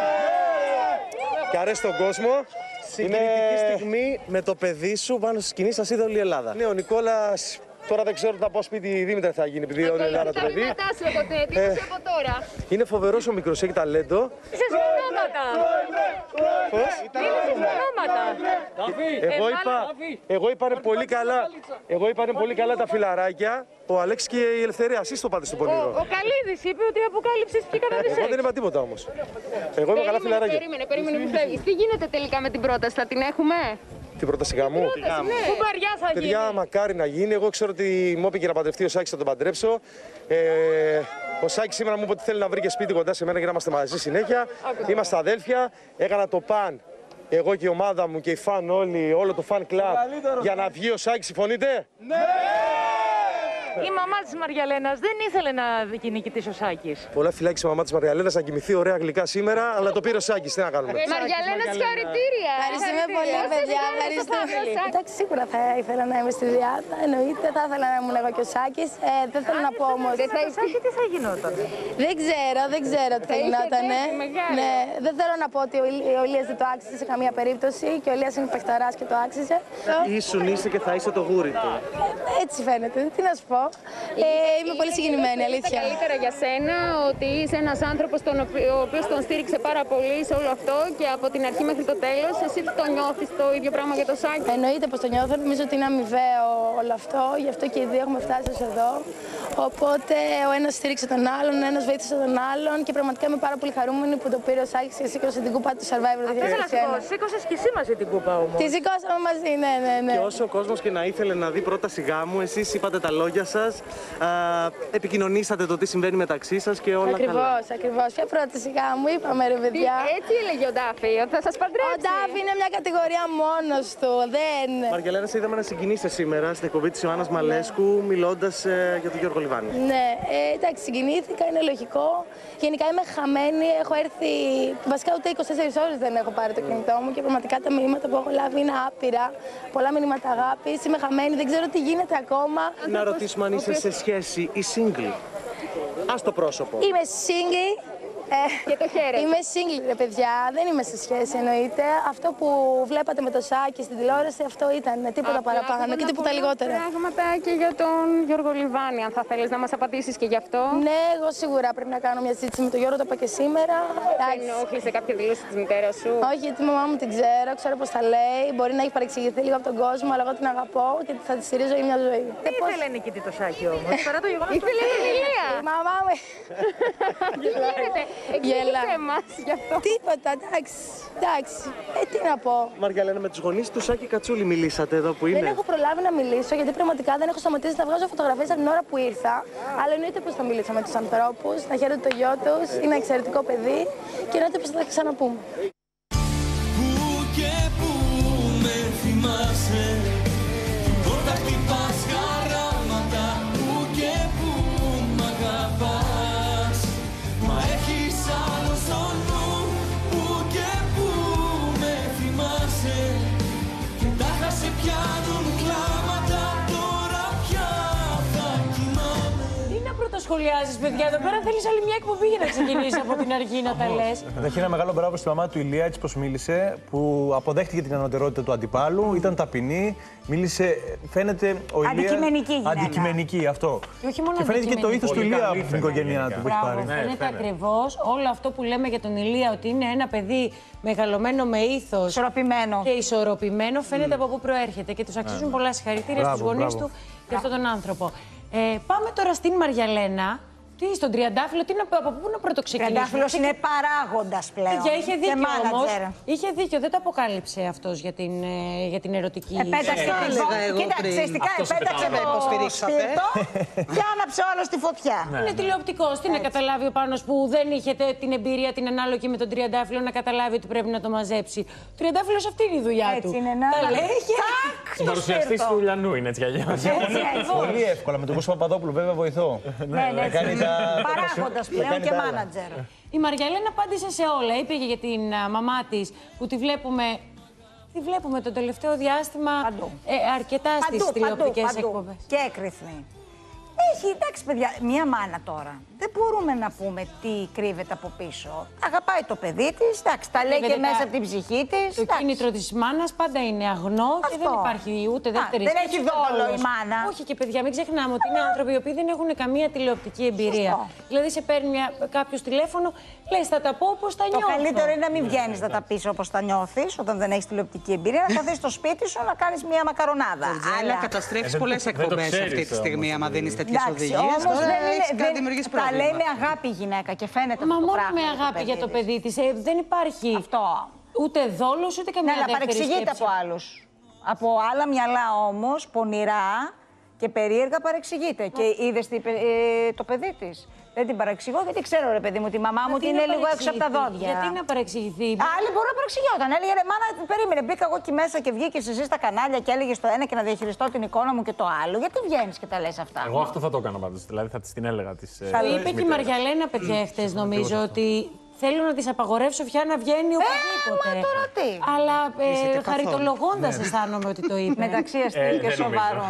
Και αρέσει τον κόσμο. Συγκινητική είναι... στιγμή με το παιδί σου πάνω στη σκηνή, σας είδε όλη η Ελλάδα. Ναι, ο Νικόλας. Τώρα δεν ξέρω θα πάω σπίτι Δήμητρα θα γίνει, επειδή όλη η Ελλάδα το παιδί. Τι ε, από τώρα. Είναι φοβερός ο μικρός, έχει ταλέντο. Είσαι ονόματα. Πώς? Είσαι ονόματα. Εγώ είπα, εγώ είπα είναι πολύ καλά, εγώ είπα είναι πολύ καλά τα φιλαράκια. Ο Αλέξης και η Ελευθερία, εσείς το πάτε στον Πονήρο. Ο, ο Καλίδης είπε ότι αποκάλυψες και κάνατε σεξ. Εγώ δεν είπα τίποτα όμως. Εγώ είπα καλά φιλαράκια. Περίμενε, περίμενε που φεύγεις. Τι γίνεται τελικά με την πρόταση, θα την έχουμε? Την πρόταση γάμου. Πού βαριά θα γίνει? Παιδιά, μακάρι να γίνει. Εγώ ξέρω ότι μου είπε και να παντρευτεί ο Σάκης, θα τον παντρέψω. Ε, ο Σάκης σήμερα μου είπε ότι θέλει να βρει και σπίτι κοντά σε μένα για να είμαστε μαζί συνέχεια. Είμαστε αδέλφια. Έκανα το παν. Εγώ και η ομάδα μου και οι φαν όλοι, όλο το fan club για να βγει ο Σάκης. Συμφωνείτε? Ναι! Η μαμά της Μαριαλένας δεν ήθελε να γίνει νικητής ο Σάκης. Πολλά φιλάκια στη μαμά της Μαριαλένας, να κοιμηθεί ωραία γλυκά σήμερα, αλλά το πήρε ο Σάκης. Τι να κάνουμε. Μαριαλένα, συγχαρητήρια. Ευχαριστούμε πολύ, παιδιά. Ευχαριστούμε. Εντάξει, σίγουρα θα ήθελα να είμαι στη Διάτα. Εννοείται, θα ήθελα να ήμουν εγώ και ο Σάκης. Ε, δεν θέλω να πω όμως. Δεν θα ήσασταν, τι θα γινόταν? Δεν ξέρω, δεν ξέρω τι θα γινόταν. Ναι, δεν θέλω να πω ότι ο Ηλίας δεν το άξιζε σε καμία περίπτωση και ο Ηλίας είναι παιχταράς και το άξιζε. Ήσουν, είσαι και θα είσαι το γούρι του. Έτσι φαίνεται, τι να σου πω. Ε, είμαι πολύ συγκινημένη, αλήθεια. Καλύτερα για σένα ότι είσαι ένας άνθρωπος τον οποίο, ο οποίος τον στήριξε πάρα πολύ σε όλο αυτό και από την αρχή μέχρι το τέλος. Εσύ το νιώθεις το ίδιο πράγμα για το Σάκη? Εννοείται πως το νιώθω. Νομίζω ότι είναι αμοιβαίο όλο αυτό. Γι' αυτό και οι δύο έχουμε φτάσει ως εδώ. Οπότε ο ένας στήριξε τον άλλον, ο ένας βοήθησε τον άλλον και πραγματικά είμαι πάρα πολύ χαρούμενη που το πήρε ο Σάκης και σήκωσε την κούπα του Survivor δύο χιλιάδες είκοσι ένα. Σήκωσες και εσύ μαζί την κούπα όμως. Τη σηκώσαμε μαζί, ναι, ναι, ναι. Και όσο ο κόσμος και να ήθελε να δει πρόταση γάμου, εσείς είπατε τα λόγια σας. Α, επικοινωνήσατε το τι συμβαίνει μεταξύ σας και όλα ακριβώς, καλά. Ακριβώς, ακριβώς. Ποια πρόταση γάμου, είπαμε ρε παιδιά. Τι, έτσι έλεγε ο Ντάφη, ότι θα σας παντρέψει. Ο Ντάφη είναι μια κατηγορία μόνος του, δεν... Μαργελένα, σε είδαμε να συγκινήσετε σήμερα στην εκπομπή της Ιωάννας Μαλέσκου, μιλώντας ε, για τον Γιώργο Λιβάνη. Ναι, ε, εντάξει, συγκινήθηκα, είναι λογικό. Γενικά είμαι χαμένη, έχω έρθει, βασικά ούτε είκοσι τέσσερις ώρες δεν έχω πάρει το κινητό μου και πραγματικά τα μηνύματα που έχω λάβει είναι άπειρα. Πολλά μηνύματα αγάπης, είμαι χαμένη, δεν ξέρω τι γίνεται ακόμα. Να ρωτήσουμε αν είσαι σε σχέση ή single. Ας το πρόσωπο. Είμαι single. Ε, και το χαίρετε. Είμαι single, ρε παιδιά. Δεν είμαι σε σχέση, εννοείται. Αυτό που βλέπατε με το Σάκη στην τηλεόραση, αυτό ήταν. Τίποτα Απλά παραπάνω και τίποτα λιγότερο. Πράγματα και για τον Γιώργο Λιβάνη, αν θα θέλεις να μας απαντήσεις και γι' αυτό. Ναι, εγώ σίγουρα πρέπει να κάνω μια συζήτηση με τον Γιώργο, το είπα και σήμερα. Δεν ενόχλησε κάποια δήλωση της μητέρας σου? Όχι, γιατί η μαμά μου την ξέρω, ξέρω πώς τα λέει. Μπορεί να έχει παρεξηγηθεί λίγο από τον κόσμο, αλλά εγώ την αγαπώ και θα τη στηρίζω για μια ζωή. Τι ήθελε νικητή το Σάκη όμως, παρά το γεγονός ότι ήθελε την Ηλία. Η μαμά μου. Γελά. Τίποτα, εντάξει. εντάξει. Ε, τι να πω. Μαργαλένα, με τους γονείς του Σάκη Κατσούλη μιλήσατε εδώ που είναι? Δεν έχω προλάβει να μιλήσω γιατί πραγματικά δεν έχω σταματήσει να βγάζω φωτογραφίες από την ώρα που ήρθα. Αλλά εννοείται πως θα μιλήσω με τους ανθρώπους, να χαίρονται το γιο τους, είναι εξαιρετικό παιδί και εννοείται πως θα τα ξαναπούμε. Πού και πού με θυμάσαι, την πόρτα χτυπάς χαράματα. Πού και πού μ' αγαπάς, μα έχεις άλλο στο νου. Πού και πού με θυμάσαι, και τα χάσε πιάνουν κλάματα. Τώρα πια θα κοιμάμαι. Είναι πρώτος σχολιάζεις, παιδιά. Εδώ πέρα θέλεις άλλη μια εκπομπή για να ξεκινήσει από την αρχή να τα λες. Καταρχήν, ένα μεγάλο μπράβο στη μαμά του Ηλία, έτσι πως μίλησε, που αποδέχτηκε την ανωτερότητα του αντιπάλου, ήταν ταπεινή, μίλησε, φαίνεται ο Ηλίας. Αντικειμενική γυναίκα. Αντικειμενική, αυτό. Και όχι μόνο και φαίνεται και το ήθος του Ηλία από την οικογένειά του που έχει πάρει. Φαίνεται ακριβώς όλο αυτό που λέμε για τον Ηλία, ότι είναι ένα παιδί μεγαλωμένο με ήθος. Ισορροπημένο. Και ισορροπημένο, φαίνεται mm. από πού προέρχεται. Και τους αξίζουν yeah. πολλά συγχαρητήρια στους γονείς του για αυτόν τον άνθρωπο. Ε, πάμε τώρα στην Μαριαλένα. Τι, στον Τριαντάφυλλο, τι να, από πού να πρωτοξεκινήσουμε. Τριαντάφυλλος είναι παράγοντας πλέον. Παιδιά, είχε δίκιο όμως. Είχε δίκιο, δεν το αποκάλυψε αυτός για την, ε, για την ερωτική. Επέταξε το σπίρτο. Κοίτα, ξεστικά επέταξε το σπίρτο και άναψε όλο στη φωτιά. Ναι. Είναι τηλεοπτικός. Τι να καταλάβει ο Πάνος που δεν είχε την εμπειρία την ανάλογη με τον Τριαντάφυλλο να καταλάβει ότι πρέπει να το μαζέψει. Ο Τριαντάφυλλος αυτή είναι η δουλειά του. Έτσι είναι να τα λέγει. Ο παρουσιαστής του Ουλιανού είναι έτσι κι αλλιώς. Πολύ εύκολα με τον Κώστα Παπαδόπουλο, βέβαια βοηθώ. Παράγοντας πλέον και μάνατζερ. Η Μαριαλένα απάντησε σε όλα. Είπε για την μαμά της που τη βλέπουμε, τη βλέπουμε το τελευταίο διάστημα ε, αρκετά στις τηλεοπτικές εκπομπές. Και έκρηθμη. Έχει, εντάξει παιδιά, μία μάνα τώρα. Δεν μπορούμε να πούμε τι κρύβεται από πίσω. Αγαπάει το παιδί της, εντάξει, τα λέει και μέσα από την ψυχή της. Το εντάξει. κίνητρο της μάνας πάντα είναι αγνό και δεν υπάρχει ούτε δεύτερη σχέση. Δεν έχει δόλο η μάνα. Όχι και παιδιά, μην ξεχνάμε ότι είναι άνθρωποι οι οποίοι δεν έχουν καμία τηλεοπτική εμπειρία. Σωστό. Δηλαδή σε παίρνει κάποιο τηλέφωνο, λες θα τα πω όπως τα νιώθω. Το καλύτερο είναι να μην βγαίνεις να τα πεις όπως τα νιώθεις όταν δεν έχεις τηλεοπτική εμπειρία, να καθίσεις στο σπίτι σου να κάνεις μία μακαρονάδα. Αλλά καταστρέφεις πολλές εκπομπές αυτή τη στιγμή, άμα δίνεις τέτοιες οδηγίες. Τα λέει με αγάπη η γυναίκα και φαίνεται Μα αυτό το μόνο πράγμα. με αγάπη για το παιδί της. Ε, δεν υπάρχει αυτό. Ούτε δόλος, ούτε καμία ναι, δεύτερη παρεξηγείται από άλλους. Από άλλα μυαλά όμως, πονηρά και περίεργα παρεξηγείται. Και είδες ε, το παιδί της. Δεν την παρεξηγώ γιατί ξέρω, ρε παιδί μου, τη μαμά μου ότι είναι λίγο έξω από τα δόντια. Γιατί να παρεξηγηθεί. Άλλοι μπορούν να παρεξηγιόταν. Έλεγε ρε μάνα, περίμενε. Μπήκα εγώ εκεί μέσα και βγήκε εσύ στα κανάλια και έλεγε το ένα και να διαχειριστώ την εικόνα μου και το άλλο. Γιατί βγαίνει και τα λες αυτά. Εγώ αυτό θα το έκανα πάντως. Δηλαδή θα της την έλεγα. Της, το είπε και η Μαριαλένα, παιδιά, χτες νομίζω ότι. Θέλω να της απαγορεύσω πια να βγαίνει οπουδήποτε. Ε, μα τώρα τι. Αλλά ε, χαριτολογώντας αισθάνομαι ότι το είπε. Μεταξύ αστείου και σοβαρού.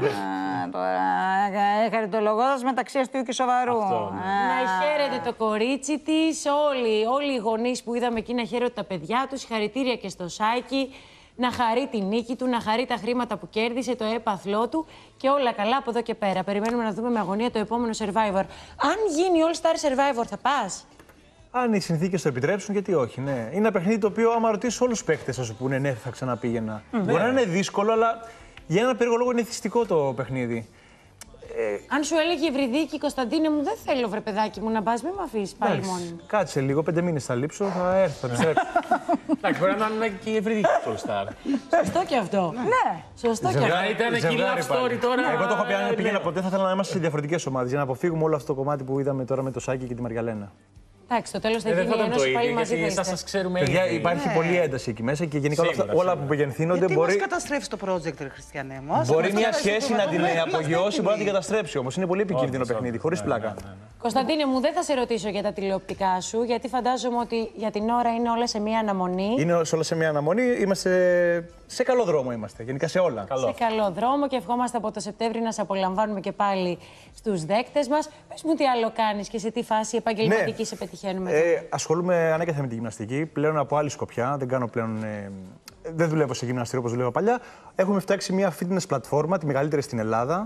Χαριτολογώντας μεταξύ αστείου και σοβαρού. Να χαίρεται το κορίτσι της. Όλοι, όλοι οι γονείς που είδαμε εκεί να χαίρονται τα παιδιά τους. Συγχαρητήρια και στο Σάκη. Να χαρεί τη νίκη του, να χαρεί τα χρήματα που κέρδισε, το έπαθλό του και όλα καλά από εδώ και πέρα. Περιμένουμε να δούμε με αγωνία το επόμενο Survivor. Αν γίνει All Star Survivor, θα πας? Αν οι συνθήκες το επιτρέψουν, γιατί όχι, ναι. Είναι ένα παιχνίδι το οποίο, άμα ρωτήσει όλους τους παίκτες, θα σου πούνε ναι, θα ξαναπήγαινα. Mm. Μπορεί να είναι δύσκολο, αλλά για ένα περίεργο λόγο είναι θυστικό το παιχνίδι. Ε... Αν σου έλεγε η Ευρυδίκη, Κωνσταντίνε μου, δεν θέλω βρε παιδάκι μου να πας, μην με αφήσεις πάλι μόνη μου. Κάτσε λίγο, πέντε μήνες θα λείψω, θα έρθω, θα επιστρέψω. Εντάξει, μπορεί να είναι και η Ευρυδίκη All Star. Σωστό και αυτό. Ναι, σωστό και αυτό. Ήταν εκεί love story τώρα. Εγώ το έχω πει, αν πήγαινα ποτέ, θα ήθελα να είμαστε σε διαφορετικές ομάδες για να αποφύγουμε όλο αυτό το κομμάτι που είδαμε τώρα με το Σάκη και τη Μαριαλένα. Εντάξει, το τέλος θα γίνει η ένωση πάλι μαζί θα είστε. Σας ξέρουμε Παιδιά, υπάρχει ναι. πολλή ένταση εκεί μέσα και γενικά όλα, αυτά, όλα που μεγενθύνονται γιατί μπορεί. Γιατί μας καταστρέφει το project, ρε Χριστιανέ μου. Μπορεί μια σχέση να την απογειώσει, μπορεί να την καταστρέψει όμως. Είναι πολύ επικίνδυνο παιχνίδι, χωρίς πλάκα. Κωνσταντίνε μου, δεν θα σε ρωτήσω για τα τηλεοπτικά σου, γιατί φαντάζομαι ότι για την ώρα είναι όλα σε μία αναμονή. Είναι όλα σε μία αναμονή. Είμαστε σε καλό δρόμο, είμαστε γενικά σε όλα. Σε καλό δρόμο και ευχόμαστε από το Σεπτέμβρη να σε απολαμβάνουμε και πάλι στους δέκτες μας. Πες μου τι άλλο κάνεις και σε τι φάση επαγγελματική ναι. σε πετυχαίνουμε. Ε, ασχολούμαι ανέκαθεν με τη γυμναστική. Πλέον από άλλη σκοπιά. Δεν κάνω πλέον. Ε, δεν δουλεύω σε γυμναστήριο όπως δουλεύω παλιά. Έχουμε φτιάξει μια fitness πλατφόρμα, τη μεγαλύτερη στην Ελλάδα.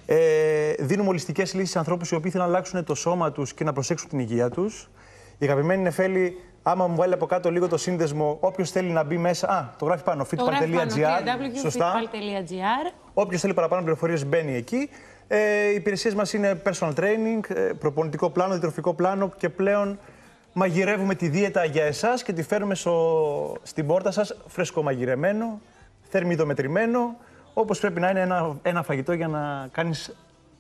Ε, δίνουμε ολιστικές λύσεις σε ανθρώπους οι οποίοι θέλουν να αλλάξουν το σώμα τους και να προσέξουν την υγεία τους. Η αγαπημένη Νεφέλη, άμα μου βάλει από κάτω λίγο το σύνδεσμο, όποιος θέλει να μπει μέσα. Α, το γράφει πάνω. fitpal τελεία gr. Σωστά. Όποιος θέλει παραπάνω πληροφορίες μπαίνει εκεί. Ε, οι υπηρεσίες μας είναι personal training, προπονητικό πλάνο, διατροφικό πλάνο και πλέον μαγειρεύουμε τη δίαιτα για εσάς και τη φέρουμε στο, στην πόρτα σας φρεσκομαγειρεμένο, θερμιδομετρημένο, όπως πρέπει να είναι ένα, ένα φαγητό για να κάνεις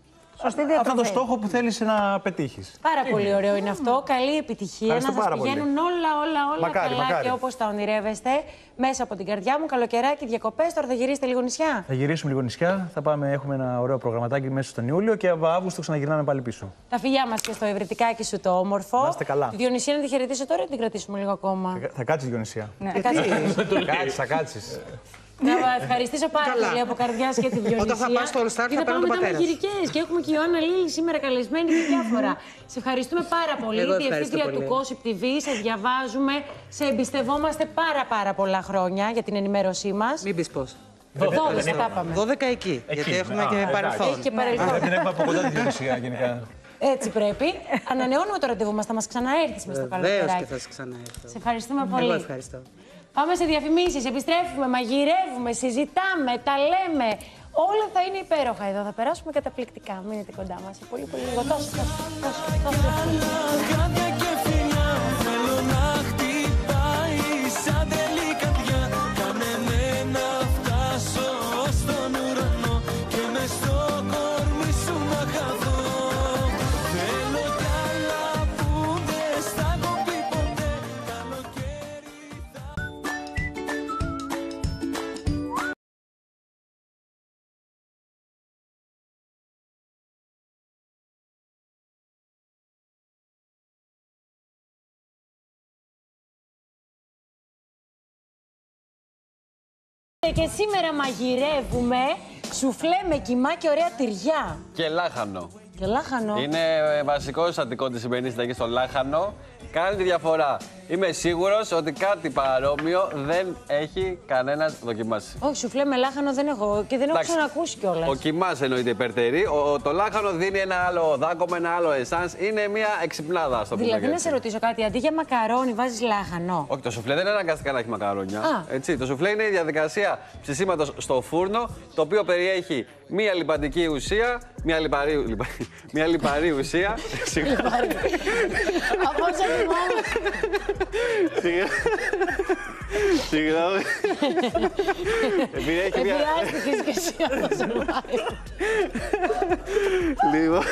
αυτό το στόχο που θέλεις να πετύχεις. Πάρα πολύ ωραίο είναι αυτό. Καλή επιτυχία. Να σας πηγαίνουν όλα, όλα, όλα μακάρι, καλά μακάρι. Και όπως τα ονειρεύεστε. Μέσα από την καρδιά μου, καλοκαιράκι, διακοπές. Τώρα θα γυρίσετε λίγο νησιά. Θα γυρίσουμε λίγο νησιά. Θα πάμε, έχουμε ένα ωραίο προγραμματάκι μέσα στον Ιούλιο και από Αύγουστο ξαναγυρνάμε πάλι πίσω. Τα φιλιά μας και στο ευρυτικάκι σου το όμορφο. Να είστε καλά. Τη Διονυσία να τη χαιρετήσω τώρα ή την κρατήσουμε λίγο ακόμα? Θα, θα κάτσεις, Διονυσία. Ναι. Θα κάτσεις. Θα κάτσεις. Να ευχαριστήσω πάρα πολύ από καρδιάς και τη Διονυσία. Όταν θα πας στο All Star θα παίρνω τον πατέρα. Και μαγειρικές και έχουμε και η Ιωάννα Λίλη σήμερα καλεσμένη και διάφορα. Σε ευχαριστούμε πάρα πολύ. Εγώ Διευθύντρια του Gossip τι βι, σε διαβάζουμε, σε εμπιστευόμαστε πάρα πάρα πολλά χρόνια για την ενημέρωσή μας. Μην πεις πώς. δώδεκα τα είπαμε. δώδεκα εκεί, γιατί έχουμε και παρελθόν. Έχει και παρελθόν. Δεν έχουμε από κοντά τη Διονυσία γενικά. Έτσι πρέπει. Ανανεώνουμε το ραντεβού μας. Θα μας ξαναέρθεις μες στο καλοκαίρι. Βεβαίως και θα σας ξαναέρθω. Σε ευχαριστούμε πολύ. Εγώ ευχαριστώ. Πάμε σε διαφημίσεις, επιστρέφουμε, μαγειρεύουμε, συζητάμε, τα λέμε. Όλα θα είναι υπέροχα εδώ. Θα περάσουμε καταπληκτικά. Μείνετε κοντά μας. Σε πολύ πολύ λίγο. Τόσο, τόσο, τόσο, τόσο. Και σήμερα μαγειρεύουμε σουφλέ με κιμά και ωραία τυριά. Και λάχανο. Και λάχανο. Είναι βασικό συστατικό της σημερινής συνταγής στο λάχανο. Κάνει τη διαφορά. Είμαι σίγουρος ότι κάτι παρόμοιο δεν έχει κανένας δοκιμάσει. Όχι, σουφλέ με λάχανο δεν έχω και δεν έχω ξανακούσει κιόλας. Ο κιμάς εννοείται υπερτερεί. Ο, το λάχανο δίνει ένα άλλο δάκωμα, ένα άλλο εσάνς. Είναι μια εξυπνάδα στο πούμε. Δηλαδή, να σε ρωτήσω κάτι, αντί για μακαρόνι βάζεις λάχανο. Όχι, το σουφλέ δεν είναι αναγκαστικά να έχει μακαρόνια. Α. Έτσι, το σουφλέ είναι η διαδικασία ψησίματος στο φούρνο, το οποίο περιέχει μία λιπαντική ουσία, μία λιπαρή, λιπα, μία λιπαρή ουσία. Από όσα θυμάμαι. Συγγνώμη. Επηρεάστηκες και εσύ από το survivor. Λίγο.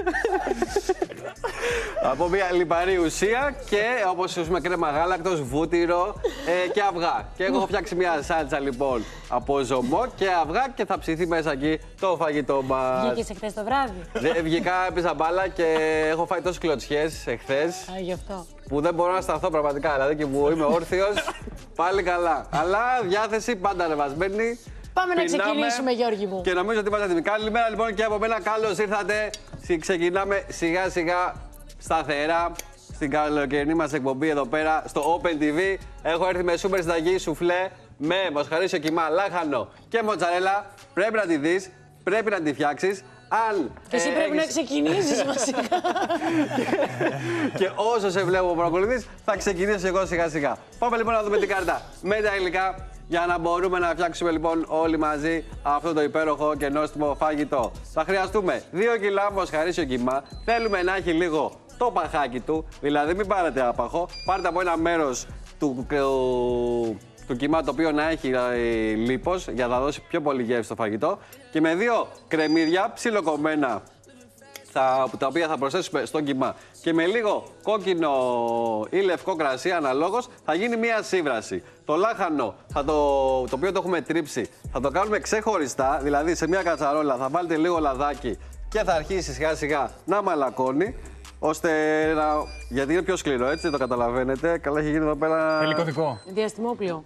Από μια λιπαρή ουσία και όπως usουμε κρέμα γάλακτος, βούτυρο ε, και αυγά. Και εγώ έχω φτιάξει μια σάλτσα λοιπόν από ζωμό και αυγά και θα ψηθεί μέσα εκεί το φαγητό μας. Βγήκες εχθές το βράδυ. Δεν βγήκα, έπαιζα μπάλα και έχω φάει τόσες κλωτσιές εχθές. Α, γι' αυτό. Που δεν μπορώ να σταθώ πραγματικά. Δηλαδή και που είμαι όρθιος, πάλι καλά. Αλλά διάθεση πάντα ανεβασμένη. Πάμε να Πεινάμε ξεκινήσουμε, Γιώργη μου. Και νομίζω ότι είμαστε έτοιμοι. Καλημέρα λοιπόν και από μένα. Καλώς ήρθατε. Ξεκινάμε σιγά σιγά σταθερά στην καλοκαιρινή μας εκπομπή εδώ πέρα στο Open τι βι. Έχω έρθει με σούπερ συνταγή σουφλέ με μοσχαρίσιο κιμά, λάχανο και μοτσαρέλα. Πρέπει να τη δεις, πρέπει να τη φτιάξεις. Αν, και εσύ ε, πρέπει έχεις... να ξεκινήσεις βασικά. Και όσο σε βλέπω που παρακολουθείς, θα ξεκινήσω εγώ σιγά σιγά. Πάμε λοιπόν να δούμε την κάρτα με τα υλικά για να μπορούμε να φτιάξουμε λοιπόν όλοι μαζί αυτό το υπέροχο και νόστιμο φαγητό. Θα χρειαστούμε δύο κιλά μοσχαρίσιο κιμά. Θέλουμε να έχει λίγο το παχάκι του, δηλαδή μην πάρετε άπαχο. Πάρτε από ένα μέρος του, του, του κιμά το οποίο να έχει ε, λίπος για να δώσει πιο πολύ γεύση στο φαγητό. Και με δύο κρεμμύδια ψιλοκομμένα τα, τα οποία θα προσθέσουμε στον κιμά και με λίγο κόκκινο ή λευκό κρασί αναλόγως θα γίνει μία σύβραση. Το λάχανο, θα το, το οποίο το έχουμε τρίψει, θα το κάνουμε ξεχωριστά, δηλαδή σε μία κατσαρόλα θα βάλετε λίγο λαδάκι και θα αρχίσει σιγά σιγά να μαλακώνει, ώστε να... γιατί είναι πιο σκληρό, έτσι το καταλαβαίνετε. Καλά έχει γίνει εδώ πέρα... Ελικοδικό. Διαστημόπλιο.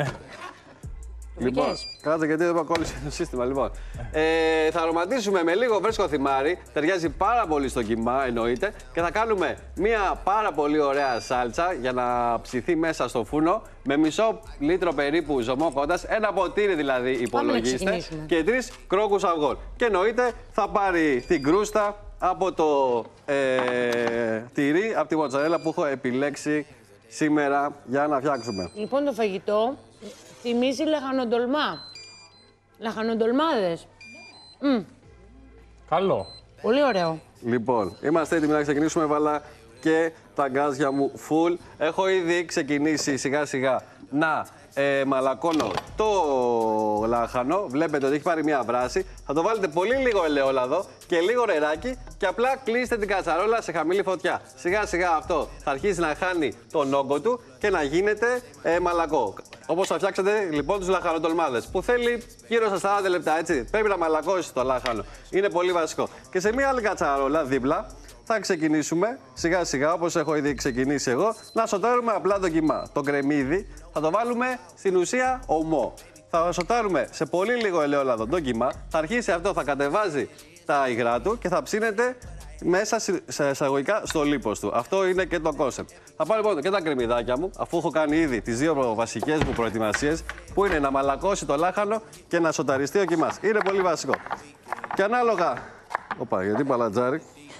Λοιπόν, κάτσε γιατί δεν κόλλησε το σύστημα. Λοιπόν, ε, θα αρωματίσουμε με λίγο φρέσκο θυμάρι. Ταιριάζει πάρα πολύ στο κιμά, εννοείται. Και θα κάνουμε μια πάρα πολύ ωραία σάλτσα για να ψηθεί μέσα στο φούρνο. Με μισό λίτρο περίπου ζωμό κόντας, ένα ποτήρι δηλαδή υπολογίστε. Και τρεις κρόκους αυγών. Και εννοείται θα πάρει την κρούστα από το ε, τυρί, από τη μοτσαρέλα που έχω επιλέξει σήμερα για να φτιάξουμε. Λοιπόν, το φαγητό θυμίζει λαχανοντολμά. Λαχανοντολμάδες. Mm. Καλό. Πολύ ωραίο. Λοιπόν, είμαστε έτοιμοι να ξεκινήσουμε. Βάλα και τα γκάζια μου full. Έχω ήδη ξεκινήσει σιγά σιγά να ε, μαλακώνω το λάχανο. Βλέπετε ότι έχει πάρει μια βράση. Θα το βάλετε πολύ λίγο ελαιόλαδο και λίγο νεράκι και απλά κλείστε την κατσαρόλα σε χαμηλή φωτιά. Σιγά σιγά αυτό θα αρχίσει να χάνει τον όγκο του και να γίνεται ε, μαλακό. Όπως θα φτιάξετε λοιπόν τους λαχανοτολμάδες που θέλει γύρω στα σαράντα λεπτά, έτσι. Πρέπει να μαλακώσει το λάχανο. Είναι πολύ βασικό. Και σε μια άλλη κατσαρόλα δίπλα θα ξεκινήσουμε σιγά σιγά, όπως έχω ήδη ξεκινήσει εγώ, να σοτέρουμε απλά το κιμά. Το κρεμμύδι θα το βάλουμε στην ουσία ομό. θα σοτάρουμε σε πολύ λίγο ελαιόλαδο το κιμά. Θα αρχίσει αυτό, θα κατεβάζει τα υγρά του και θα ψήνεται μέσα σε εισαγωγικά στο λίπος του. Αυτό είναι και το κόνσεπτ. Θα πάρω λοιπόν και τα κρεμμυδάκια μου, αφού έχω κάνει ήδη τις δύο βασικές μου προετοιμασίες, που είναι να μαλακώσει το λάχανο και να σοταριστεί ο κιμάς. Είναι πολύ βασικό. Και ανάλογα. Οπα, γιατί παλατζάρι.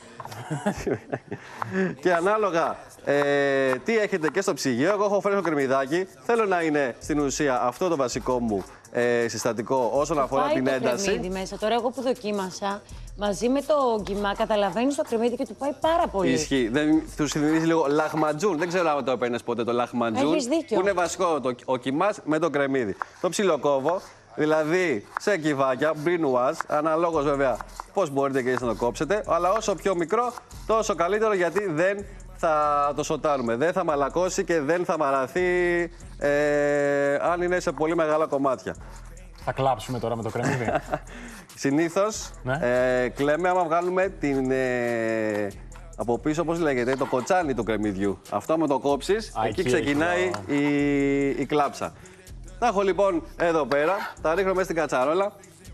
Και ανάλογα ε, τι έχετε και στο ψυγείο, εγώ έχω φρέσκο κρεμμυδάκι. Θέλω να είναι στην ουσία αυτό το βασικό μου ε, συστατικό όσον αφορά Πάει την το ένταση. κρεμμύδι μέσα. Τώρα, εγώ που δοκίμασα, μαζί με το κιμά, καταλαβαίνει το κρεμμύδι και του πάει πάρα πολύ. Ισχύει. Δεν, του θυμίζει λίγο λαχματζούν. Δεν ξέρω αν το έπαιρνε ποτέ το λαχματζούν. Έχεις δίκιο. Που είναι βασικό το, ο κιμάς με το κρεμμύδι. Το ψιλοκόβω, δηλαδή σε κυβάκια, μπρινουάζ, αναλόγως βέβαια πώς μπορείτε και εσείς να το κόψετε. Αλλά όσο πιο μικρό, τόσο καλύτερο, γιατί δεν θα το σοτάρουμε. Δεν θα μαλακώσει και δεν θα μαραθεί ε, αν είναι σε πολύ μεγάλα κομμάτια. Θα κλάψουμε τώρα με το κρεμμύδι. Συνήθως Ναι. ε, κλαίμε άμα βγάλουμε την, ε, από πίσω, πώς λέγεται, το κοτσάνι του κρεμμυδιού. Αυτό με το κόψεις, Α, εκεί εκεί ξεκινάει η, η κλάψα. Τα έχω λοιπόν εδώ πέρα, τα ρίχνω μέσα στην κατσαρόλα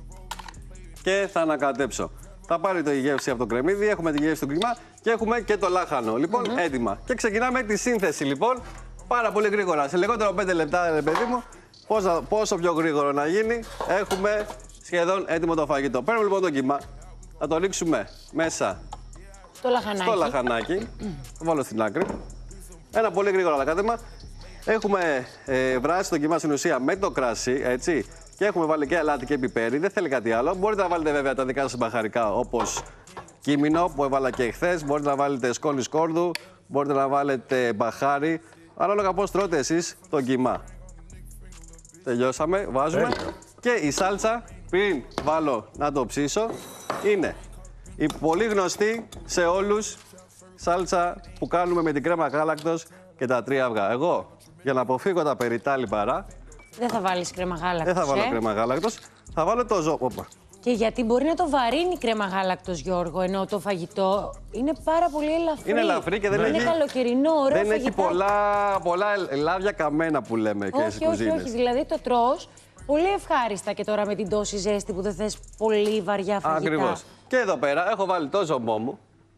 και θα ανακατέψω. Θα πάρει το η γεύση από το κρεμμύδι, έχουμε τη γεύση του κιμά και έχουμε και το λάχανο. Λοιπόν, mm-hmm. έτοιμα. Και ξεκινάμε τη σύνθεση λοιπόν, πάρα πολύ γρήγορα. Σε λιγότερο πέντε λεπτά, ρε παιδί μου, πόσο, πόσο πιο γρήγορο να γίνει, έχουμε σχεδόν έτοιμο το φαγητό. Παίρνουμε λοιπόν το κιμά, θα το ρίξουμε μέσα το λαχανάκι. στο λαχανάκι. Το βάλω στην άκρη. Ένα πολύ γρήγορο ανακάτεμα. Έχουμε ε, βράσει το κιμά στην ουσία με το κρασί, έτσι. Και έχουμε βάλει και αλάτι και πιπέρι, δεν θέλει κάτι άλλο. Μπορείτε να βάλετε βέβαια τα δικά σας μπαχαρικά, όπως κίμινο που έβαλα και εχθές. Μπορείτε να βάλετε σκόνη σκόρδου, μπορείτε να βάλετε μπαχάρι. Ανάλογα πώς τρώτε εσείς το κιμά. Τελειώσαμε, βάζουμε. Και η σάλτσα, πριν βάλω να το ψήσω, είναι η πολύ γνωστή σε όλους σάλτσα που κάνουμε με την κρέμα γάλακτος και τα τρία αυγά. Εγώ, για να αποφύγω τα περιτά λιπαρά, δεν θα βάλεις κρέμα γάλακτος. δεν θα βάλω ε? κρέμα γάλακτος, θα βάλω το ζώο. Και γιατί μπορεί να το βαρύνει η κρέμα γάλακτος, Γιώργο, ενώ το φαγητό είναι πάρα πολύ ελαφρύ. Είναι ελαφρύ και δεν είναι έχει... Είναι καλοκαιρινό, ωραίο Δεν φαγητά. έχει πολλά, πολλά λάδια καμένα που λέμε και στις όχι, όχι, κουζίνες. όχι. Δηλαδή το τρως πολύ ευχάριστα και τώρα με την τόση ζέστη που δεν θες πολύ βαριά φαγητά. Ακριβώς. Και εδώ πέρα έχω βάλει το ζωμό μου.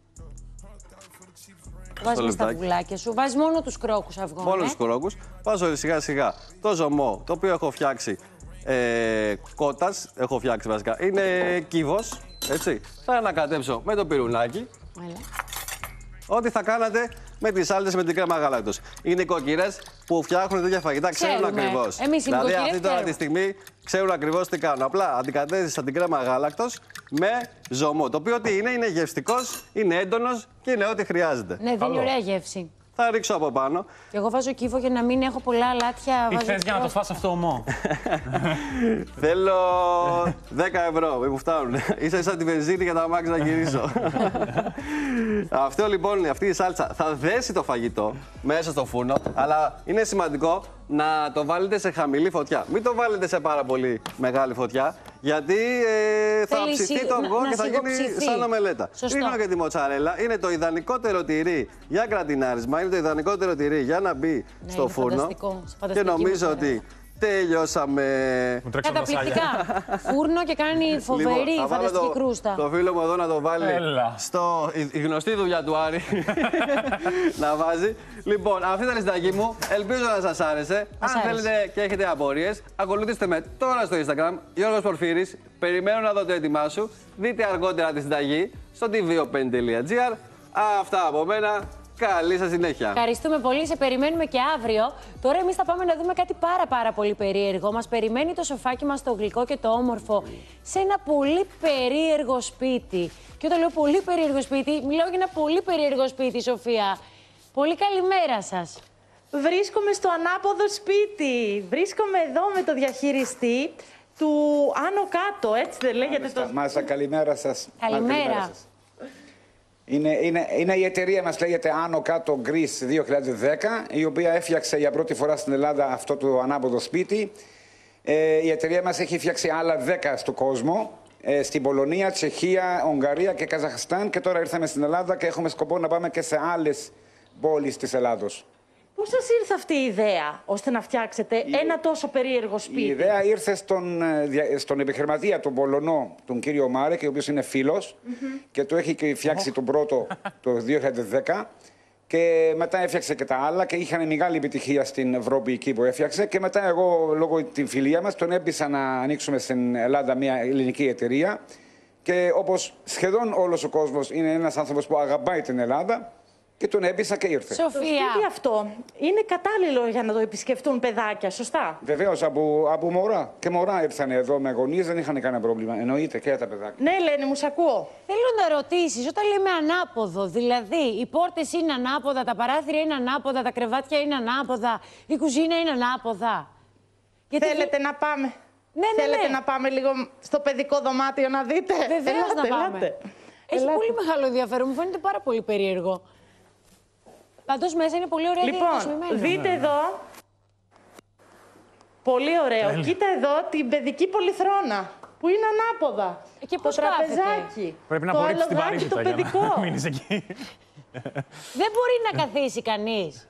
Βάζεις μες τα βουλάκια σου. Βάζεις μόνο τους κρόκους αυγών. Μόνο ε? τους κρόκους. Βάζω σιγά σιγά το ζωμό, το οποίο έχω φτιάξει ε, κότας, έχω φτιάξει βασικά. Είναι κύβος, έτσι. Θα ανακατέψω με το πυρουνάκι. Έλα. Ό,τι θα κάνατε με τις σάλτες με την κρέμα γάλακτος. Είναι οι κοκκυρές που φτιάχνουν τέτοια φαγητά, ξέρουν Ξέρουμε. ακριβώς. Εμείς οι δηλαδή νοικοκυρές αυτή τώρα ξέρουμε. τη στιγμή ξέρουν ακριβώς τι κάνουν. Απλά αντικατέστησα την κρέμα γάλακτος με ζωμό. Το οποίο τι είναι, είναι γευστικός, είναι έντονος και είναι ό,τι χρειάζεται. Ναι, δίνει ωραία γεύση. Θα ρίξω από πάνω. Και εγώ βάζω κύβο για να μην έχω πολλά αλάτια. Ή θες για να το φας αυτό ομό. Θέλω δέκα ευρώ, μην μου φτάνουν. Είσαι σαν τη βενζίνη για τα αμάξι να γυρίσω. Αυτό λοιπόν, αυτή η σάλτσα θα δέσει το φαγητό μέσα στο φούρνο, αλλά είναι σημαντικό να το βάλετε σε χαμηλή φωτιά. Μην το βάλετε σε πάρα πολύ μεγάλη φωτιά, γιατί ε, θα Θέλει ψηθεί σι... το αυγό να, και να θα γίνει σαν ομελέτα. Ρίχνω και τη μοτσαρέλα. Είναι το ιδανικότερο τυρί για γρατινάρισμα. Είναι το ιδανικότερο τυρί για να μπει ναι, στο φούρνο. Φανταστικό. Και νομίζω ότι τελειώσαμε. Καταπληκτικά. Φούρνο και κάνει φοβερή, λοιπόν, φανταστική το, κρούστα. Το φίλο μου εδώ να το βάλει. Έλα. Στο, η, η γνωστή δουλειά του Άρη να βάζει. Λοιπόν, αυτή ήταν η συνταγή μου. Ελπίζω να σας άρεσε. Μας Αν άρεσε. θέλετε και έχετε απορίες, ακολουθήστε με τώρα στο Instagram. Γιώργος Πορφύρης. Περιμένω να δω το έτοιμά σου. Δείτε αργότερα τη συνταγή στο τι βι ο πέντε τελεία τζι άρ. Αυτά από μένα. Καλή σας συνέχεια. Ευχαριστούμε πολύ, σε περιμένουμε και αύριο. Τώρα εμείς θα πάμε να δούμε κάτι πάρα πάρα πολύ περίεργο. Μας περιμένει το σοφάκι μας το γλυκό και το όμορφο σε ένα πολύ περίεργο σπίτι. Και όταν λέω πολύ περίεργο σπίτι, μιλάω για ένα πολύ περίεργο σπίτι, Σοφία. Πολύ καλημέρα σας. Βρίσκομαι στο ανάποδο σπίτι. Βρίσκομαι εδώ με το διαχειριστή του Άνω Κάτω, έτσι δεν λέγεται Μάλιστα, το... μάλιστα, καλημέρα σας. Καλημέρα. σας. Είναι, είναι, είναι η εταιρεία μας, λέγεται Άνω Κάτω Greece δύο χιλιάδες δέκα, η οποία έφτιαξε για πρώτη φορά στην Ελλάδα αυτό το ανάποδο σπίτι. Ε, η εταιρεία μας έχει φτιάξει άλλα δέκα στον κόσμο, ε, στην Πολωνία, Τσεχία, Ουγγαρία και Καζαχστάν, και τώρα ήρθαμε στην Ελλάδα και έχουμε σκοπό να πάμε και σε άλλες πόλεις της Ελλάδος. Πού σας ήρθε αυτή η ιδέα, ώστε να φτιάξετε η... ένα τόσο περίεργο σπίτι? Η ιδέα ήρθε στον, στον επιχειρηματία, τον Πολωνό, τον κύριο Μάρεκ, ο οποίος είναι φίλος mm-hmm. και το έχει φτιάξει oh. τον πρώτο το δύο χιλιάδες δέκα. Και μετά έφτιαξε και τα άλλα και είχαν μεγάλη επιτυχία στην Ευρώπη εκεί που έφτιαξε. Και μετά εγώ, λόγω την φιλία μας, τον έπεισα να ανοίξουμε στην Ελλάδα μια ελληνική εταιρεία. Και όπως σχεδόν όλος ο κόσμος είναι ένας άνθρωπος που αγαπάει την Ελλάδα, και τον έπεισα και ήρθε. Σοφία, το σπίτι αυτό είναι κατάλληλο για να το επισκεφτούν παιδάκια, σωστά? Βεβαίως, από, από μωρά. Και μωρά ήρθαν εδώ με γονείς, δεν είχαν κανένα πρόβλημα. Εννοείται και τα παιδάκια. Ναι, Ελένη, μου σ' ακούω. Θέλω να ρωτήσεις, όταν λέμε ανάποδο, δηλαδή οι πόρτες είναι ανάποδα, τα παράθυρια είναι ανάποδα, τα κρεβάτια είναι ανάποδα, η κουζίνα είναι ανάποδα. Γιατί θέλετε να πάμε? Ναι, ναι, Θέλετε ναι. να πάμε λίγο στο παιδικό δωμάτιο να δείτε? Βεβαίως να πάμε. Ελάτε. Έχει Ελάτε. πολύ μεγάλο ενδιαφέρον, μου φαίνεται πάρα πολύ περίεργο. Πάντως μέσα είναι πολύ ωραία Λοιπόν, δείτε εδώ. Πολύ ωραίο. Έλε. Κοίτα εδώ την παιδική πολυθρόνα που είναι ανάποδα. Και το τραπεζάκι. Πρέπει να το απορρίψεις την αλογάκι, βαρύτητα το παιδικό. Για να μείνεις εκεί. Δεν μπορεί να καθίσει κανείς.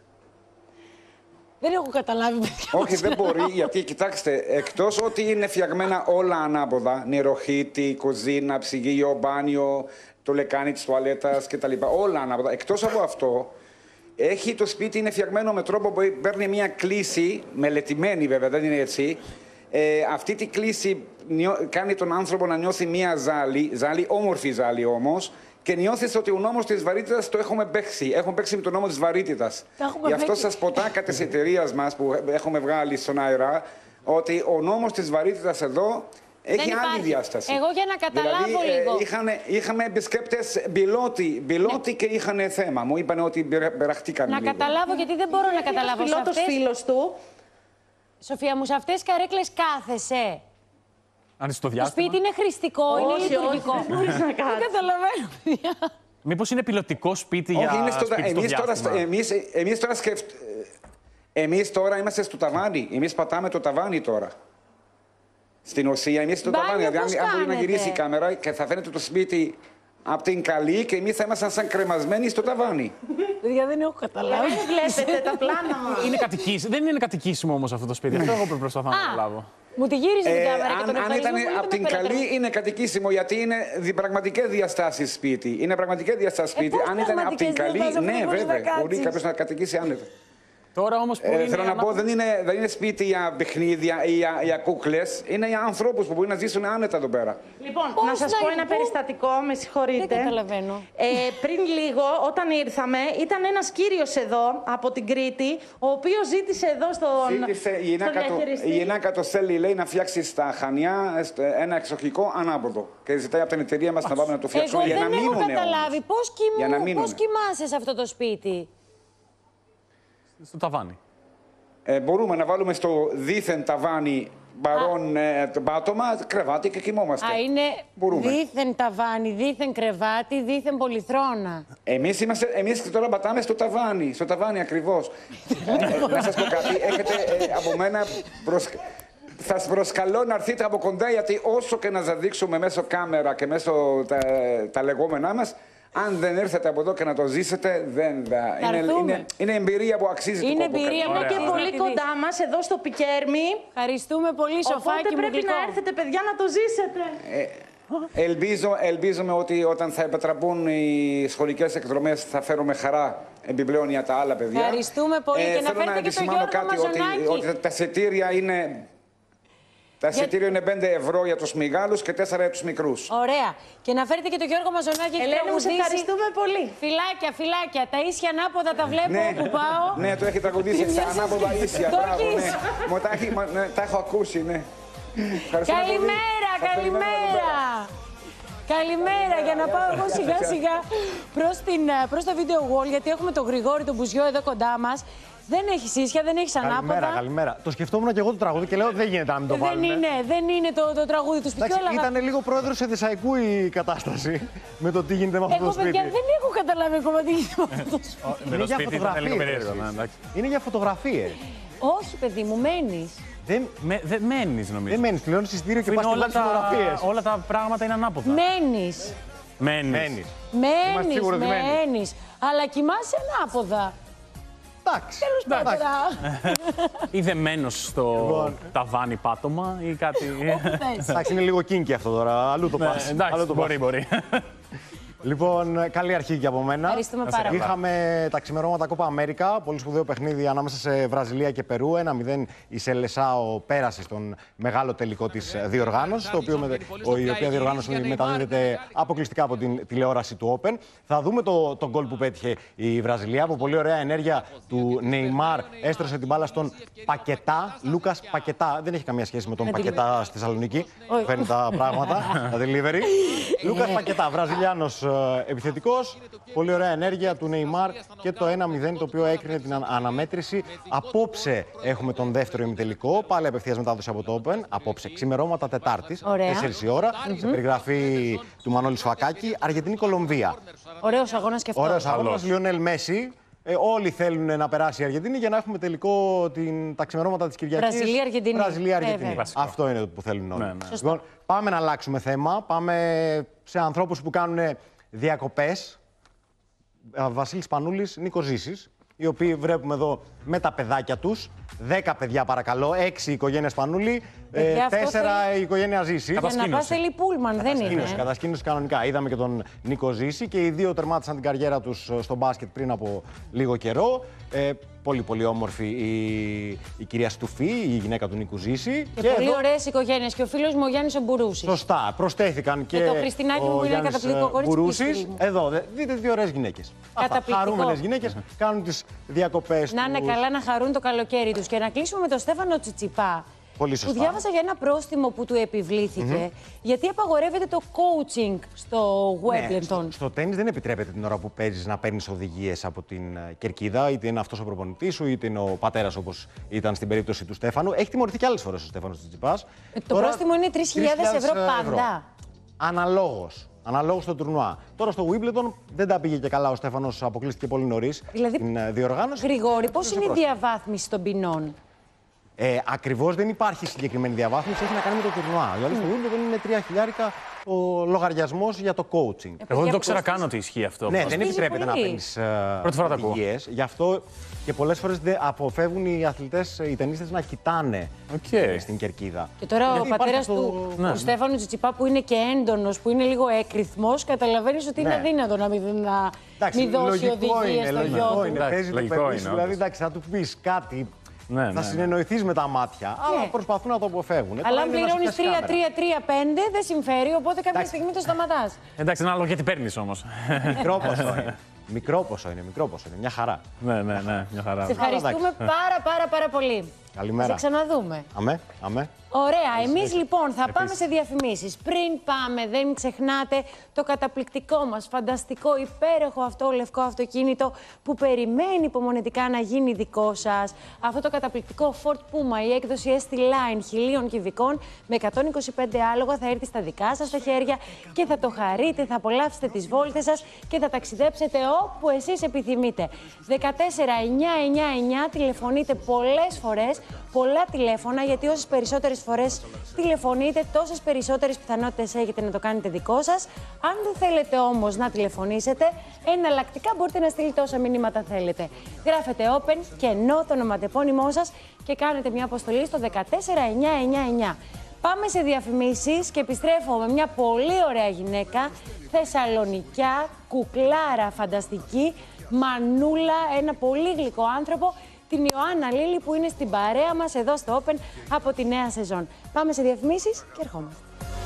Δεν έχω καταλάβει. Όχι, δεν μπορεί, γιατί κοιτάξτε, εκτός ότι είναι φτιαγμένα όλα ανάποδα, νεροχύτη, κουζίνα, ψυγείο, μπάνιο, το λεκάνι της τουαλέτας κτλ. Όλα ανάποδα. Εκτός από αυτό, έχει το σπίτι είναι φτιαγμένο με τρόπο που παίρνει μια κλίση, μελετημένη βέβαια, δεν είναι έτσι. Ε, αυτή τη κλίση κάνει τον άνθρωπο να νιώθει μια ζάλη, ζάλη, όμορφη ζάλη όμως, και νιώθεις ότι ο νόμος της βαρύτητας το έχουμε παίξει. Έχουμε παίξει με τον νόμο της βαρύτητας. Γι' αυτό σας ποτάκα της εταιρείας μας που έχουμε βγάλει στον αέρα, ότι ο νόμος της βαρύτητας εδώ έχει άλλη διάσταση. Εγώ για να καταλάβω δηλαδή, λίγο. Ε, είχαν, είχαμε επισκέπτες πιλότοι, πιλότοι ναι. και είχαν θέμα. Μου είπαν ότι μπεραχτήκαν Να λίγο. καταλάβω, γιατί δεν μπορώ να καταλάβω. Ένας πιλότος φίλος του. Σοφία μου, σε αυτές τις καρέκλες κάθεσαι? Αν είσαι στο Το διάστημα. σπίτι είναι χρηστικό, όχι, είναι λειτουργικό. Όχι, δεν μπορείς να κάτσεις. Δεν καταλαβαίνω. Μήπως είναι πιλωτικό σπίτι όχι, για είναι στο, σπίτι εμείς, στο τώρα, διάστημα. εμείς, εμείς, τώρα σκεφτ... εμείς τώρα είμαστε στο ταβάνι. Εμείς πατάμε το ταβάνι τώρα. Στην ουσία, εμείς στο Μπάνιο, ταβάνι. Δηλαδή, αν μπορεί να κάνετε? γυρίσει η κάμερα και θα φαίνεται το σπίτι από την καλή και εμείς θα ήμασταν σαν κρεμασμένοι στο ταβάνι. Παιδιά, δεν έχω καταλάβει. Δεν βλέπετε τα πλάνα μας. Είναι κατοικήσιμο. Δεν είναι κατοικήσιμο όμως αυτό το σπίτι. Αυτό εγώ προσπαθώ να καταλάβω. Μου τη γύρισε την κάμερα και τον αν, αν ήταν ευχαριστώ από την καλή, είναι κατοικήσιμο, γιατί είναι πραγματικές διαστάσεις σπίτι. Είναι πραγματικές διαστάσεις σπίτι. Ε, αν ήταν από την καλή, ναι, βέβαια. Μπορεί κάποιο να κατοικήσει άνετα. Τώρα όμως που ε, είναι θέλω να πω, δεν είναι, δεν είναι σπίτι για παιχνίδια ή για, για κούκλες. Είναι για ανθρώπους που μπορεί να ζήσουν άνετα εδώ πέρα. Λοιπόν, πώς να σας πω ένα περιστατικό, με συγχωρείτε. Δεν καταλαβαίνω. Ε, πριν λίγο, όταν ήρθαμε, ήταν ένας κύριος εδώ από την Κρήτη, ο οποίος ζήτησε εδώ στον, ζήτησε, η στον διαχειριστή. Η γυναίκα το θέλει, λέει, να φτιάξει στα Χανιά ένα εξοχικό ανάποδο. Και ζητάει από την εταιρεία μας να πάμε να το φτιάξουμε για να μείνουν. Εγώ δεν έχω καταλάβει. Πώς, κοιμού, πώς κοιμάσαι σε αυτό το σπίτι? Στο ταβάνι. Ε, μπορούμε να βάλουμε στο δίθεν ταβάνι παρόν ε, το πάτωμα, κρεβάτι και κοιμόμαστε. Α, είναι μπορούμε. Δίθεν ταβάνι, δίθεν κρεβάτι, δίθεν πολυθρόνα. Εμείς, είμαστε, εμείς τώρα πατάμε στο ταβάνι, στο ταβάνι ακριβώς. ε, να σας πω κάτι, έχετε ε, από μένα προσ... Θα σας προσκαλώ να έρθετε από κοντά, γιατί όσο και να σας δείξουμε μέσω κάμερα και μέσω τα, τα λεγόμενά μας, αν δεν έρθετε από εδώ και να το ζήσετε, δεν θα. Είναι, είναι, είναι εμπειρία που αξίζει είναι το κόπο. Είναι εμπειρία και πολύ κοντά μας, εδώ στο Πικέρμι. Ευχαριστούμε πολύ, Σοφάκι μου. Οπότε πρέπει να έρθετε, παιδιά, να το ζήσετε. Ε, ελπίζω, ελπίζουμε ότι όταν θα επιτραπούν οι σχολικές εκδρομές θα φέρουμε χαρά επιπλέον για τα άλλα παιδιά. Ευχαριστούμε πολύ ε, και να φέρετε και το Γιώργο κάτι, ότι, ότι τα εισιτήρια είναι... Τα εισιτήρια είναι πέντε ευρώ για τους μεγάλους και τέσσερα για τους μικρούς. Ωραία. Και να φέρετε και το Γιώργο Μαζονάκη. Ελένη, μου σε ευχαριστούμε πολύ. Φυλάκια, φυλάκια. Τα ίσια ανάποδα τα βλέπω ναι, όπου πάω. Ναι, το έχει τραγουδήσει στα ανάποδα ίσια. Μπράβο, ναι. Μου τα, έχει, ναι, τα έχω ακούσει, ναι. Καλημέρα, καλημέρα. Καλημέρα, για να πάω εγώ σιγά σιγά προς, την, προς το video wall, γιατί έχουμε τον Γρηγόρη τον Μπουζιό εδώ κοντά μας. Δεν έχει ίσια, δεν έχει ανάποδα. Καλημέρα, καλημέρα. Το σκεφτόμουν και εγώ το τραγούδι και λέω δεν γίνεται να μην το βάλουμε. Δεν είναι, δεν είναι το, το τραγούδι του σπιτιού. Ήταν λίγο πρόεδρος Εδεσσαϊκού η κατάσταση με το τι γίνεται με αυτό εγώ, το σπίτι. Εγώ, παιδιά, δεν έχω καταλάβει ακόμα τι γίνεται με αυτό το σπίτι. Είναι για φωτογραφίες. Είναι για φωτογραφίες. Όχι, παιδί μου, μένεις. Δεν, με, δεν μένεις, νομίζω. Δεν μένεις, πληρώνεις εισιτήριο και πας και βάζεις φωτογραφίες. Όλα τα πράγματα είναι ανάποδα. Μένεις. Μένεις. Μένεις, μένεις. Αλλά κοιμάσαι ανάποδα. Εντάξει. Τέλος πάντων. Ή δεμένος στο Λοιπόν. ταβάνι πάτωμα ή κάτι. Εντάξει, είναι λίγο κίνκι αυτό τώρα. Αλλού το Ναι, πας. εντάξει, Αλλού το μπορεί, πας. μπορεί. Λοιπόν, καλή αρχή και από μένα. Ευχαριστούμε πάρα πολύ. Είχαμε τα ξημερώματα Κόπα Αμέρικα, πολύ σπουδαίο παιχνίδι ανάμεσα σε Βραζιλία και Περού. ένα μηδέν η Σελεσάο πέρασε στον μεγάλο τελικό της διοργάνωσης, το οποίο, η οποία διοργάνωση μεταδίδεται αποκλειστικά από την τηλεόραση του Open. Θα δούμε το, το γκολ που πέτυχε η Βραζιλία, από πολύ ωραία ενέργεια του Νεϊμάρ. Έστρωσε την μπάλα στον Πακετά, Λούκας Πακετά. Δεν έχει καμία σχέση με τον Πακετά στη Θεσσαλονίκη. Φέρνει τα πράγματα, τα delivery. Λούκας Πακετά, Βραζιλιάνος επιθετικός, πολύ ωραία ενέργεια του Νεϊμάρ και το ένα μηδέν, το οποίο έκρινε την αναμέτρηση. Απόψε έχουμε τον δεύτερο ημιτελικό, πάλι απευθείας μετάδοση από το Open. Απόψε, ξημερώματα Τετάρτης, τέσσερις η ώρα, mm-hmm. σε περιγραφή του Μανώλη Σφακάκη, Αργεντινή-Κολομβία. Ωραίος αγώνας και αυτό. Ωραίος αγώνας, Λιονέλ Μέση. Ε, όλοι θέλουν να περάσει η Αργεντινή για να έχουμε τελικό την, τα ξημερώματα της Κυριακής. Βραζιλία-Αργεντινή. Βραζιλία-Αργεντινή. Αυτό είναι το που θέλουν όλοι. Ναι, ναι. Λοιπόν, πάμε να αλλάξουμε θέμα. Πάμε σε ανθρώπους που κάνουν διακοπές. Βασίλης Πανούλης, Νίκος Ζήσης, οι οποίοι βλέπουμε εδώ με τα παιδάκια τους. Δέκα παιδιά παρακαλώ, έξι η οικογένεια Σπανούλη, ε, τέσσερα θέλει... η οικογένεια Ζήση. Για να πας θέλει πούλμαν, δεν είναι. Κατασκήνωση κανονικά. Είδαμε και τον Νίκο Ζήση και οι δύο τερμάτισαν την καριέρα τους στο μπάσκετ πριν από λίγο καιρό. Ε, πολύ πολύ όμορφη η, η κυρία Στουφή, η γυναίκα του Νίκου Ζήση. Και, και πολύ εδώ... ωραίες οικογένειες. Και ο φίλος μου ο Γιάννης ο Μπουρούσης. Σωστά. Προσθέθηκαν και, και το Χριστινάκι μου είναι καταπληκτικό κορίτσι. Εδώ, δείτε δύο ωραίες γυναίκες. Χαρούμενες γυναίκες κάνουν τις διακοπές. Να είναι καλά να χαρούν το καλοκαίρι τους. Και να κλείσουμε με τον Στέφανο Τσιτσιπά. Πολύ σωστά. Που διάβασα για ένα πρόστιμο που του επιβλήθηκε, mm-hmm. γιατί απαγορεύεται το coaching στο Wimbledon. Ναι, στο, στο τένις δεν επιτρέπεται την ώρα που παίζεις να παίρνεις οδηγίες από την κερκίδα, είτε είναι αυτός ο προπονητής σου, είτε είναι ο πατέρας όπως ήταν στην περίπτωση του Στέφανου. Έχει τιμωρηθεί και άλλες φορές ο Στέφανος Τσιτσιπάς. Ε, το Τώρα, πρόστιμο είναι τρεις χιλιάδες ευρώ πάντα. Αναλόγως. Αναλόγως στο τουρνουά. Τώρα στο Wimbledon δεν τα πήγε και καλά. Ο Στέφανος αποκλείστηκε πολύ νωρίς δηλαδή, στην διοργάνωση. Γρηγόρη, πώς είναι η διαβάθμιση των ποινών? Ε, ακριβώς δεν υπάρχει συγκεκριμένη διαβάθμιση, έχει να κάνει με το τουρνουά. Δηλαδή στο Wimbledon είναι τρία χιλιάρικα ο λογαριασμός για το coaching. Εγώ δεν το ξέρα καν ότι ισχύει αυτό. Ναι, δεν επιτρέπεται να παίρνεις οδηγίες. Γι' αυτό και πολλές φορές αποφεύγουν οι αθλητές, οι ταινίστες να κοιτάνε okay. στην κερκίδα. Και τώρα γιατί ο πατέρας το... του, ναι. του Στέφανου Τσιτσιπά, που είναι και έντονος, που είναι λίγο έκρηθμος, καταλαβαίνεις ότι ναι. είναι αδύνατο να μην, να εντάξει, μην δώσει οδηγίες στο γιο του. Είναι, παίζει το παιδί σου, δηλαδή εντάξει, θα του πεις κάτι. Ναι, θα ναι, συνεννοηθείς με τα μάτια, ναι. αλλά προσπαθούν να το αποφεύγουν. Αλλά αν πληρώνεις τρία τρία τρία πέντε δεν συμφέρει, οπότε κάποια εντάξει. στιγμή το σταματάς. Εντάξει, ανάλογα γιατί παίρνεις όμως. Μικρό ποσό είναι. Μικρό ποσό είναι, μικρό ποσό είναι. Μια χαρά. Ναι, ναι, ναι, μια χαρά. Σε ευχαριστούμε πάρα πάρα πάρα πολύ. Καλημέρα. Θα σε ξαναδούμε. Αμέ, αμέ. Ωραία, εμείς λοιπόν θα Επίσης. πάμε σε διαφημίσεις. Πριν πάμε, δεν ξεχνάτε το καταπληκτικό μας, φανταστικό, υπέροχο αυτό λευκό αυτοκίνητο που περιμένει υπομονετικά να γίνει δικό σας. Αυτό το καταπληκτικό Ford Puma, η έκδοση ες τι Line χιλίων κυβικών με εκατόν είκοσι πέντε άλογα θα έρθει στα δικά σας τα χέρια και θα το χαρείτε, θα απολαύσετε τις βόλτες σας και θα ταξιδέψετε όπου εσείς επιθυμείτε. δεκατέσσερα εννιακόσια ενενήντα εννιά, τηλεφωνείτε πολλές φορές, πολλά τηλέφωνα, γιατί όσες περισσότερες φορές τηλεφωνείτε, τόσες περισσότερες πιθανότητες έχετε να το κάνετε δικό σας. Αν δεν θέλετε όμως να τηλεφωνήσετε, εναλλακτικά μπορείτε να στείλετε όσα μηνύματα θέλετε. Γράφετε Open και ενώ το ονοματεπώνυμό σας και κάνετε μια αποστολή στο δεκατέσσερα εννιακόσια ενενήντα εννιά. Πάμε σε διαφημίσεις και επιστρέφω με μια πολύ ωραία γυναίκα, Θεσσαλονικιά, κουκλάρα φανταστική, μανούλα, ένα πολύ γλυκό άνθρωπο, την Ιωάννα Λίλη που είναι στην παρέα μας εδώ στο Open από τη νέα σεζόν. Πάμε σε διαφημίσεις και ερχόμαστε.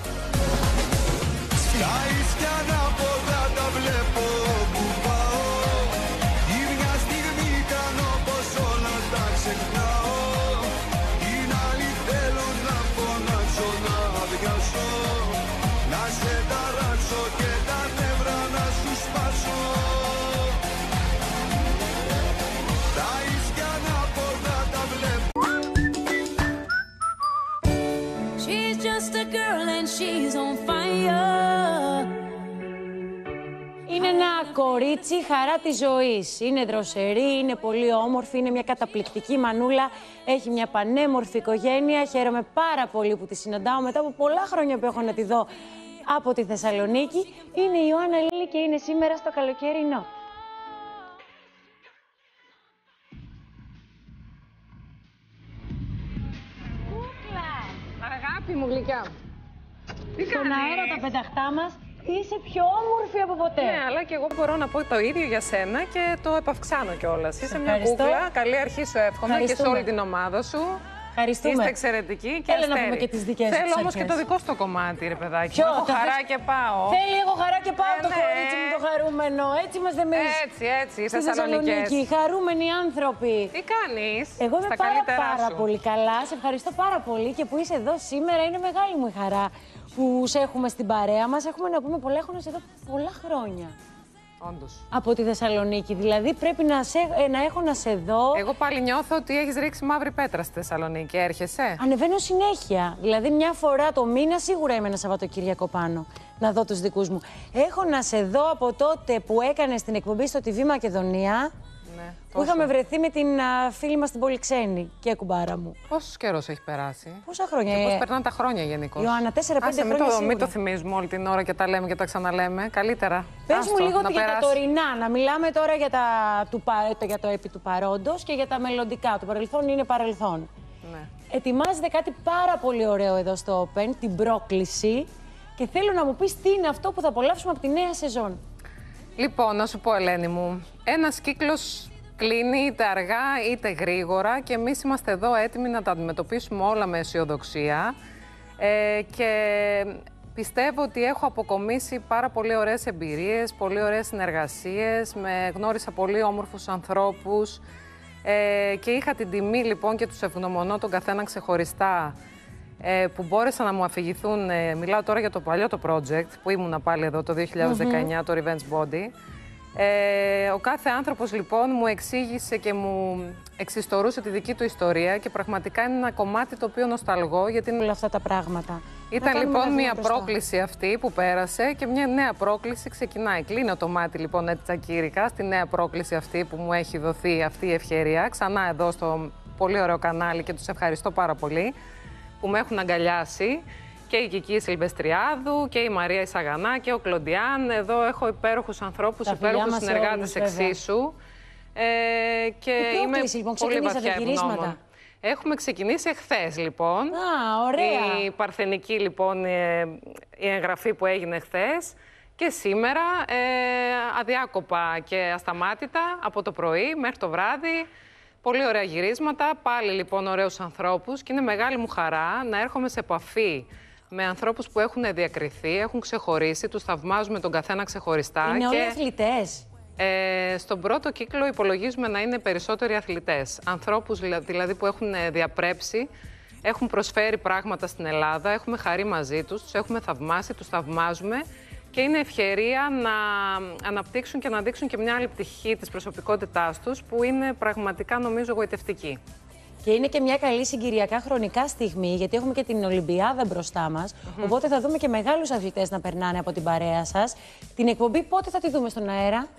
Είναι ένα κορίτσι χαρά της ζωής. Είναι δροσερή, είναι πολύ όμορφη, είναι μια καταπληκτική μανούλα. Έχει μια πανέμορφη οικογένεια. Χαίρομαι πάρα πολύ που τη συναντάω μετά από πολλά χρόνια που έχω να τη δω από τη Θεσσαλονίκη. Είναι η Ιωάννα Λίλη και είναι σήμερα στο καλοκαιρινό. Τι μου γλυκιά. Τι Στον αέρα τα πενταχτά μας είσαι πιο όμορφη από ποτέ. Ναι, αλλά και εγώ μπορώ να πω το ίδιο για σένα και το επαυξάνω κιόλας. Είσαι μια κούκλα, καλή αρχή σου εύχομαι και σε όλη την ομάδα σου. Ευχαριστούμε. Είστε εξαιρετικοί και Θέλω αστέρι. να πούμε και τις δικές Θέλω σας όμως αρχές. και το δικό σου το κομμάτι, ρε παιδάκι. Ποιο, Έχω το χαρά θες- και πάω. Θέλει εγώ χαρά και πάω Ε, το ναι. κορίτσι μου το χαρούμενο. Έτσι είμαστε εμείς. Έτσι, έτσι, οι Στη Θεσσαλονικές. Θεσσαλονίκη, χαρούμενοι άνθρωποι. Τι κάνεις, Εγώ είμαι στα πάρα, καλύτερά πάρα σου. πολύ καλά. Σε ευχαριστώ πάρα πολύ και που είσαι εδώ σήμερα. Είναι μεγάλη μου η χαρά που σε έχουμε στην παρέα μας. Έχουμε να πούμε πολλά, έχω να σε δω πολλά χρόνια. Όντως. Από τη Θεσσαλονίκη. Δηλαδή πρέπει να, σε, ε, να έχω να σε δω. Εγώ πάλι νιώθω ότι έχεις ρίξει μαύρη πέτρα στη Θεσσαλονίκη. Έρχεσαι. Ανεβαίνω συνέχεια. Δηλαδή, μια φορά το μήνα σίγουρα είμαι ένα Σαββατοκύριακο πάνω να δω τους δικούς μου. Έχω να σε δω από τότε που έκανες την εκπομπή στο τι βι Μακεδονία. Ναι, Που είχαμε βρεθεί με την α, φίλη μας την Πολυξένη και κουμπάρα μου. Πόσος καιρός έχει περάσει. Πόσα χρόνια. Και πώς ε? περνάνε τα χρόνια γενικώς. Ιωάννα, τέσσερα πέντε Άσε, χρόνια μην το, σίγουρα. μην το θυμίζουμε όλη την ώρα και τα λέμε και τα ξαναλέμε. Καλύτερα. Πες Άστο, μου λίγο να για τα περάσει. τωρινά, να μιλάμε τώρα για, τα, του, πα- το, για το επί του παρόντος και για τα μελλοντικά. Το παρελθόν είναι παρελθόν. Ναι. Ετοιμάζεται κάτι πάρα πολύ ωραίο εδώ στο Open, την πρόκληση. Και θέλω να μου πεις τι είναι αυτό που θα απολαύσουμε από τη νέα σεζόν. Λοιπόν, να σου πω, Ελένη μου, ένας κύκλος κλείνει είτε αργά είτε γρήγορα και εμείς είμαστε εδώ έτοιμοι να τα αντιμετωπίσουμε όλα με αισιοδοξία. Ε, και πιστεύω ότι έχω αποκομίσει πάρα πολύ ωραίες εμπειρίες, πολύ ωραίες συνεργασίες, με γνώρισα πολύ όμορφους ανθρώπους ε, και είχα την τιμή λοιπόν και τους ευγνωμονώ τον καθένα ξεχωριστά ε, που μπόρεσαν να μου αφηγηθούν. Ε, μιλάω τώρα για το παλιό το project που ήμουνα πάλι εδώ το δύο χιλιάδες δεκαεννιά, το Revenge Body. Ε, ο κάθε άνθρωπος λοιπόν μου εξήγησε και μου εξιστορούσε τη δική του ιστορία και πραγματικά είναι ένα κομμάτι το οποίο νοσταλγώ γιατί όλα αυτά τα πράγματα. Ήταν λοιπόν μια πρόκληση αυτή που πέρασε και μια νέα πρόκληση ξεκινάει. Κλείνω το μάτι λοιπόν έτσι τσακίρικα στη νέα πρόκληση αυτή που μου έχει δοθεί αυτή η ευκαιρία. Ξανά εδώ στο πολύ ωραίο κανάλι και τους ευχαριστώ πάρα πολύ που με έχουν αγκαλιάσει. Και η Κική Σιλβεστριάδου και η Μαρία Ισαγανά και ο Κλοντιάν. Εδώ έχω υπέροχους ανθρώπους, υπέροχους συνεργάτες εξίσου. Ε, και η είμαι λοιπόν, πολύ βαθιά ευγνώμων. Έχουμε ξεκινήσει εχθές, λοιπόν. Α, ωραία. Η παρθενική, λοιπόν, η εγγραφή που έγινε εχθές. Και σήμερα ε, αδιάκοπα και ασταμάτητα από το πρωί μέχρι το βράδυ. Πολύ ωραία γυρίσματα, πάλι λοιπόν ωραίους ανθρώπους και είναι μεγάλη μου χαρά να έρχομαι σε επαφή με ανθρώπους που έχουν διακριθεί, έχουν ξεχωρίσει, τους θαυμάζουμε τον καθένα ξεχωριστά. Είναι και, όλοι αθλητές. Ε, στον πρώτο κύκλο υπολογίζουμε να είναι περισσότεροι αθλητές. Ανθρώπους δηλαδή που έχουν διαπρέψει, έχουν προσφέρει πράγματα στην Ελλάδα, έχουμε χαρεί μαζί τους, τους έχουμε θαυμάσει, τους θαυμάζουμε. Και είναι ευκαιρία να αναπτύξουν και να δείξουν και μια άλλη πτυχή της προσωπικότητάς τους που είναι πραγματικά νομίζω γοητευτική. Και είναι και μια καλή συγκυριακά χρονικά στιγμή, γιατί έχουμε και την Ολυμπιάδα μπροστά μας. Mm-hmm. Οπότε θα δούμε και μεγάλους αθλητές να περνάνε από την παρέα σας. Την εκπομπή πότε θα τη δούμε στον αέρα?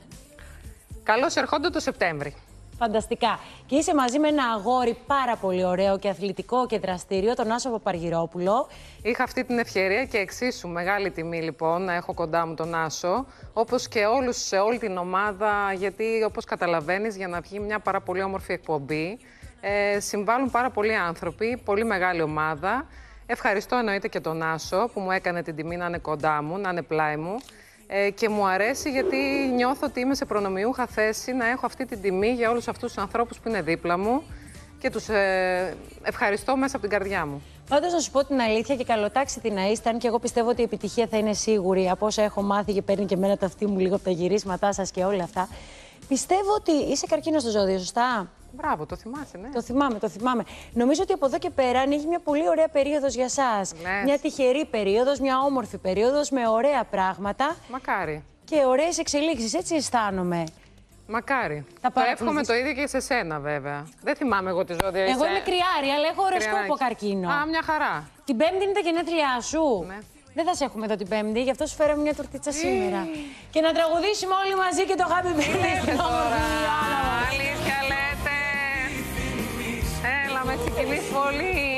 Καλώς ερχόνται το Σεπτέμβρη. Φανταστικά. Και είσαι μαζί με ένα αγόρι πάρα πολύ ωραίο και αθλητικό και δραστήριο, τον Άσο Παπαργυρόπουλο. Είχα αυτή την ευκαιρία και εξίσου μεγάλη τιμή λοιπόν να έχω κοντά μου τον Άσο, όπως και όλους σε όλη την ομάδα, γιατί όπως καταλαβαίνεις για να βγει μια πάρα πολύ όμορφη εκπομπή, ε, συμβάλλουν πάρα πολλοί άνθρωποι, πολύ μεγάλη ομάδα. Ευχαριστώ εννοείται και τον Άσο που μου έκανε την τιμή να είναι κοντά μου, να είναι πλάι μου. Ε, και μου αρέσει γιατί νιώθω ότι είμαι σε προνομιούχα θέση να έχω αυτή την τιμή για όλους αυτούς τους ανθρώπους που είναι δίπλα μου και τους ε, ευχαριστώ μέσα από την καρδιά μου. Πάντως να σου πω την αλήθεια και καλοτάξιτη να είστε, αν και εγώ πιστεύω ότι η επιτυχία θα είναι σίγουρη από όσα έχω μάθει και παίρνει και εμένα τα αυτή μου λίγο από τα γυρίσματά σας και όλα αυτά. Πιστεύω ότι είσαι καρκίνος στο ζώδιο, σωστά? Μπράβο, το θυμάσαι, ναι. Το θυμάμαι, το θυμάμαι. Νομίζω ότι από εδώ και πέρα ανοίγει μια πολύ ωραία περίοδος για σας. Λες. Μια τυχερή περίοδος, μια όμορφη περίοδος με ωραία πράγματα. Μακάρι. Και ωραίες εξελίξεις, έτσι αισθάνομαι. Μακάρι. Τα το εύχομαι το ίδιο και σε σένα, βέβαια. Δεν θυμάμαι εγώ τη ζώδιο είσαι. Εγώ είμαι κρυάρη, αλλά έχω οροσκόπο καρκίνο. Α, μια χαρά. Την Πέμπτη είναι τα γενέθλιά σου. Ναι. Δεν θα σε έχουμε εδώ την Πέμπτη, γι' αυτό σου φέραμε μια τουρτίτσα σήμερα. Και να τραγουδήσουμε όλοι μαζί και το Happy Birthday στην όμορφη Ιωάννα. Αλήθεια λέτε. Έλα, με ξεκινήσει πολύ. Να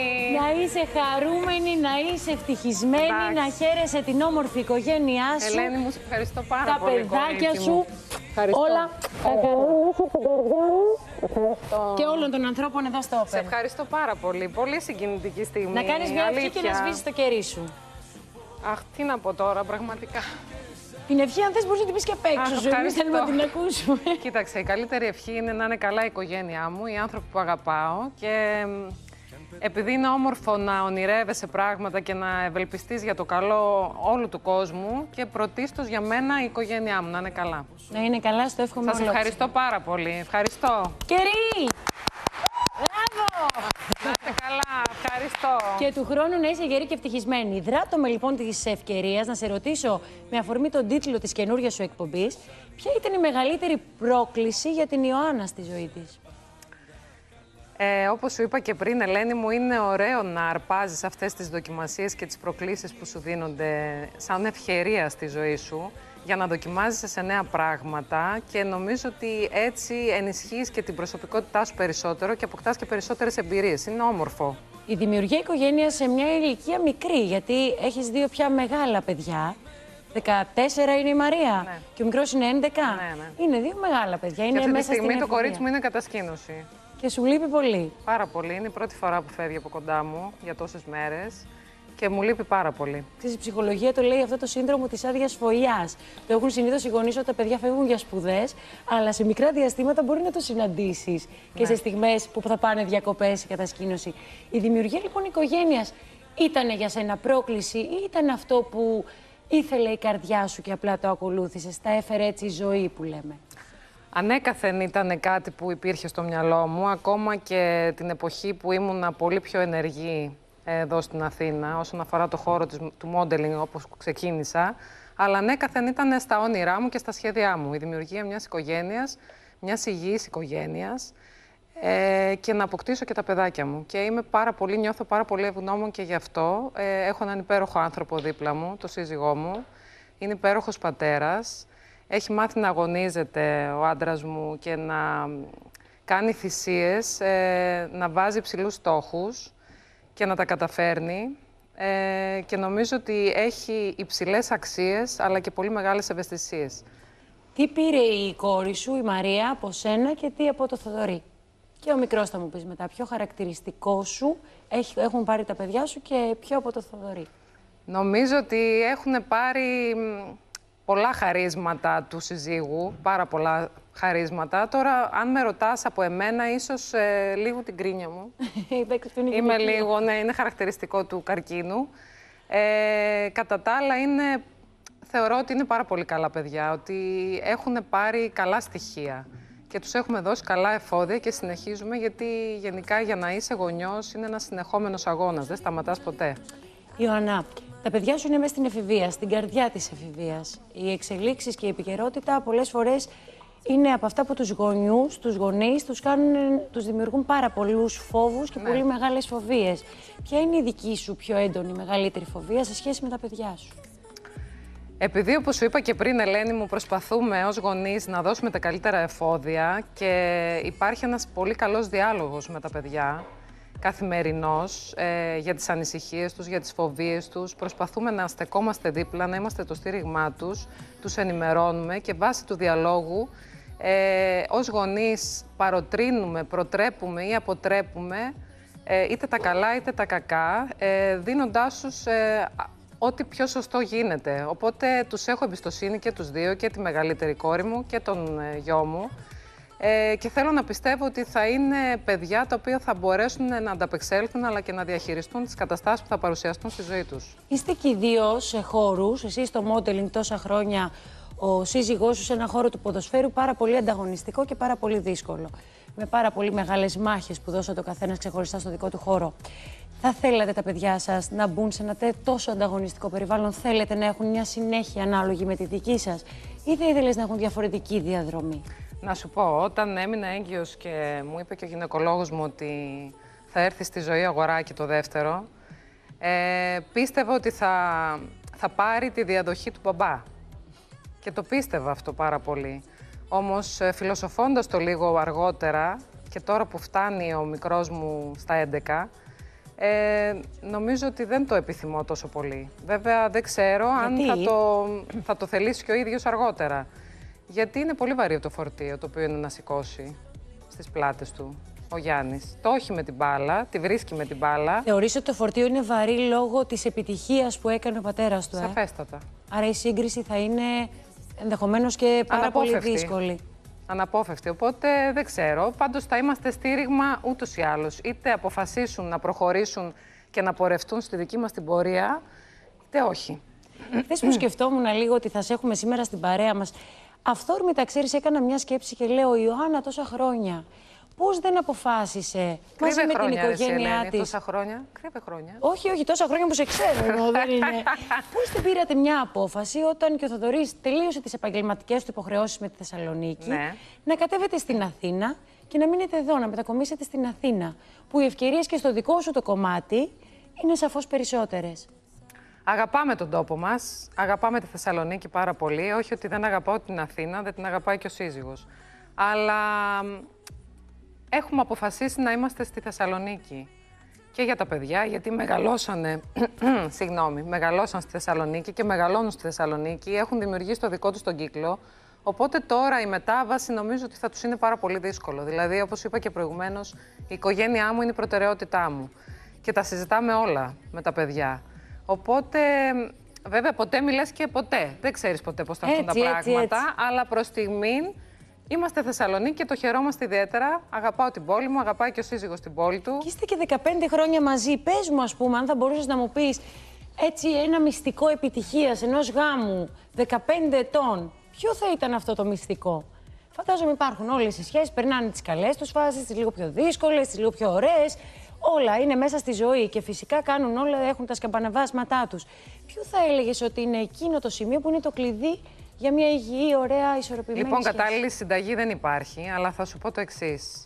Να είσαι χαρούμενη, να είσαι ευτυχισμένη, Εντάξει. να χαίρεσαι την όμορφη οικογένειά σου. Ελένη μου, σε ευχαριστώ πάρα τα πολύ. Τα παιδάκια σου. Μου. Ευχαριστώ. Όλα τα καλά σου στην καρδιά μου. Και όλων των ανθρώπων εδώ στο Open. Σε ευχαριστώ πάρα πολύ. Πολύ συγκινητική στιγμή. Να κάνεις μια ευχή και να σβήσεις το κερί σου. Αχ, τι να πω τώρα, πραγματικά. Την ευχή, αν θες, μπορείς να την πεις και απ' έξω σου. Εμείς θέλουμε να την ακούσουμε. Κοίταξε, η καλύτερη ευχή είναι να είναι καλά η οικογένειά μου, οι άνθρωποι που αγαπάω και επειδή είναι όμορφο να ονειρεύεσαι πράγματα και να ευελπιστείς για το καλό όλου του κόσμου και πρωτίστως για μένα η οικογένειά μου να είναι καλά. Να είναι καλά, στο εύχομαι Σας ολόκληρο. ευχαριστώ πάρα πολύ. Ευχαριστώ. Κερί! Μπράβο! Να είστε καλά, ευχαριστώ. Και του χρόνου να είσαι γερή και ευτυχισμένη. Δράτω με λοιπόν τη ευκαιρία να σε ρωτήσω, με αφορμή τον τίτλο της καινούργιας σου εκπομπής, ποια ήταν η μεγαλύτερη πρόκληση για την Ιωάννα στη ζωή της? Ε, όπως σου είπα και πριν, Ελένη μου, είναι ωραίο να αρπάζεις αυτές τις δοκιμασίες και τις προκλήσεις που σου δίνονται σαν ευκαιρία στη ζωή σου για να δοκιμάζεσαι σε νέα πράγματα και νομίζω ότι έτσι ενισχύεις και την προσωπικότητά σου περισσότερο και αποκτάς και περισσότερες εμπειρίες. Είναι όμορφο. Η δημιουργία οικογένειας σε μια ηλικία μικρή, γιατί έχεις δύο πια μεγάλα παιδιά. δεκατέσσερα είναι η Μαρία Ναι. και ο μικρός είναι έντεκα. Ναι, ναι. Είναι δύο μεγάλα παιδιά. Και Είναι αυτή τη μέσα στιγμή στην το κορίτσι μου εφηβεία. είναι κατασκήνωση. Και σου λείπει πολύ. Πάρα πολύ. Είναι η πρώτη φορά που φεύγει από κοντά μου για τόσες μέρες και μου λείπει πάρα πολύ. Ξέρεις, η ψυχολογία το λέει αυτό το σύνδρομο της άδειας φωλιάς. Το έχουν συνήθως οι γονείς όταν τα παιδιά φεύγουν για σπουδές, αλλά σε μικρά διαστήματα μπορεί να το συναντήσεις και Ναι. σε στιγμές που θα πάνε διακοπές ή κατασκήνωση. Η δημιουργία λοιπόν οικογένειας ήταν για σένα πρόκληση ή ήταν αυτό που ήθελε η καρδιά σου και απλά το ακολούθησες, τα έφερε έτσι η ζωή που λέμε? Ανέκαθεν ήταν κάτι που υπήρχε στο μυαλό μου, ακόμα και την εποχή που ήμουνα πολύ πιο ενεργή εδώ στην Αθήνα, όσον αφορά το χώρο της, του modeling όπως ξεκίνησα. Αλλά ανέκαθεν ήταν στα όνειρά μου και στα σχέδιά μου. Η δημιουργία μιας οικογένειας, μιας υγιής οικογένειας ε, και να αποκτήσω και τα παιδάκια μου. Και είμαι πάρα πολύ, νιώθω πάρα πολύ ευγνώμων και γι' αυτό. Ε, έχω έναν υπέροχο άνθρωπο δίπλα μου, το σύζυγό μου. Είναι υπέροχος πατέρας. Έχει μάθει να αγωνίζεται ο άντρας μου και να κάνει θυσίες, ε, να βάζει ψηλούς στόχους και να τα καταφέρνει. Ε, και νομίζω ότι έχει υψηλές αξίες, αλλά και πολύ μεγάλες ευαισθησίες. Τι πήρε η κόρη σου, η Μαρία, από σένα και τι από το Θοδωρή? Και ο μικρός θα μου πεις μετά, ποιο χαρακτηριστικό σου έχουν πάρει τα παιδιά σου και ποιο από το Θοδωρή? Νομίζω ότι έχουν πάρει πολλά χαρίσματα του συζύγου, πάρα πολλά χαρίσματα. Τώρα, αν με ρωτάς από εμένα, ίσως ε, λίγο την κρίνια μου. Είμαι λίγο, ναι, είναι χαρακτηριστικό του καρκίνου. Ε, κατά τα άλλα, είναι, θεωρώ ότι είναι πάρα πολύ καλά παιδιά, ότι έχουν πάρει καλά στοιχεία και τους έχουμε δώσει καλά εφόδια και συνεχίζουμε, γιατί γενικά για να είσαι γονιός είναι ένας συνεχόμενος αγώνας, δεν σταματάς ποτέ. Ιωάννα, τα παιδιά σου είναι μέσα στην εφηβεία, στην καρδιά της εφηβείας. Οι εξελίξεις και η επικαιρότητα πολλές φορές είναι από αυτά που τους γονιούς, τους γονείς, τους, κάνουν, τους δημιουργούν πάρα πολλούς φόβους και Ναι. πολύ μεγάλες φοβίες. Ποια είναι η δική σου πιο έντονη, μεγαλύτερη φοβία σε σχέση με τα παιδιά σου? Επειδή, όπως σου είπα και πριν, Ελένη μου, προσπαθούμε ως γονείς να δώσουμε τα καλύτερα εφόδια και υπάρχει ένας πολύ καλός διάλογος με τα παιδιά, καθημερινός, ε, για τις ανησυχίες τους, για τις φοβίες τους. Προσπαθούμε να στεκόμαστε δίπλα, να είμαστε το στήριγμά τους, τους ενημερώνουμε και βάσει του διαλόγου, ε, ως γονείς παροτρύνουμε, προτρέπουμε ή αποτρέπουμε ε, είτε τα καλά είτε τα κακά, ε, δίνοντάς τους ε, ό,τι πιο σωστό γίνεται. Οπότε τους έχω εμπιστοσύνη και τους δύο, και τη μεγαλύτερη κόρη μου και τον ε, γιο μου. Ε, και θέλω να πιστεύω ότι θα είναι παιδιά τα οποία θα μπορέσουν να ανταπεξέλθουν αλλά και να διαχειριστούν τις καταστάσεις που θα παρουσιαστούν στη ζωή τους. Είστε και οι δύο σε χώρους, εσύ στο modeling τόσα χρόνια, ο σύζυγός σου σε ένα χώρο του ποδοσφαίρου πάρα πολύ ανταγωνιστικό και πάρα πολύ δύσκολο. Με πάρα πολύ μεγάλες μάχες που δώσατε ο καθένας ξεχωριστά στο δικό του χώρο. Θα θέλατε τα παιδιά σας να μπουν σε ένα τόσο ανταγωνιστικό περιβάλλον? Θέλετε να έχουν μια συνέχεια ανάλογη με τη δική σας, ή θα ήθελες να έχουν διαφορετική διαδρομή? Να σου πω, όταν έμεινα έγκυος και μου είπε και ο γυναικολόγος μου ότι θα έρθει στη ζωή αγοράκι το δεύτερο, ε, πίστευα ότι θα, θα πάρει τη διαδοχή του μπαμπά. Και το πίστευα αυτό πάρα πολύ. Όμως, φιλοσοφώντας το λίγο αργότερα και τώρα που φτάνει ο μικρός μου στα έντεκα, Ε, νομίζω ότι δεν το επιθυμώ τόσο πολύ. Βέβαια, δεν ξέρω αν θα το, θα το θελήσει και ο ίδιος αργότερα. Γιατί είναι πολύ βαρύ το φορτίο το οποίο είναι να σηκώσει στις πλάτες του ο Γιάννης. Το όχι με την μπάλα, τη βρίσκει με την μπάλα. Θεωρείς ότι το φορτίο είναι βαρύ λόγω της επιτυχίας που έκανε ο πατέρας του, ε? Σαφέστατα. Άρα η σύγκριση θα είναι ενδεχομένως και πάρα πολύ δύσκολη. Αναπόφευκτη, οπότε δεν ξέρω. Πάντως θα είμαστε στήριγμα ούτως ή άλλως. Είτε αποφασίσουν να προχωρήσουν και να πορευτούν στη δική μας την πορεία, είτε όχι. Χθες που σκεφτόμουν λίγο ότι θα σε έχουμε σήμερα στην παρέα μας, αυθόρμητα, ξέρεις, έκανα μια σκέψη και λέω, η Ιωάννα τόσα χρόνια, πώς δεν αποφάσισε μαζί με την οικογένειά της. Τόσα χρόνια, κρύβε χρόνια. Όχι, όχι, τόσα χρόνια που σε ξέρω, ενώ δεν είναι. Πώς δεν πήρατε μια απόφαση όταν και ο Θοδωρής τελείωσε τις επαγγελματικές του υποχρεώσεις με τη Θεσσαλονίκη, ναι, να κατέβετε στην Αθήνα και να μείνετε εδώ, να μετακομίσετε στην Αθήνα, που οι ευκαιρίες και στο δικό σου το κομμάτι είναι σαφώς περισσότερες. Αγαπάμε τον τόπο μας, αγαπάμε τη Θεσσαλονίκη πάρα πολύ. Όχι ότι δεν αγαπάω την Αθήνα, δεν την αγαπάει και ο σύζυγος. Αλλά έχουμε αποφασίσει να είμαστε στη Θεσσαλονίκη. Και για τα παιδιά, γιατί μεγαλώσανε, συγγνώμη, μεγαλώσαν στη Θεσσαλονίκη και μεγαλώνουν στη Θεσσαλονίκη, έχουν δημιουργήσει το δικό τους τον κύκλο. Οπότε τώρα η μετάβαση νομίζω ότι θα τους είναι πάρα πολύ δύσκολο. Δηλαδή, όπως είπα και προηγουμένως, η οικογένειά μου είναι η προτεραιότητά μου. Και τα συζητάμε όλα με τα παιδιά. Οπότε, βέβαια, ποτέ μιλες και ποτέ. Δεν ξέρεις ποτέ πώς θα έρθουν τα πράγματα. Έτσι, έτσι. Αλλά προς στιγμήν είμαστε Θεσσαλονίκη και το χαιρόμαστε ιδιαίτερα. Αγαπάω την πόλη μου, αγαπάει και ο σύζυγος την πόλη του. Και είστε και δεκαπέντε χρόνια μαζί. Πες μου, ας πούμε, αν θα μπορούσες να μου πεις έτσι ένα μυστικό επιτυχίας ενός γάμου δεκαπέντε ετών, ποιο θα ήταν αυτό το μυστικό? Φαντάζομαι υπάρχουν όλες οι σχέσεις, περνάνε τις καλές τους φάσεις, τις λίγο πιο δύσκολες, τις λίγο πιο ωραίες. Όλα είναι μέσα στη ζωή και φυσικά κάνουν όλα, έχουν τα σκαμπανεβάσματά τους. Ποιο θα έλεγες ότι είναι εκείνο το σημείο που είναι το κλειδί για μια υγιή, ωραία, ισορροπημένη Λοιπόν, σχέση? κατάλληλη συνταγή δεν υπάρχει, αλλά θα σου πω το εξής.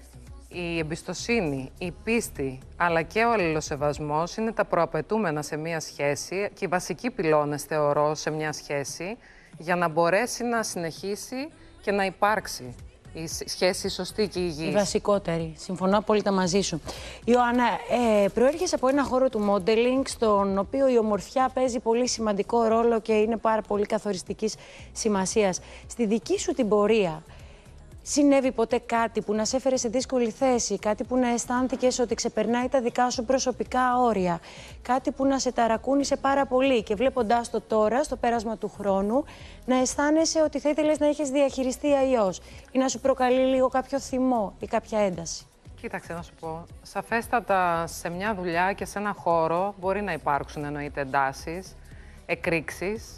Η εμπιστοσύνη, η πίστη, αλλά και ο αλληλοσεβασμός είναι τα προαπαιτούμενα σε μια σχέση και οι βασικοί πυλώνες, θεωρώ, σε μια σχέση για να μπορέσει να συνεχίσει και να υπάρξει η σχέση σωστή και υγιής. Η βασικότερη. Συμφωνώ απόλυτα μαζί σου. Ιωάννα, ε, προέρχεσαι από ένα χώρο του modeling, στον οποίο η ομορφιά παίζει πολύ σημαντικό ρόλο και είναι πάρα πολύ καθοριστικής σημασίας. Στη δική σου την πορεία, συνέβη ποτέ κάτι που να σε έφερε σε δύσκολη θέση, κάτι που να αισθάνθηκες ότι ξεπερνάει τα δικά σου προσωπικά όρια, κάτι που να σε ταρακούνησε πάρα πολύ και βλέποντάς το τώρα, στο πέρασμα του χρόνου, να αισθάνεσαι ότι θα ήθελες να έχεις διαχειριστεί αλλιώς ή να σου προκαλεί λίγο κάποιο θυμό ή κάποια ένταση? Κοίταξε να σου πω, σαφέστατα σε μια δουλειά και σε ένα χώρο μπορεί να υπάρξουν εννοείται εντάσεις, εκρήξεις,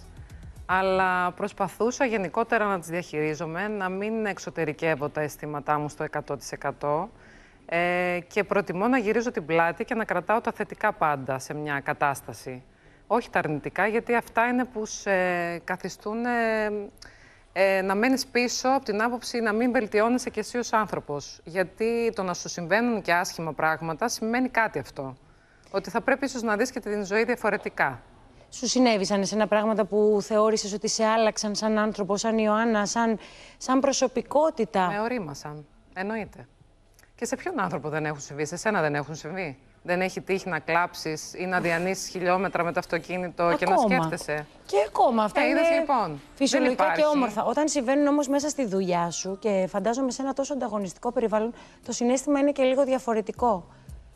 αλλά προσπαθούσα γενικότερα να τις διαχειρίζομαι, να μην εξωτερικεύω τα αισθήματά μου στο εκατό τοις εκατό ε, και προτιμώ να γυρίζω την πλάτη και να κρατάω τα θετικά πάντα σε μια κατάσταση. Όχι τα αρνητικά, γιατί αυτά είναι που σε καθιστούν ε, ε, να μένεις πίσω από την άποψη να μην βελτιώνεσαι κι εσύ ως άνθρωπος. Γιατί το να σου συμβαίνουν και άσχημα πράγματα σημαίνει κάτι αυτό. Ότι θα πρέπει ίσως να δεις και την ζωή διαφορετικά. Σου συνέβησαν εσένα πράγματα που θεώρησες ότι σε άλλαξαν σαν άνθρωπο, σαν Ιωάννα, σαν, σαν προσωπικότητα? Με ορίμασαν. Εννοείται. Και σε ποιον άνθρωπο δεν έχουν συμβεί? Σε σένα δεν έχουν συμβεί? Δεν έχει τύχει να κλάψεις ή να διανύσεις χιλιόμετρα με το αυτοκίνητο ακόμα. Και να σκέφτεσαι? Και ακόμα. Αυτά ε, είναι είδες, λοιπόν, φυσιολογικά και όμορφα. Όταν συμβαίνουν όμως μέσα στη δουλειά σου και φαντάζομαι σε ένα τόσο ανταγωνιστικό περιβάλλον, το συναίσθημα είναι και λίγο διαφορετικό.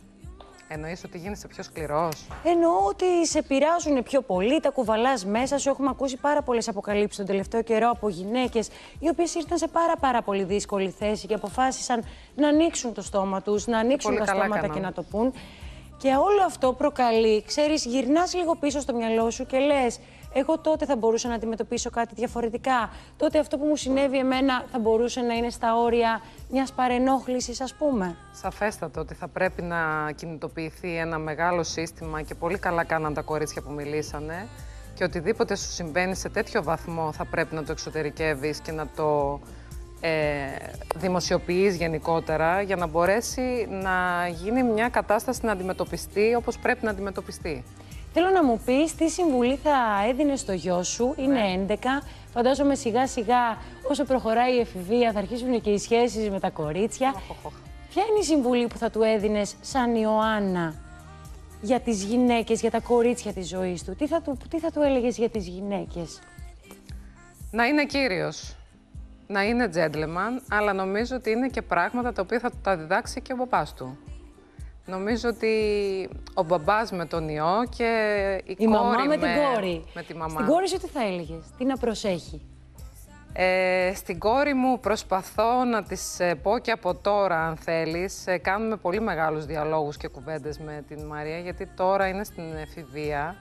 Εννοείς ότι γίνεσαι πιο σκληρός? Εννοώ ότι σε πειράζουν πιο πολύ, τα κουβαλάς μέσα σου. Έχουμε ακούσει πάρα πολλές αποκαλύψεις τον τελευταίο καιρό από γυναίκες, οι οποίες ήρθαν σε πάρα, πάρα πολύ δύσκολη θέση και αποφάσισαν να ανοίξουν το στόμα τους, να ανοίξουν τα στόματα έκανα. και να το πούν. Και όλο αυτό προκαλεί, ξέρεις, γυρνάς λίγο πίσω στο μυαλό σου και λες, εγώ τότε θα μπορούσα να αντιμετωπίσω κάτι διαφορετικά. Τότε αυτό που μου συνέβη εμένα θα μπορούσε να είναι στα όρια μιας παρενόχλησης, ας πούμε. Σαφέστατο ότι θα πρέπει να κινητοποιηθεί ένα μεγάλο σύστημα και πολύ καλά κάναν τα κορίτσια που μιλήσανε και οτιδήποτε σου συμβαίνει σε τέτοιο βαθμό θα πρέπει να το εξωτερικεύεις και να το ε, δημοσιοποιείς γενικότερα για να μπορέσει να γίνει μια κατάσταση να αντιμετωπιστεί όπως πρέπει να αντιμετωπιστεί. Θέλω να μου πεις τι συμβουλή θα έδινες στο γιο σου, είναι ναι. έντεκα, φαντάζομαι σιγά σιγά όσο προχωράει η εφηβεία θα αρχίσουν και οι σχέσεις με τα κορίτσια. Oh, oh, oh. Ποια είναι η συμβουλή που θα του έδινες σαν Ιωάννα για τις γυναίκες, για τα κορίτσια της ζωής του. Τι θα του, τι θα του έλεγες για τις γυναίκες? Να είναι κύριος, να είναι gentleman, αλλά νομίζω ότι είναι και πράγματα τα οποία θα του τα διδάξει και ο μπαμπάς του. Νομίζω ότι ο μπαμπάς με τον ιό και η, η κόρη μαμά με, με την κόρη. Με τη μαμά. Στην κόρη σου τι θα έλεγες, τι να προσέχει? Ε, στην κόρη μου προσπαθώ να της ε, πω και από τώρα, αν θέλεις. Ε, κάνουμε πολύ μεγάλους διαλόγους και κουβέντες με την Μαρία, γιατί τώρα είναι στην εφηβεία.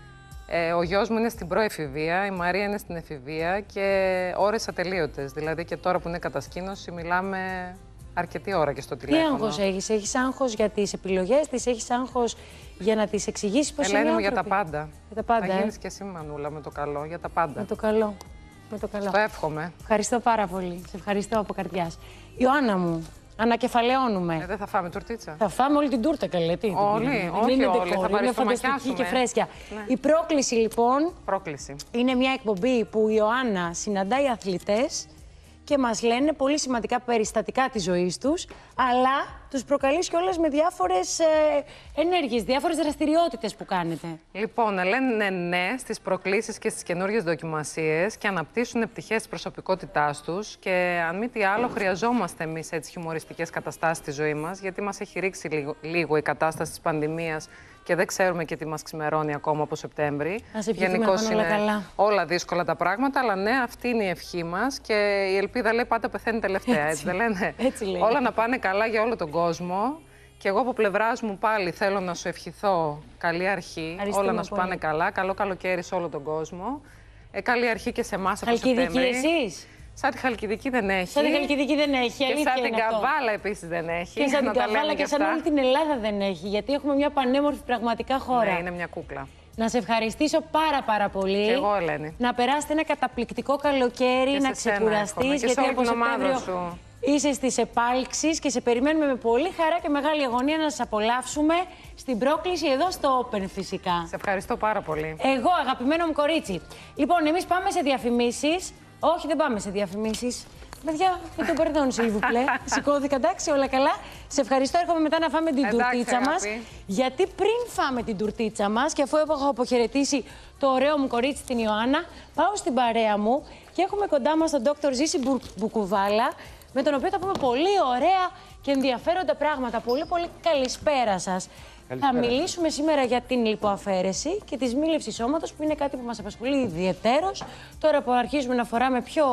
Ε, ο γιος μου είναι στην προεφηβεία, η Μαρία είναι στην εφηβεία και ώρες ατελείωτες. Δηλαδή και τώρα που είναι κατασκήνωση μιλάμε αρκετή ώρα και στο τηλέφωνο. Τι άγχος έχεις, έχεις άγχος για τις επιλογές της, έχεις άγχος για να τις εξηγήσεις πώς είναι οι Ελένη μου, άνθρωποι? για τα πάντα. Για τα πάντα, Θα ε? γίνεις και εσύ, Μανούλα, με το καλό, για τα πάντα. Με το καλό. Με το καλό. Το εύχομαι. Ευχαριστώ πάρα πολύ. Σε ευχαριστώ από καρδιάς. Ιωάννα μου, ανακεφαλαιώνουμε. Ε, δεν θα φάμε τουρτίτσα. Θα φάμε όλη την τούρτα, καλέ. Τι, Όλοι, δεν όχι είναι όλοι, ντεκόρ, θα είναι φανταστική και φρέσκια. Ναι. Η πρόκληση, λοιπόν, πρόκληση. είναι μια εκπομπή που η Ιωάννα συναντάει αθλητές και μας λένε πολύ σημαντικά περιστατικά της ζωής τους, αλλά τους προκαλείς κιόλας με διάφορες ε, ενέργειες, διάφορες δραστηριότητες που κάνετε. Λοιπόν, λένε ναι στις προκλήσεις και στις καινούργιες δοκιμασίες και αναπτύσσουν πτυχές της προσωπικότητάς τους και αν μη τι άλλο χρειαζόμαστε εμείς έτσι χιουμοριστικές καταστάσεις στη ζωή μας, γιατί μας έχει ρίξει λίγο, λίγο η κατάσταση της πανδημίας και δεν ξέρουμε και τι μας ξημερώνει ακόμα από Σεπτέμβρη. Γενικώς είναι καλά. όλα δύσκολα τα πράγματα, αλλά ναι, αυτή είναι η ευχή μας και η ελπίδα λέει πάντα πεθαίνει τελευταία, έτσι, έτσι δεν λένε? Έτσι λέει. Όλα να πάνε καλά για όλο τον κόσμο. Και εγώ από πλευράς μου πάλι θέλω να σου ευχηθώ καλή αρχή, Ευχαριστούμε όλα να σου πολύ. πάνε καλά, καλό καλοκαίρι σε όλο τον κόσμο. Ε, καλή αρχή και σε εμάς από Χαλκιδική Σεπτέμβρη. εσείς? Σαν τη Χαλκιδική δεν έχει. Σαν τη Χαλκιδική δεν έχει, Και αλήθεια σαν την είναι αυτό. Καβάλα επίσης δεν έχει. Και σαν να την τα Καβάλα λέμε και σαν αυτά. όλη την Ελλάδα δεν έχει, γιατί έχουμε μια πανέμορφη πραγματικά χώρα. Ναι, είναι μια κούκλα. Να σε ευχαριστήσω πάρα πάρα πολύ. Και εγώ, Ελένη. Να περάσετε ένα καταπληκτικό καλοκαίρι, Και να σε σένα ξεκουραστείς, εύχομαι. Και σε γιατί όλη από την ομάδα Σεπτέμβριο σου. είσαι στις επάλξεις και σε περιμένουμε με πολύ χαρά και μεγάλη αγωνία να σας απολαύσουμε στην πρόκληση εδώ στο Open φυσικά. Σε ευχαριστώ πάρα πολύ. Εγώ, αγαπημένο μου κορίτσι. Λοιπόν, εμείς πάμε σε διαφημίσεις. Όχι, δεν πάμε σε διαφημίσεις. Παιδιά, με τον περδόν, σιλβουπλέ. Σηκώθηκα, εντάξει, όλα καλά. Σε ευχαριστώ. Έρχομαι μετά να φάμε την Εντάξει, τουρτίτσα μας. Γιατί πριν φάμε την τουρτίτσα μας και αφού έχω αποχαιρετήσει το ωραίο μου κορίτσι την Ιωάννα, πάω στην παρέα μου και έχουμε κοντά μας τον Δόκτωρ Ζήση Μπουκουβάλα, με τον οποίο θα πούμε πολύ ωραία και ενδιαφέροντα πράγματα. Πολύ, πολύ καλησπέρα σας. Θα μιλήσουμε σήμερα για την λιποαφαίρεση και τη σμίλευση σώματος, που είναι κάτι που μας απασχολεί ιδιαιτέρως. Τώρα που αρχίζουμε να φοράμε πιο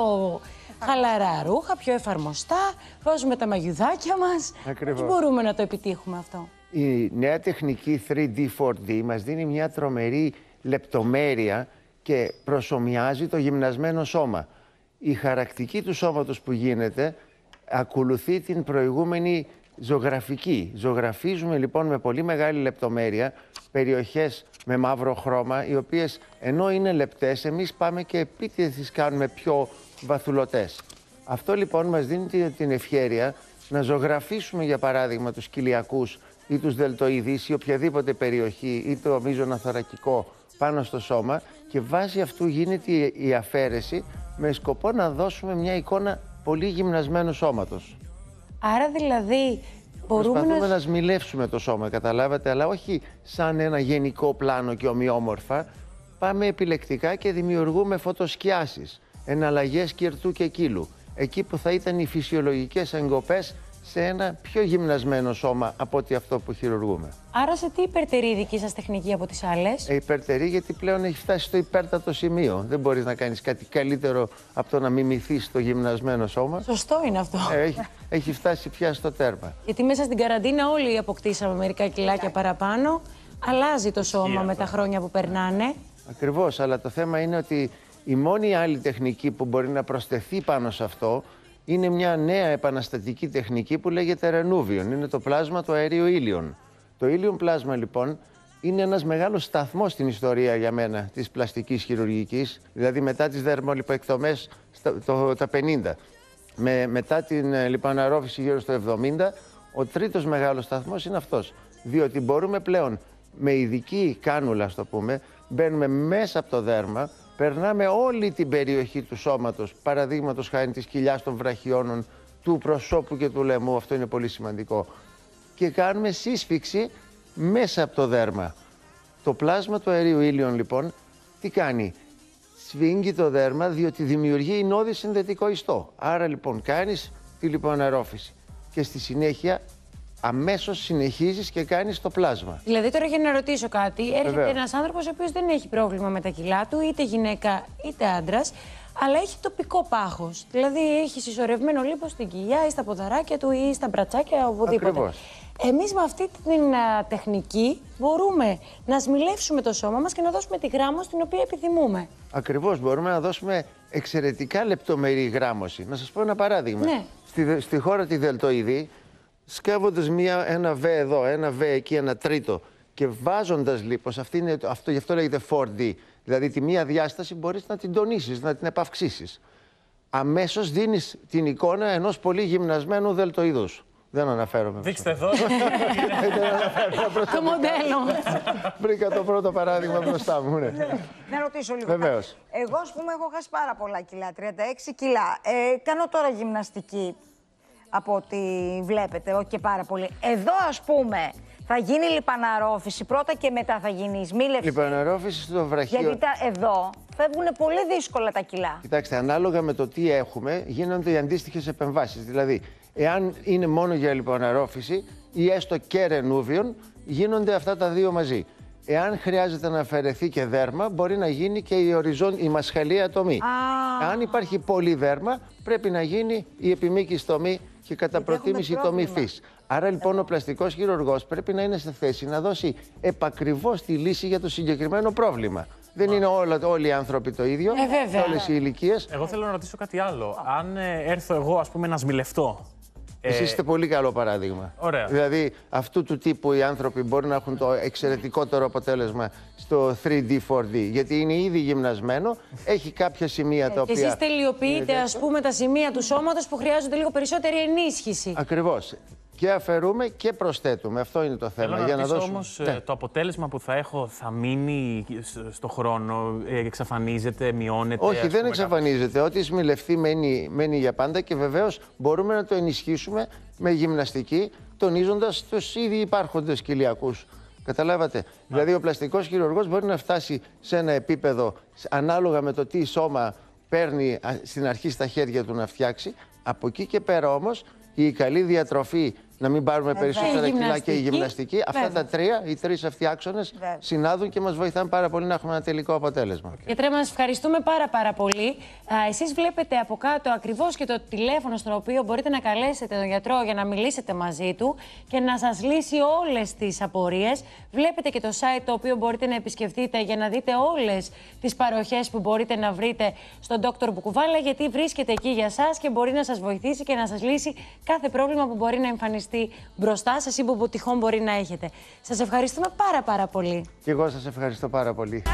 χαλαρά ρούχα, πιο εφαρμοστά, βάζουμε τα μαγιουδάκια μας. Ακριβώς. Πώς μπορούμε να το επιτύχουμε αυτό? Η νέα τεχνική θρι ντι, φορ ντι μας δίνει μια τρομερή λεπτομέρεια και προσομοιάζει το γυμνασμένο σώμα. Η χαρακτική του σώματος που γίνεται ακολουθεί την προηγούμενη ζωγραφική. Ζωγραφίζουμε λοιπόν με πολύ μεγάλη λεπτομέρεια περιοχές με μαύρο χρώμα, οι οποίες ενώ είναι λεπτές, εμείς πάμε και επίτηδες τις κάνουμε πιο βαθουλωτές. Αυτό λοιπόν μας δίνει την ευχέρεια να ζωγραφίσουμε για παράδειγμα τους κοιλιακούς ή τους δελτοειδείς ή οποιαδήποτε περιοχή ή το μείζωνα θωρακικό πάνω στο σώμα, και βάσει αυτού γίνεται η αφαίρεση με σκοπό να δώσουμε μια εικόνα πολύ γυμνασμένου σώματος. Άρα δηλαδή μπορούμε Προσπαθούμε να... να σμιλεύσουμε το σώμα, καταλάβατε, αλλά όχι σαν ένα γενικό πλάνο και ομοιόμορφα. Πάμε επιλεκτικά και δημιουργούμε φωτοσκιάσεις, εναλλαγές κυρτού και κύλου, εκεί που θα ήταν οι φυσιολογικές εγκοπές σε ένα πιο γυμνασμένο σώμα από ότι αυτό που χειρουργούμε. Άρα σε τι υπερτερεί η δική σας τεχνική από τις άλλες? Ε, υπερτερεί γιατί πλέον έχει φτάσει στο υπέρτατο σημείο. Δεν μπορείς να κάνεις κάτι καλύτερο από το να μιμηθείς το γυμνασμένο σώμα. Σωστό είναι αυτό. Ε, έχει, έχει φτάσει πια στο τέρμα. Γιατί μέσα στην καραντίνα όλοι αποκτήσαμε μερικά κιλάκια παραπάνω. Αλλάζει το σώμα με τα χρόνια που περνάνε. Ακριβώς, αλλά το θέμα είναι ότι η μόνη άλλη τεχνική που μπορεί να προσθεθεί πάνω σε αυτό είναι μια νέα επαναστατική τεχνική που λέγεται Ρενούβιον. Είναι το πλάσμα του αερίου ήλιον. Το ήλιον πλάσμα λοιπόν είναι ένας μεγάλος σταθμός στην ιστορία για μένα της πλαστικής χειρουργικής, δηλαδή μετά τις δερμολιποεκτομές το, τα πενήντα. Με, μετά την λιποαναρρόφηση γύρω στο εβδομήντα, ο τρίτος μεγάλος σταθμός είναι αυτός. Διότι μπορούμε πλέον με ειδική κάνουλα, ας το πούμε, μπαίνουμε μέσα από το δέρμα, περνάμε όλη την περιοχή του σώματος, παραδείγματος χάρη της κοιλιάς των βραχιώνων, του προσώπου και του λαιμού, αυτό είναι πολύ σημαντικό. Και κάνουμε σύσφυξη μέσα από το δέρμα. Το πλάσμα του αερίου ήλιων, λοιπόν, τι κάνει? Σφίγγει το δέρμα, διότι δημιουργεί νόδι συνδετικό ιστό. Άρα, λοιπόν, κάνεις τη λιποαναρρόφηση και στη συνέχεια αμέσως συνεχίζεις και κάνεις το πλάσμα. Δηλαδή, τώρα για να ρωτήσω κάτι, έρχεται Βεβαίως. ένας άνθρωπος ο οποίος δεν έχει πρόβλημα με τα κιλά του, είτε γυναίκα είτε άντρας, αλλά έχει τοπικό πάχος. Δηλαδή, έχει συσσωρευμένο λίπος στην κοιλιά ή στα ποδαράκια του ή στα μπρατσάκια, οπουδήποτε. Ακριβώς. Εμείς με αυτή την α, τεχνική μπορούμε να σμιλεύσουμε το σώμα μας και να δώσουμε τη γράμμωση την οποία επιθυμούμε. Ακριβώς, μπορούμε να δώσουμε εξαιρετικά λεπτομερή γράμμωση. Να σας πω ένα παράδειγμα. Ναι. Στη, στη χώρα τη δελτοειδή, σκεύοντας μία, ένα β εδώ, ένα β εκεί, ένα τρίτο και βάζοντας λίπος, αυτή είναι, αυτό, γι' αυτό λέγεται φορ ντι, δηλαδή τη μία διάσταση μπορείς να την τονίσεις, να την επαυξήσεις. Αμέσως δίνεις την εικόνα ενός πολύ γυμνασμένου δελτοειδούς. Δεν αναφέρομαι. Δείξτε εδώ. Το μοντέλο. Βρήκα το πρώτο παράδειγμα μπροστά μου. Ναι. Να ρωτήσω λίγο. Βεβαίως. Εγώ, ας πούμε, έχω χάσει πάρα πολλά κιλά, τριάντα έξι κιλά. Ε, κάνω τώρα γυμναστική, από ό,τι βλέπετε, και πάρα πολύ. Εδώ, ας πούμε, θα γίνει λιπαναρρόφηση πρώτα και μετά θα γίνει η σμίλευση. Λιπαναρρόφηση στο βραχείο. Γιατί τα, εδώ φεύγουν πολύ δύσκολα τα κιλά. Κοιτάξτε, ανάλογα με το τι έχουμε, γίνονται οι αντίστοιχες επεμβάσεις. Δηλαδή, εάν είναι μόνο για λιπαναρρόφηση ή έστω και ρενούβιον, γίνονται αυτά τα δύο μαζί. Εάν χρειάζεται να αφαιρεθεί και δέρμα, μπορεί να γίνει και η, οριζόν, η μασχαλή ατομή. Ah. Αν υπάρχει πολύ δέρμα, πρέπει να γίνει η επιμήκης τομή και κατά προτίμηση η τομή φύς. Άρα λοιπόν ο πλαστικός χειρουργός πρέπει να είναι σε θέση να δώσει επακριβώς τη λύση για το συγκεκριμένο πρόβλημα. Δεν είναι όλα, όλοι οι άνθρωποι το ίδιο, ε, σε όλες οι ηλικίες. Εγώ θέλω να ρωτήσω κάτι άλλο. Αν ε, έρθω εγώ, ας πούμε, να σμιλευτώ. Εσείς είστε πολύ καλό παράδειγμα. Ωραία. Δηλαδή, αυτού του τύπου οι άνθρωποι μπορεί να έχουν το εξαιρετικότερο αποτέλεσμα στο θρι ντι, φορ ντι. Γιατί είναι ήδη γυμνασμένο, έχει κάποια σημεία τα οποία. Εσείς τελειοποιείτε, ας πούμε, τα σημεία του σώματος που χρειάζονται λίγο περισσότερη ενίσχυση. Ακριβώς. Και αφαιρούμε και προσθέτουμε. Αυτό είναι το θέμα. Θέλω Για να να δώσουμε. όμως, Ναι. το αποτέλεσμα που θα έχω θα μείνει στο χρόνο, εξαφανίζεται, μειώνεται. Όχι, δεν πούμε, εξαφανίζεται. Ό,τι σμιλευτεί μένει, μένει για πάντα και βεβαίως μπορούμε να το ενισχύσουμε με γυμναστική, τονίζοντας τους ήδη υπάρχοντες κοιλιακούς. Καταλάβατε. Δηλαδή, ο πλαστικός χειρουργός μπορεί να φτάσει σε ένα επίπεδο ανάλογα με το τι σώμα παίρνει στην αρχή στα χέρια του να φτιάξει. Από εκεί και πέρα όμως, η καλή διατροφή, να μην πάρουμε περισσότερα κιλά και η γυμναστική, αυτά τα τρία, οι τρεις αυτοί άξονες συνάδουν και μας βοηθάνε πάρα πολύ να έχουμε ένα τελικό αποτέλεσμα. Γιατρέ, μας ευχαριστούμε πάρα πάρα πολύ. Εσείς βλέπετε από κάτω ακριβώς και το τηλέφωνο στο οποίο μπορείτε να καλέσετε τον γιατρό για να μιλήσετε μαζί του και να σας λύσει όλες τις απορίες. Βλέπετε και το site το οποίο μπορείτε να επισκεφτείτε για να δείτε όλες τις παροχές που μπορείτε να βρείτε στον Δόκτωρ Μπουκουβάλα, γιατί βρίσκεται εκεί για σας και μπορεί να σας βοηθήσει και να σας λύσει κάθε πρόβλημα που μπορεί να εμφανιστεί μπροστά σας ή που τυχόν μπορεί να έχετε. Σας ευχαριστούμε πάρα πάρα πολύ. Και εγώ σας ευχαριστώ πάρα πολύ.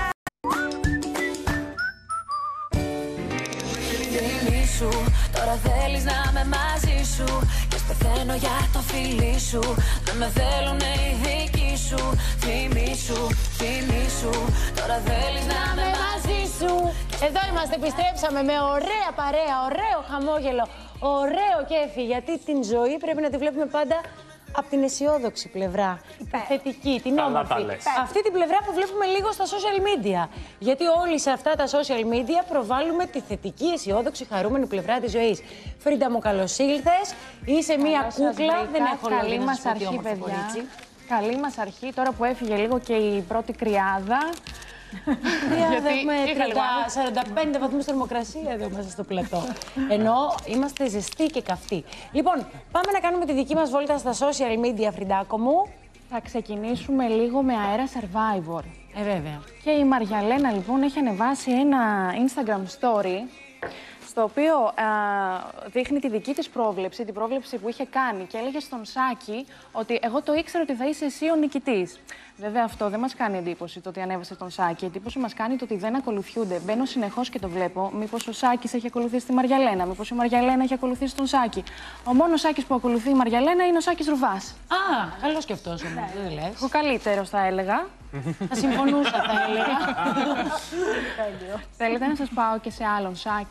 Σου, τώρα θέλεις να είμαι μαζί σου και πεθαίνω για το φιλί σου. Δεν με θέλουνε οι δικοί σου. Θυμήσου, θυμήσου, τώρα θέλεις να είμαι μαζί σου. Εδώ είμαστε, επιστρέψαμε με ωραία παρέα, ωραίο χαμόγελο, ωραίο κέφι, γιατί την ζωή πρέπει να τη βλέπουμε πάντα από την αισιόδοξη πλευρά, τη θετική, την όμορφη. Αυτή την πλευρά που βλέπουμε λίγο στα social media. Γιατί όλοι σε αυτά τα social media προβάλλουμε τη θετική, αισιόδοξη, χαρούμενη πλευρά της ζωής. Φρίντα μου, καλώς ήλθες. Είσαι μία κούκλα, δεν έχω λόγια καλή να μας σου πω τι αρχή, όμορφο παιδιά. κορίτσι. Καλή μας αρχή, τώρα που έφυγε λίγο και η πρώτη κρυάδα. Γιατί έχουμε τριάντα, σαράντα πέντε βαθμούς θερμοκρασία εδώ μέσα στο πλατό. Ενώ είμαστε ζεστοί και καυτοί. Λοιπόν, πάμε να κάνουμε τη δική μας βόλτα στα social media, Φριντάκο μου. Θα ξεκινήσουμε λίγο με αέρα Survivor. Ε, βέβαια. Και η Μαριαλένα λοιπόν έχει ανεβάσει ένα Instagram story, στο οποίο α, δείχνει τη δική της πρόβλεψη, την πρόβλεψη που είχε κάνει και έλεγε στον Σάκη ότι εγώ το ήξερα ότι θα είσαι εσύ ο νικητής. Βέβαια αυτό δεν μας κάνει εντύπωση το ότι ανέβασε τον Σάκη. Εντύπωση μας κάνει το ότι δεν ακολουθούνται. Μπαίνω συνεχώς και το βλέπω. Μήπως ο Σάκης έχει ακολουθήσει τη Μαριαλένα, μήπως η Μαριαλένα έχει ακολουθήσει τον Σάκη. Ο μόνος Σάκης που ακολουθεί η Μαριαλένα είναι ο Σάκης Ρουβάς. Α, καλός και αυτός όμως, δεν λες. Ο καλύτερος θα έλεγα. Θα συμφωνούσα, θα έλεγα. Θέλετε να σας πάω και σε άλλον Σάκη.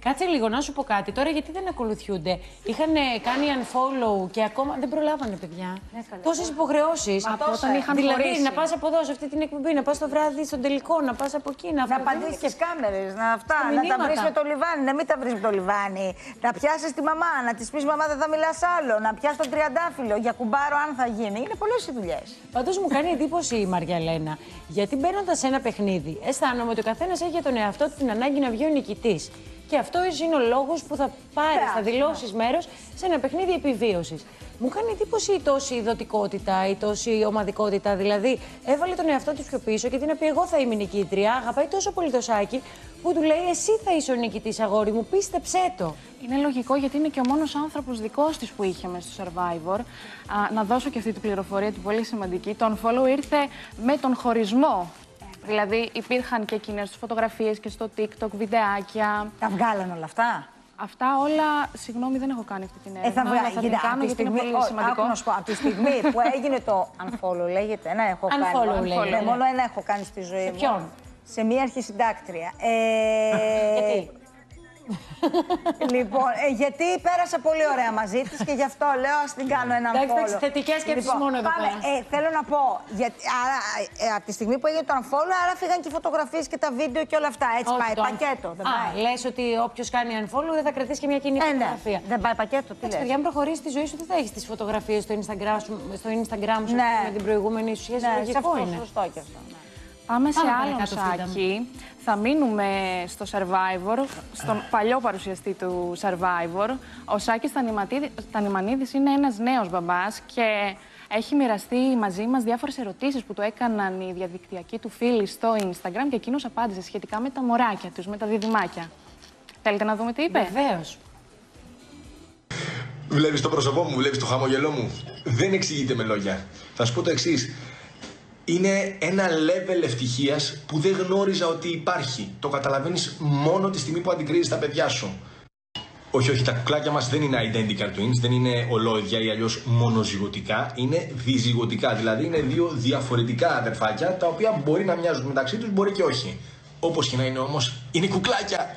Κάτσε λίγο να σου πω κάτι. Τώρα γιατί δεν ακολουθούνται. Είχαν κάνει unfollow και ακόμα δεν προλάβανε, παιδιά. Ναι, τόσες υποχρεώσεις. Δηλαδή χωρίσει. Να πας από εδώ σε αυτή την εκπομπή, να πας το βράδυ στον τελικό, να πας από εκεί, να, να απαντήσεις στις κάμερες, να αυτά, να τα βρεις με το λιβάνι, να μην τα βρεις με το λιβάνι. Να πιάσεις τη μαμά, να της πεις μαμά δεν θα μιλάς άλλο, να πιάσεις τον τριαντάφυλλο για κουμπάρο αν θα γίνει. Είναι πολλές οι δουλειές. Πάντως μου κάνει εντύπωση η Μαριαλένα, γιατί μπαίνοντας σε ένα παιχνίδι, αισθάνομαι ότι ο καθένας έχει για τον εαυτό του την ανάγκη να βγει ο νικητής. Και αυτό είναι ο λόγος που θα πάρει, θα δηλώσεις μέρος σε ένα παιχνίδι επιβίωσης. Μου κάνει εντύπωση η τόση ειδωτικότητα, η τόση ομαδικότητα. Δηλαδή, έβαλε τον εαυτό του πιο πίσω και τι να πει: εγώ θα είμαι νικήτρια. Αγαπάει τόσο πολύ το Σάκη, που του λέει: εσύ θα είσαι ο νικητής, αγόρι μου, πίστεψέ το. Είναι λογικό γιατί είναι και ο μόνος άνθρωπος δικός της που είχε μέσα στο Survivor. Α, να δώσω και αυτή την πληροφορία, την πολύ σημαντική. Το unfollow ήρθε με τον χωρισμό. Δηλαδή, υπήρχαν και εκείνες τις φωτογραφίες και στο TikTok, βιντεάκια. Τα βγάλαν όλα αυτά. Αυτά όλα, συγγνώμη, δεν έχω κάνει αυτή την έρευνα. Ε, θα βγάλει, θα την κάνω γιατί είναι πολύ σημαντικό. Άκου να σου πω, από τη στιγμή που έγινε το unfollow, λέγεται, ένα έχω κάνει. Unfollow, λέγεται. Ναι, μόνο ένα έχω κάνει στη ζωή μου. Σε ποιον? Σε μία αρχισυντάκτρια. Ε... Γιατί? Λοιπόν, ε, γιατί πέρασα πολύ ωραία μαζί της και γι' αυτό λέω ας την κάνω έναν unfollow. Εντάξει, θετικές σκέψεις λοιπόν, μόνο εδώ πάμε, πέρα. Ε, θέλω να πω, γιατί, άρα, ε, από τη στιγμή που έγινε το unfollow, άρα φύγαν και οι φωτογραφίες και τα βίντεο και όλα αυτά. Έτσι όχι, πάει, το... πακέτο. Δεν Α, πάει. λες ότι όποιος κάνει unfollow δεν θα κρατήσει και μια κοινή ε, φωτογραφία. Ναι, δεν πάει πακέτο, τι λες. Παιδιά, αν προχωρήσει τη ζωή σου, τι θα έχεις τις φωτογραφίες στο Instagram σου, στο Instagram σου ναι. με την προηγούμενη σου σχέση. Ναι, λογικό είναι. Σωστό και αυτό. Πάμε σε άλλο Σάκη. Θα μείνουμε στο Survivor, στον παλιό παρουσιαστή του Survivor. Ο Σάκης Τανιμανίδης είναι ένας νέος μπαμπάς και έχει μοιραστεί μαζί μας διάφορες ερωτήσεις που του έκαναν οι διαδικτυακοί του φίλοι στο Instagram και εκείνος απάντησε σχετικά με τα μωράκια τους, με τα διδυμάκια. Θέλετε να δούμε τι είπε? Βεβαίως. Βλέπεις το πρόσωπό μου, βλέπεις το χαμογελό μου. Δεν εξηγείται με λόγια. Θα σου πω το εξής. Είναι ένα level ευτυχίας που δεν γνώριζα ότι υπάρχει. Το καταλαβαίνεις μόνο τη στιγμή που αντικρίζεις τα παιδιά σου. Όχι, όχι, τα κουκλάκια μας δεν είναι identical twins, δεν είναι ολόιδια ή αλλιώς μονοζυγωτικά, είναι διζυγωτικά. Δηλαδή είναι δύο διαφορετικά αδερφάκια, τα οποία μπορεί να μοιάζουν μεταξύ τους, μπορεί και όχι. Όπως και να είναι όμως, είναι κουκλάκια.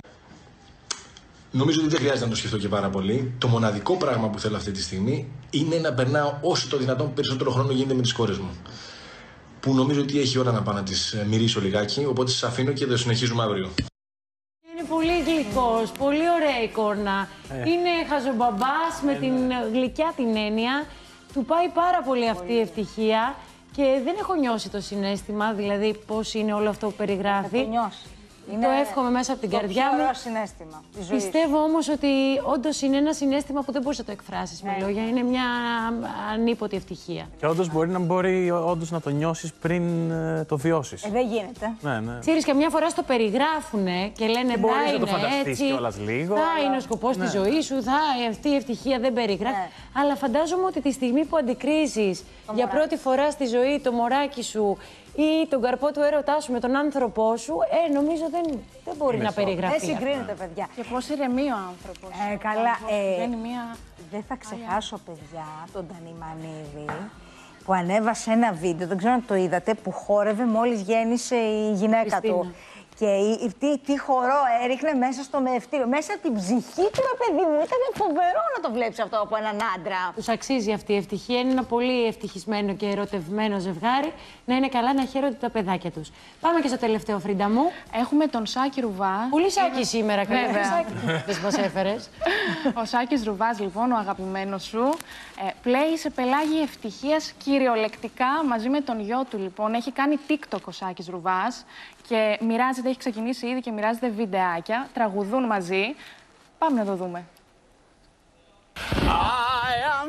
Νομίζω ότι δεν χρειάζεται να το σκεφτώ και πάρα πολύ. Το μοναδικό πράγμα που θέλω αυτή τη στιγμή είναι να περνάω όσο το δυνατόν περισσότερο χρόνο γίνεται με τις κόρες μου. Που νομίζω ότι έχει ώρα να πάω να τις μυρίσω λιγάκι, οπότε σας αφήνω και θα συνεχίζουμε αύριο. Είναι πολύ γλυκός, πολύ ωραία εικόνα. Ε. Είναι χαζομπαμπάς με ε, την γλυκιά την έννοια. Του πάει πάρα πολύ αυτή η ευτυχία και δεν έχω νιώσει το συναίσθημα, δηλαδή πώς είναι όλο αυτό που περιγράφει. Το νιώσει. Είναι το εύχομαι μέσα από την το καρδιά μου. Είναι συναίσθημα της ζωής. Πιστεύω όμως ότι όντως είναι ένα συναίσθημα που δεν μπορείς να το εκφράσεις ναι. με λόγια. Είναι μια ανίποτη ευτυχία. Και όντως μπορεί να, μπορεί, όντως να το νιώσεις πριν ε, το βιώσεις. Ε, δεν γίνεται. Ναι, ναι. Ξέρεις, καμιά φορά στο περιγράφουνε και λένε και θα είναι να το φανταστείς έτσι, κιόλας λίγο, θα αλλά... είναι ο σκοπός ναι. της ζωής σου, θα, αυτή η ευτυχία δεν περιγράφει. Ναι. Αλλά φαντάζομαι ότι τη στιγμή που αντικρίζεις για μωράκι. πρώτη φορά στη ζωή το μωράκι σου ή τον καρπό του έρωτά σου με τον άνθρωπό σου, ε, νομίζω δεν, δεν μπορεί Μεσό. να περιγραφεί. Δεν συγκρίνεται, παιδιά. Και πώς ηρεμεί ο άνθρωπος. Ε, καλά, ε, μια... δεν θα ξεχάσω, παιδιά, τον Τανιμανίδη, που ανέβασε ένα βίντεο, δεν ξέρω αν το είδατε, που χόρευε μόλις γέννησε η γυναίκα Χριστίνα. του. Και η, τι, τι χορό έριχνε μέσα στο μεευτήριο. Μέσα από την ψυχή του, ρε παιδί μου. Ήταν φοβερό να το βλέπεις αυτό από έναν άντρα. Τους αξίζει αυτή η ευτυχία. Είναι ένα πολύ ευτυχισμένο και ερωτευμένο ζευγάρι. Να είναι καλά να χαίρονται τα παιδάκια τους. Πάμε και στο τελευταίο, Φρίντα μου. Έχουμε τον Σάκη Ρουβά. Πολύ Σάκη σήμερα, καλά. Δεν μας έφερες. Ο Σάκης Ρουβάς, λοιπόν, ο αγαπημένος σου, ε, πλέει σε πελάγη ευτυχίας κυριολεκτικά μαζί με τον γιο του, λοιπόν. Έχει κάνει TikTok ο Σάκης Ρουβάς. Και μοιράζεται, έχει ξεκινήσει ήδη και μοιράζεται βιντεάκια, τραγουδούν μαζί. Πάμε να το δούμε. I am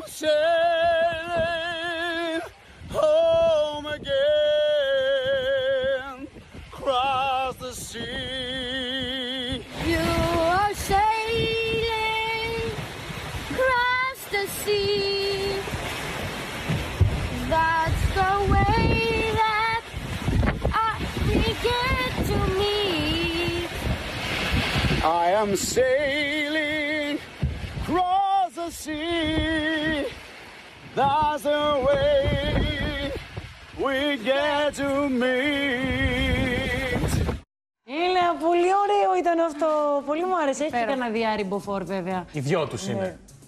sailing home again, across the sea. You are sailing across the sea. That's the way that I get to meet. I am sailing across the sea. That's the way we get to meet. Έλα, πολύ ωραίο ήταν αυτό. Πολύ μου άρεσε. Έχει και κανένα διάρρη μποφόρ, βέβαια. Οι δυο τους είναι.